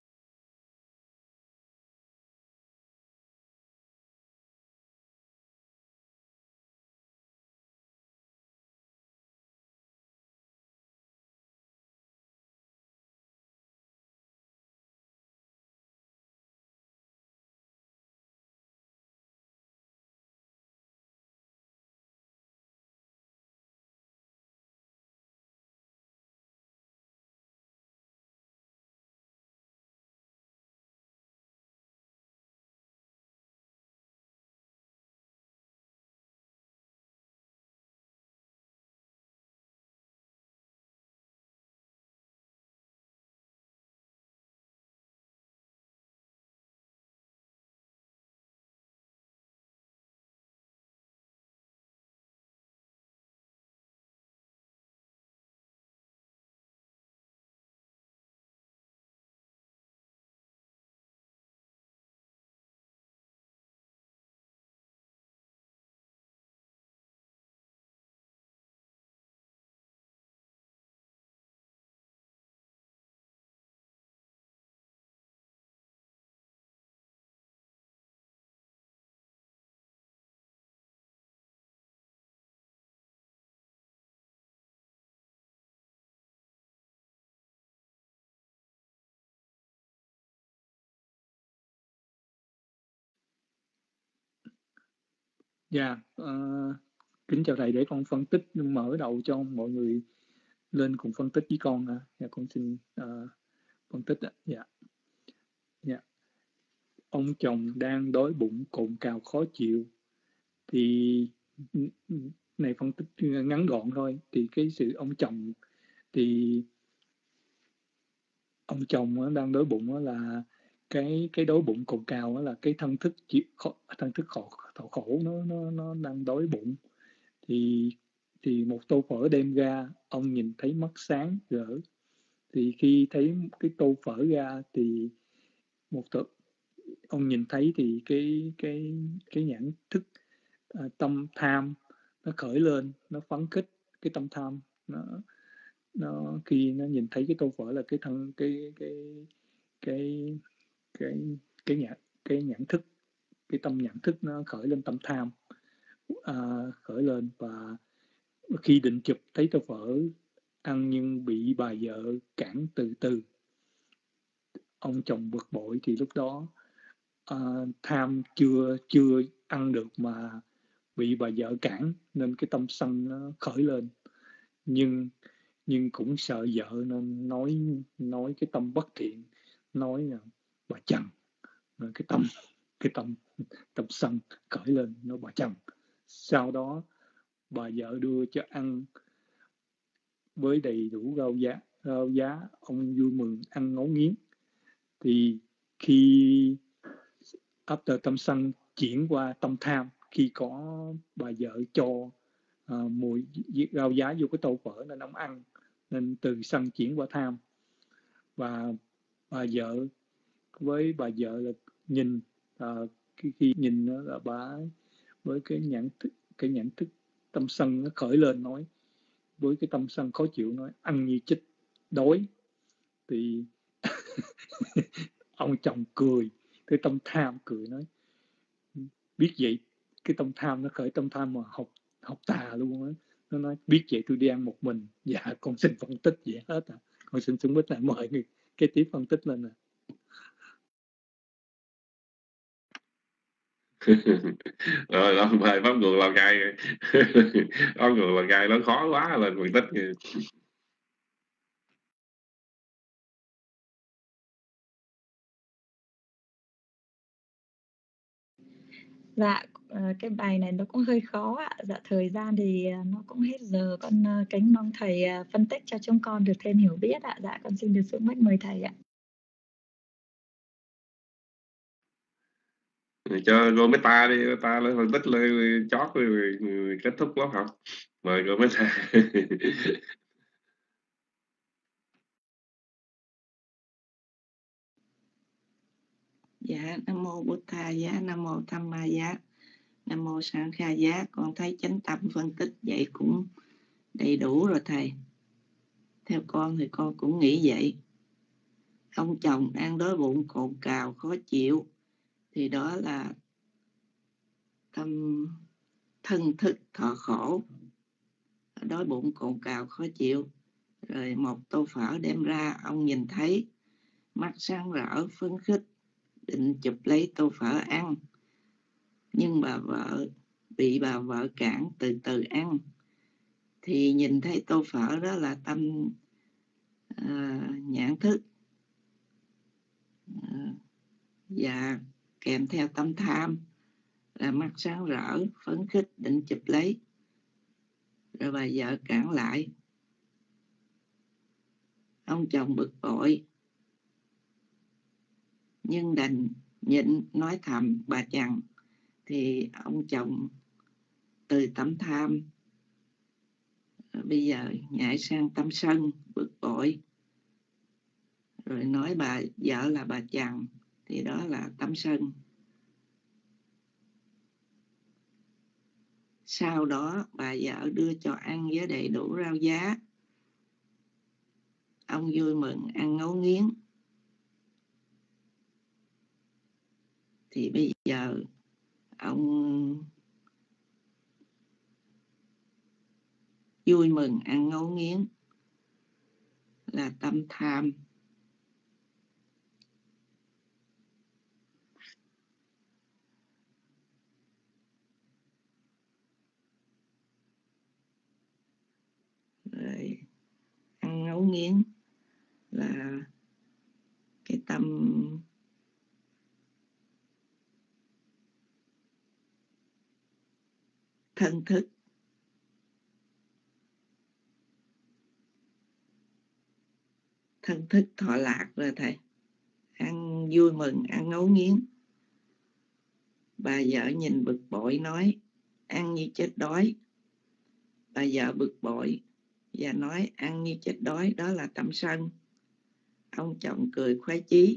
Dạ, yeah, uh, kính chào thầy, để con phân tích mở đầu cho mọi người lên cùng phân tích với con. Ha. Dạ, con xin uh, phân tích. Dạ, yeah. Yeah. Ông chồng đang đói bụng cồn cào khó chịu, thì này phân tích ngắn gọn thôi. Thì cái sự ông chồng thì ông chồng đang đói bụng là cái cái đói bụng cồn cào là cái thân thức chịu khổ, thân thức khổ khổ, khổ nó nó nó đang đói bụng. Thì thì một tô phở đem ra, ông nhìn thấy mắt sáng rỡ. Thì khi thấy cái tô phở ra thì một tô, ông nhìn thấy thì cái cái cái nhãn thức, à, tâm tham nó khởi lên, nó phấn khích. Cái tâm tham nó nó khi nó nhìn thấy cái tô phở là cái thân cái cái cái cái cái nhãn cái nhãn thức, cái tâm nhãn thức nó khởi lên tâm tham, à, khởi lên. Và khi định chụp thấy tô phở ăn nhưng bị bà vợ cản từ từ. Ông chồng bực bội, thì lúc đó uh, tham chưa chưa ăn được mà bị bà vợ cản, nên cái tâm sân nó khởi lên. Nhưng nhưng cũng sợ vợ nên nói nói cái tâm bất thiện, nói là bà chằn. Cái tâm cái tâm tâm sân khởi lên, nó bà chằn. Sau đó bà vợ đưa cho ăn với đầy đủ rau giá rau giá ông vui mừng ăn ngấu nghiến. Thì khi after tâm sân chuyển qua tâm tham, khi có bà vợ cho uh, mùi rau giá vô cái tô phở nên ông ăn, nên từ sân chuyển qua tham. Và bà vợ với bà vợ là nhìn, uh, khi, khi nhìn đó là bà với cái nhãn thức cái nhãn thức tâm sân nó khởi lên, nói với cái tâm sân khó chịu, nói ăn như chết đói. Thì ông chồng cười, cái tâm tham cười nói biết vậy, cái tâm tham nó khởi tâm tham mà học học tà luôn á. Nó nói biết vậy tôi đi ăn một mình. Dạ con xin phân tích vậy hết à. Con xin xuống bích lại mời người cái tiếp phân tích lên nè. Rồi ông thầy pháp nguồn Lào Cai pháp nguồn Lào Cai nó khó quá lên phân tích. Dạ, cái bài này nó cũng hơi khó ạ. Dạ, thời gian thì nó cũng hết giờ. Con kính mong thầy phân tích cho chúng con được thêm hiểu biết ạ. Dạ, con xin được xuống mic mời thầy ạ. cho cô Meta đi, ta lên phân tích lên chót rồi, rồi kết thúc lớp học. Mời cô Meta. Dạ, Nam Mô Bụt Thà Giá, Nam Mô Tham Ma Giá, Nam Mô Sang Kha Giá. Con thấy chánh tâm phân tích vậy cũng đầy đủ rồi thầy. Theo con thì con cũng nghĩ vậy. Ông chồng đang đói bụng cồn cào khó chịu thì đó là tâm thân thức thọ khổ. Đói bụng cồn cào khó chịu, rồi một tô phở đem ra, ông nhìn thấy mắt sáng rỡ phấn khích, định chụp lấy tô phở ăn, nhưng bà vợ bị bà vợ cản từ từ ăn. Thì nhìn thấy tô phở đó là tâm uh, nhãn thức, uh, và kèm theo tâm tham là mắt sáng rỡ phấn khích định chụp lấy, rồi bà vợ cản lại. Ông chồng bực bội nhưng đành nhịn nói thầm bà chằn. Thì ông chồng từ tâm tham bây giờ nhảy sang tâm sân bực bội, rồi nói bà vợ là bà chằn, thì đó là tâm sân. Sau đó bà vợ đưa cho ăn với đầy đủ rau giá. Ông vui mừng ăn ngấu nghiến. Thì bây giờ ông vui mừng ăn ngấu nghiến là tâm tham. Rồi ăn ngấu nghiến là cái tâm thân thức. Thân thức thọ lạc rồi thầy. Ăn vui mừng ăn ngấu nghiến. Bà vợ nhìn bực bội nói ăn như chết đói. Bà vợ bực bội và nói ăn như chết đói, đó là tâm sân. Ông chồng cười khoái chí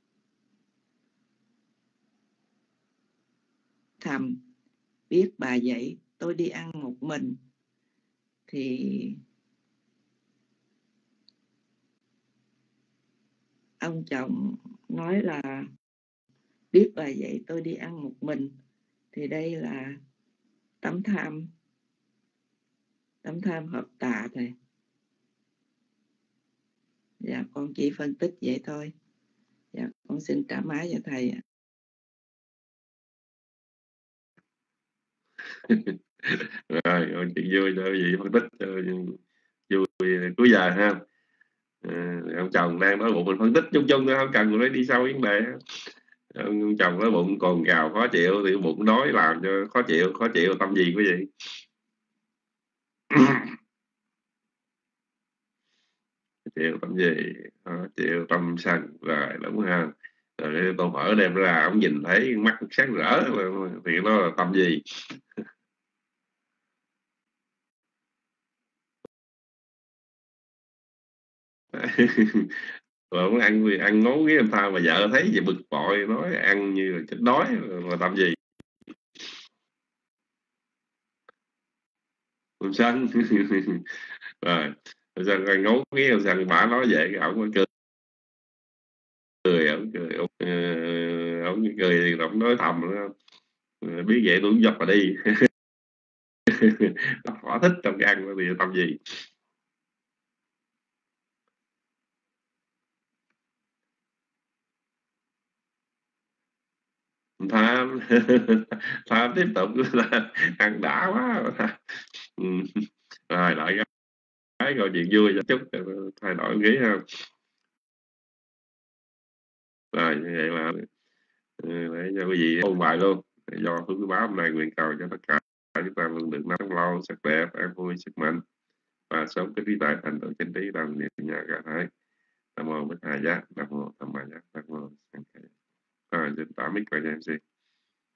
thầm, biết bà vậy tôi đi ăn một mình. Thì ông chồng nói là biết bà vậy tôi đi ăn một mình. Thì đây là tấm tham, tấm tham hợp tà thầy. Dạ con chỉ phân tích vậy thôi. Dạ con xin trả máy cho thầy ạ. Rồi con chị vui cho vậy phân tích cho vui cuối giờ ha. À, ông chồng đang nói bụng mình phân tích chung chung thôi, không cần phải đi sâu vấn đề. Ông chồng nói bụng cồn cào khó chịu thì bụng đói làm cho khó chịu. Khó chịu tâm gì quý vị? Chịu tâm gì? Khó chịu tâm sân. Rồi đúng không? Rồi tôi mở đem ra ông nhìn thấy mắt sáng rỡ thì nó là tâm gì? Rồi ông ăn ăn ngấu nghiến làm sao mà vợ thấy gì bực bội, nói ăn như là chết đói là tâm gì? Tâm sân. Rồi sân ăn ngấu nghiến làm sao bà nói vậy cái ổng cười cười ổng cười ổng uh, ổng cười thì ổng nói thầm nữa. Biết vậy tôi cũng dập mà đi. Họ thích trong cái ăn thì tâm gì? Tham. Tham tiếp tục là ăn đã quá. Ừ. Rồi lại cái câu chuyện vui cho chút thay đổi nghĩ không? Rồi như vậy là để cho quý vị ôn bài luôn. Do phước báo hôm nay nguyện cầu cho tất cả chúng ta luôn được năm lâu sắc đẹp an vui sức mạnh và sống cái trí tuệ thành tựu chánh trí làm niệm nhà cả thái. Nam mô Bích Hà Giá, Nam mô Tham Ma Giá, Nam mô Sang Khải. Rồi xin tạm mic vào cho em xê.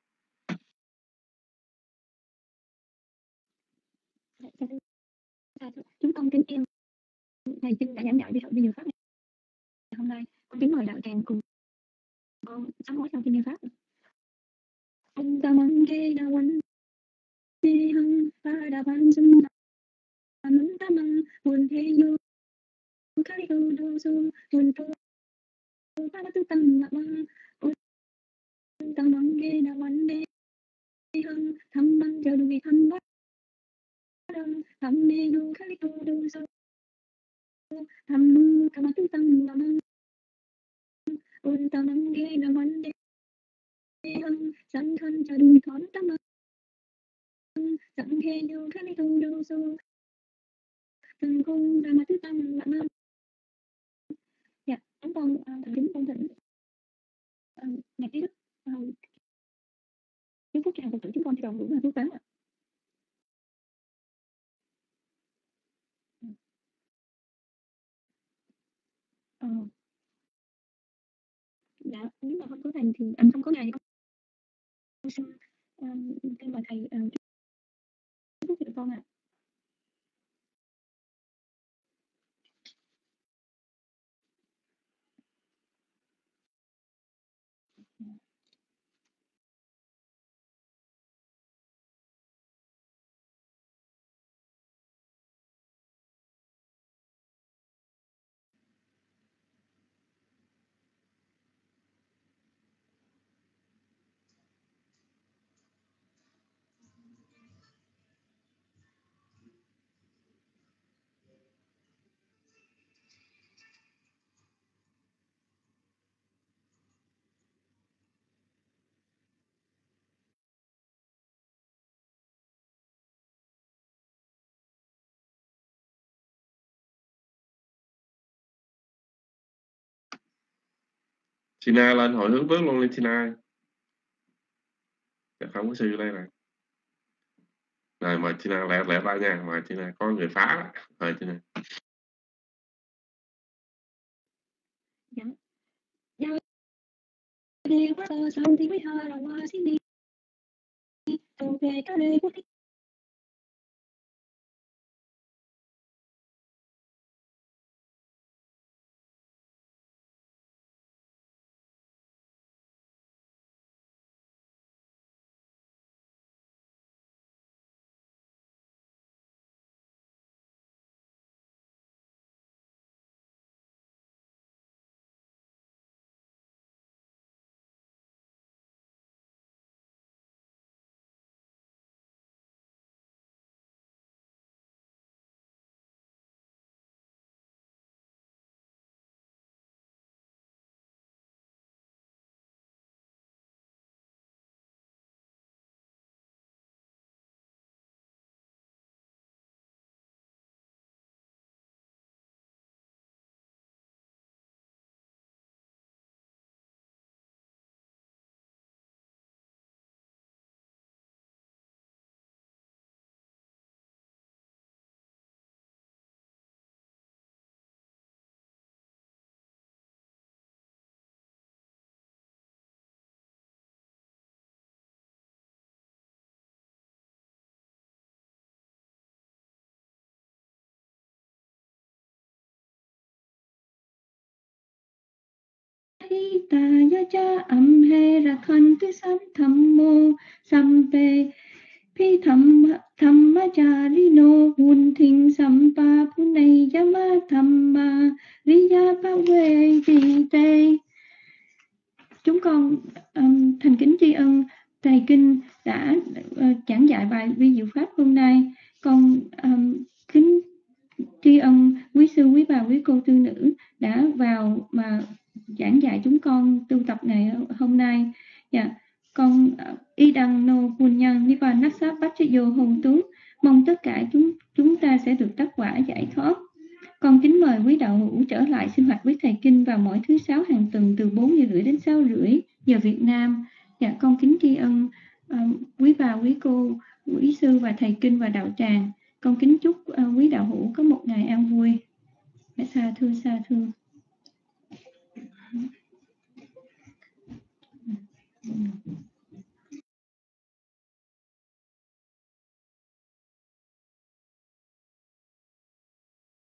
thầy Kinh đã giảng dạy về Diệu Pháp ngày hôm nay. Con kính mời đạo tràng cùng con sám hối trong Kinh Diệu Pháp. Ông ta mong ghê đa quanh đi hăng phá đa ban xung mẫn ta măng buồn thế du khai tu đô su buồn tu phá tư tăng lạc măng ông ta mong ghê đa quanh đi hăng thăm măng chờ đuôi thăm bắt đăng thăm mê du khai tu đô su thăm mư thăm tư tăng lạc măng ông ta mong ghê đa quanh đi hăng sẵn thân chờ đuôi thón ta măng sẵn khê du khai tu đô su từng cung ra mà tư tăng lạc măng. Dạ, chúng con uh, thành kính con thỉnh uh, nhạc trí đức uh, chú phúc tràng Phật tử chúng con tròn đủ là phước báo ạ. Ờ. Dạ, nếu mà không có thầy thì anh không có ngày con xin uh, xin mời thầy uh, chú phúc cho con ạ. Tina lên hồi hướng bước luôn lên Tina. Chắc không có sư đây này. Rồi mời Tina lẹ lẹ ra nha, mời Tina, có người phá đó. Mời Tina. Dạ. Dạ. Đi qua sơ xong thì mới hơi là qua xin đi. Tù về các nơi quốc thích. Ta ya cha am he ra khan tu san tham mô sampe phi tham tham ma cha ri no hun thinh sampa punay yama thamma riya pa we ti te. Chúng con um, thành kính tri ân thầy Kinh đã uh, giảng dạy bài vi diệu pháp hôm nay. Con um, kính tri ân quý sư, quý bà, quý cô tư nữ đã vào mà giảng dạy chúng con tu tập ngày hôm nay. Dạ, con uh, y đăng nô quân nhân ni ba nát sát bát vô hồng tú, mong tất cả chúng chúng ta sẽ được đắc quả giải thoát. Con kính mời quý đạo hữu trở lại sinh hoạt với thầy Kinh vào mỗi thứ sáu hàng tuần từ bốn giờ rưỡi đến sáu rưỡi giờ Việt Nam. Dạ, con kính tri ân um, quý bà, quý cô, quý sư và thầy Kinh và đạo tràng. Con kính chúc uh, quý đạo hữu có một ngày an vui. Sa thưa, sa thưa.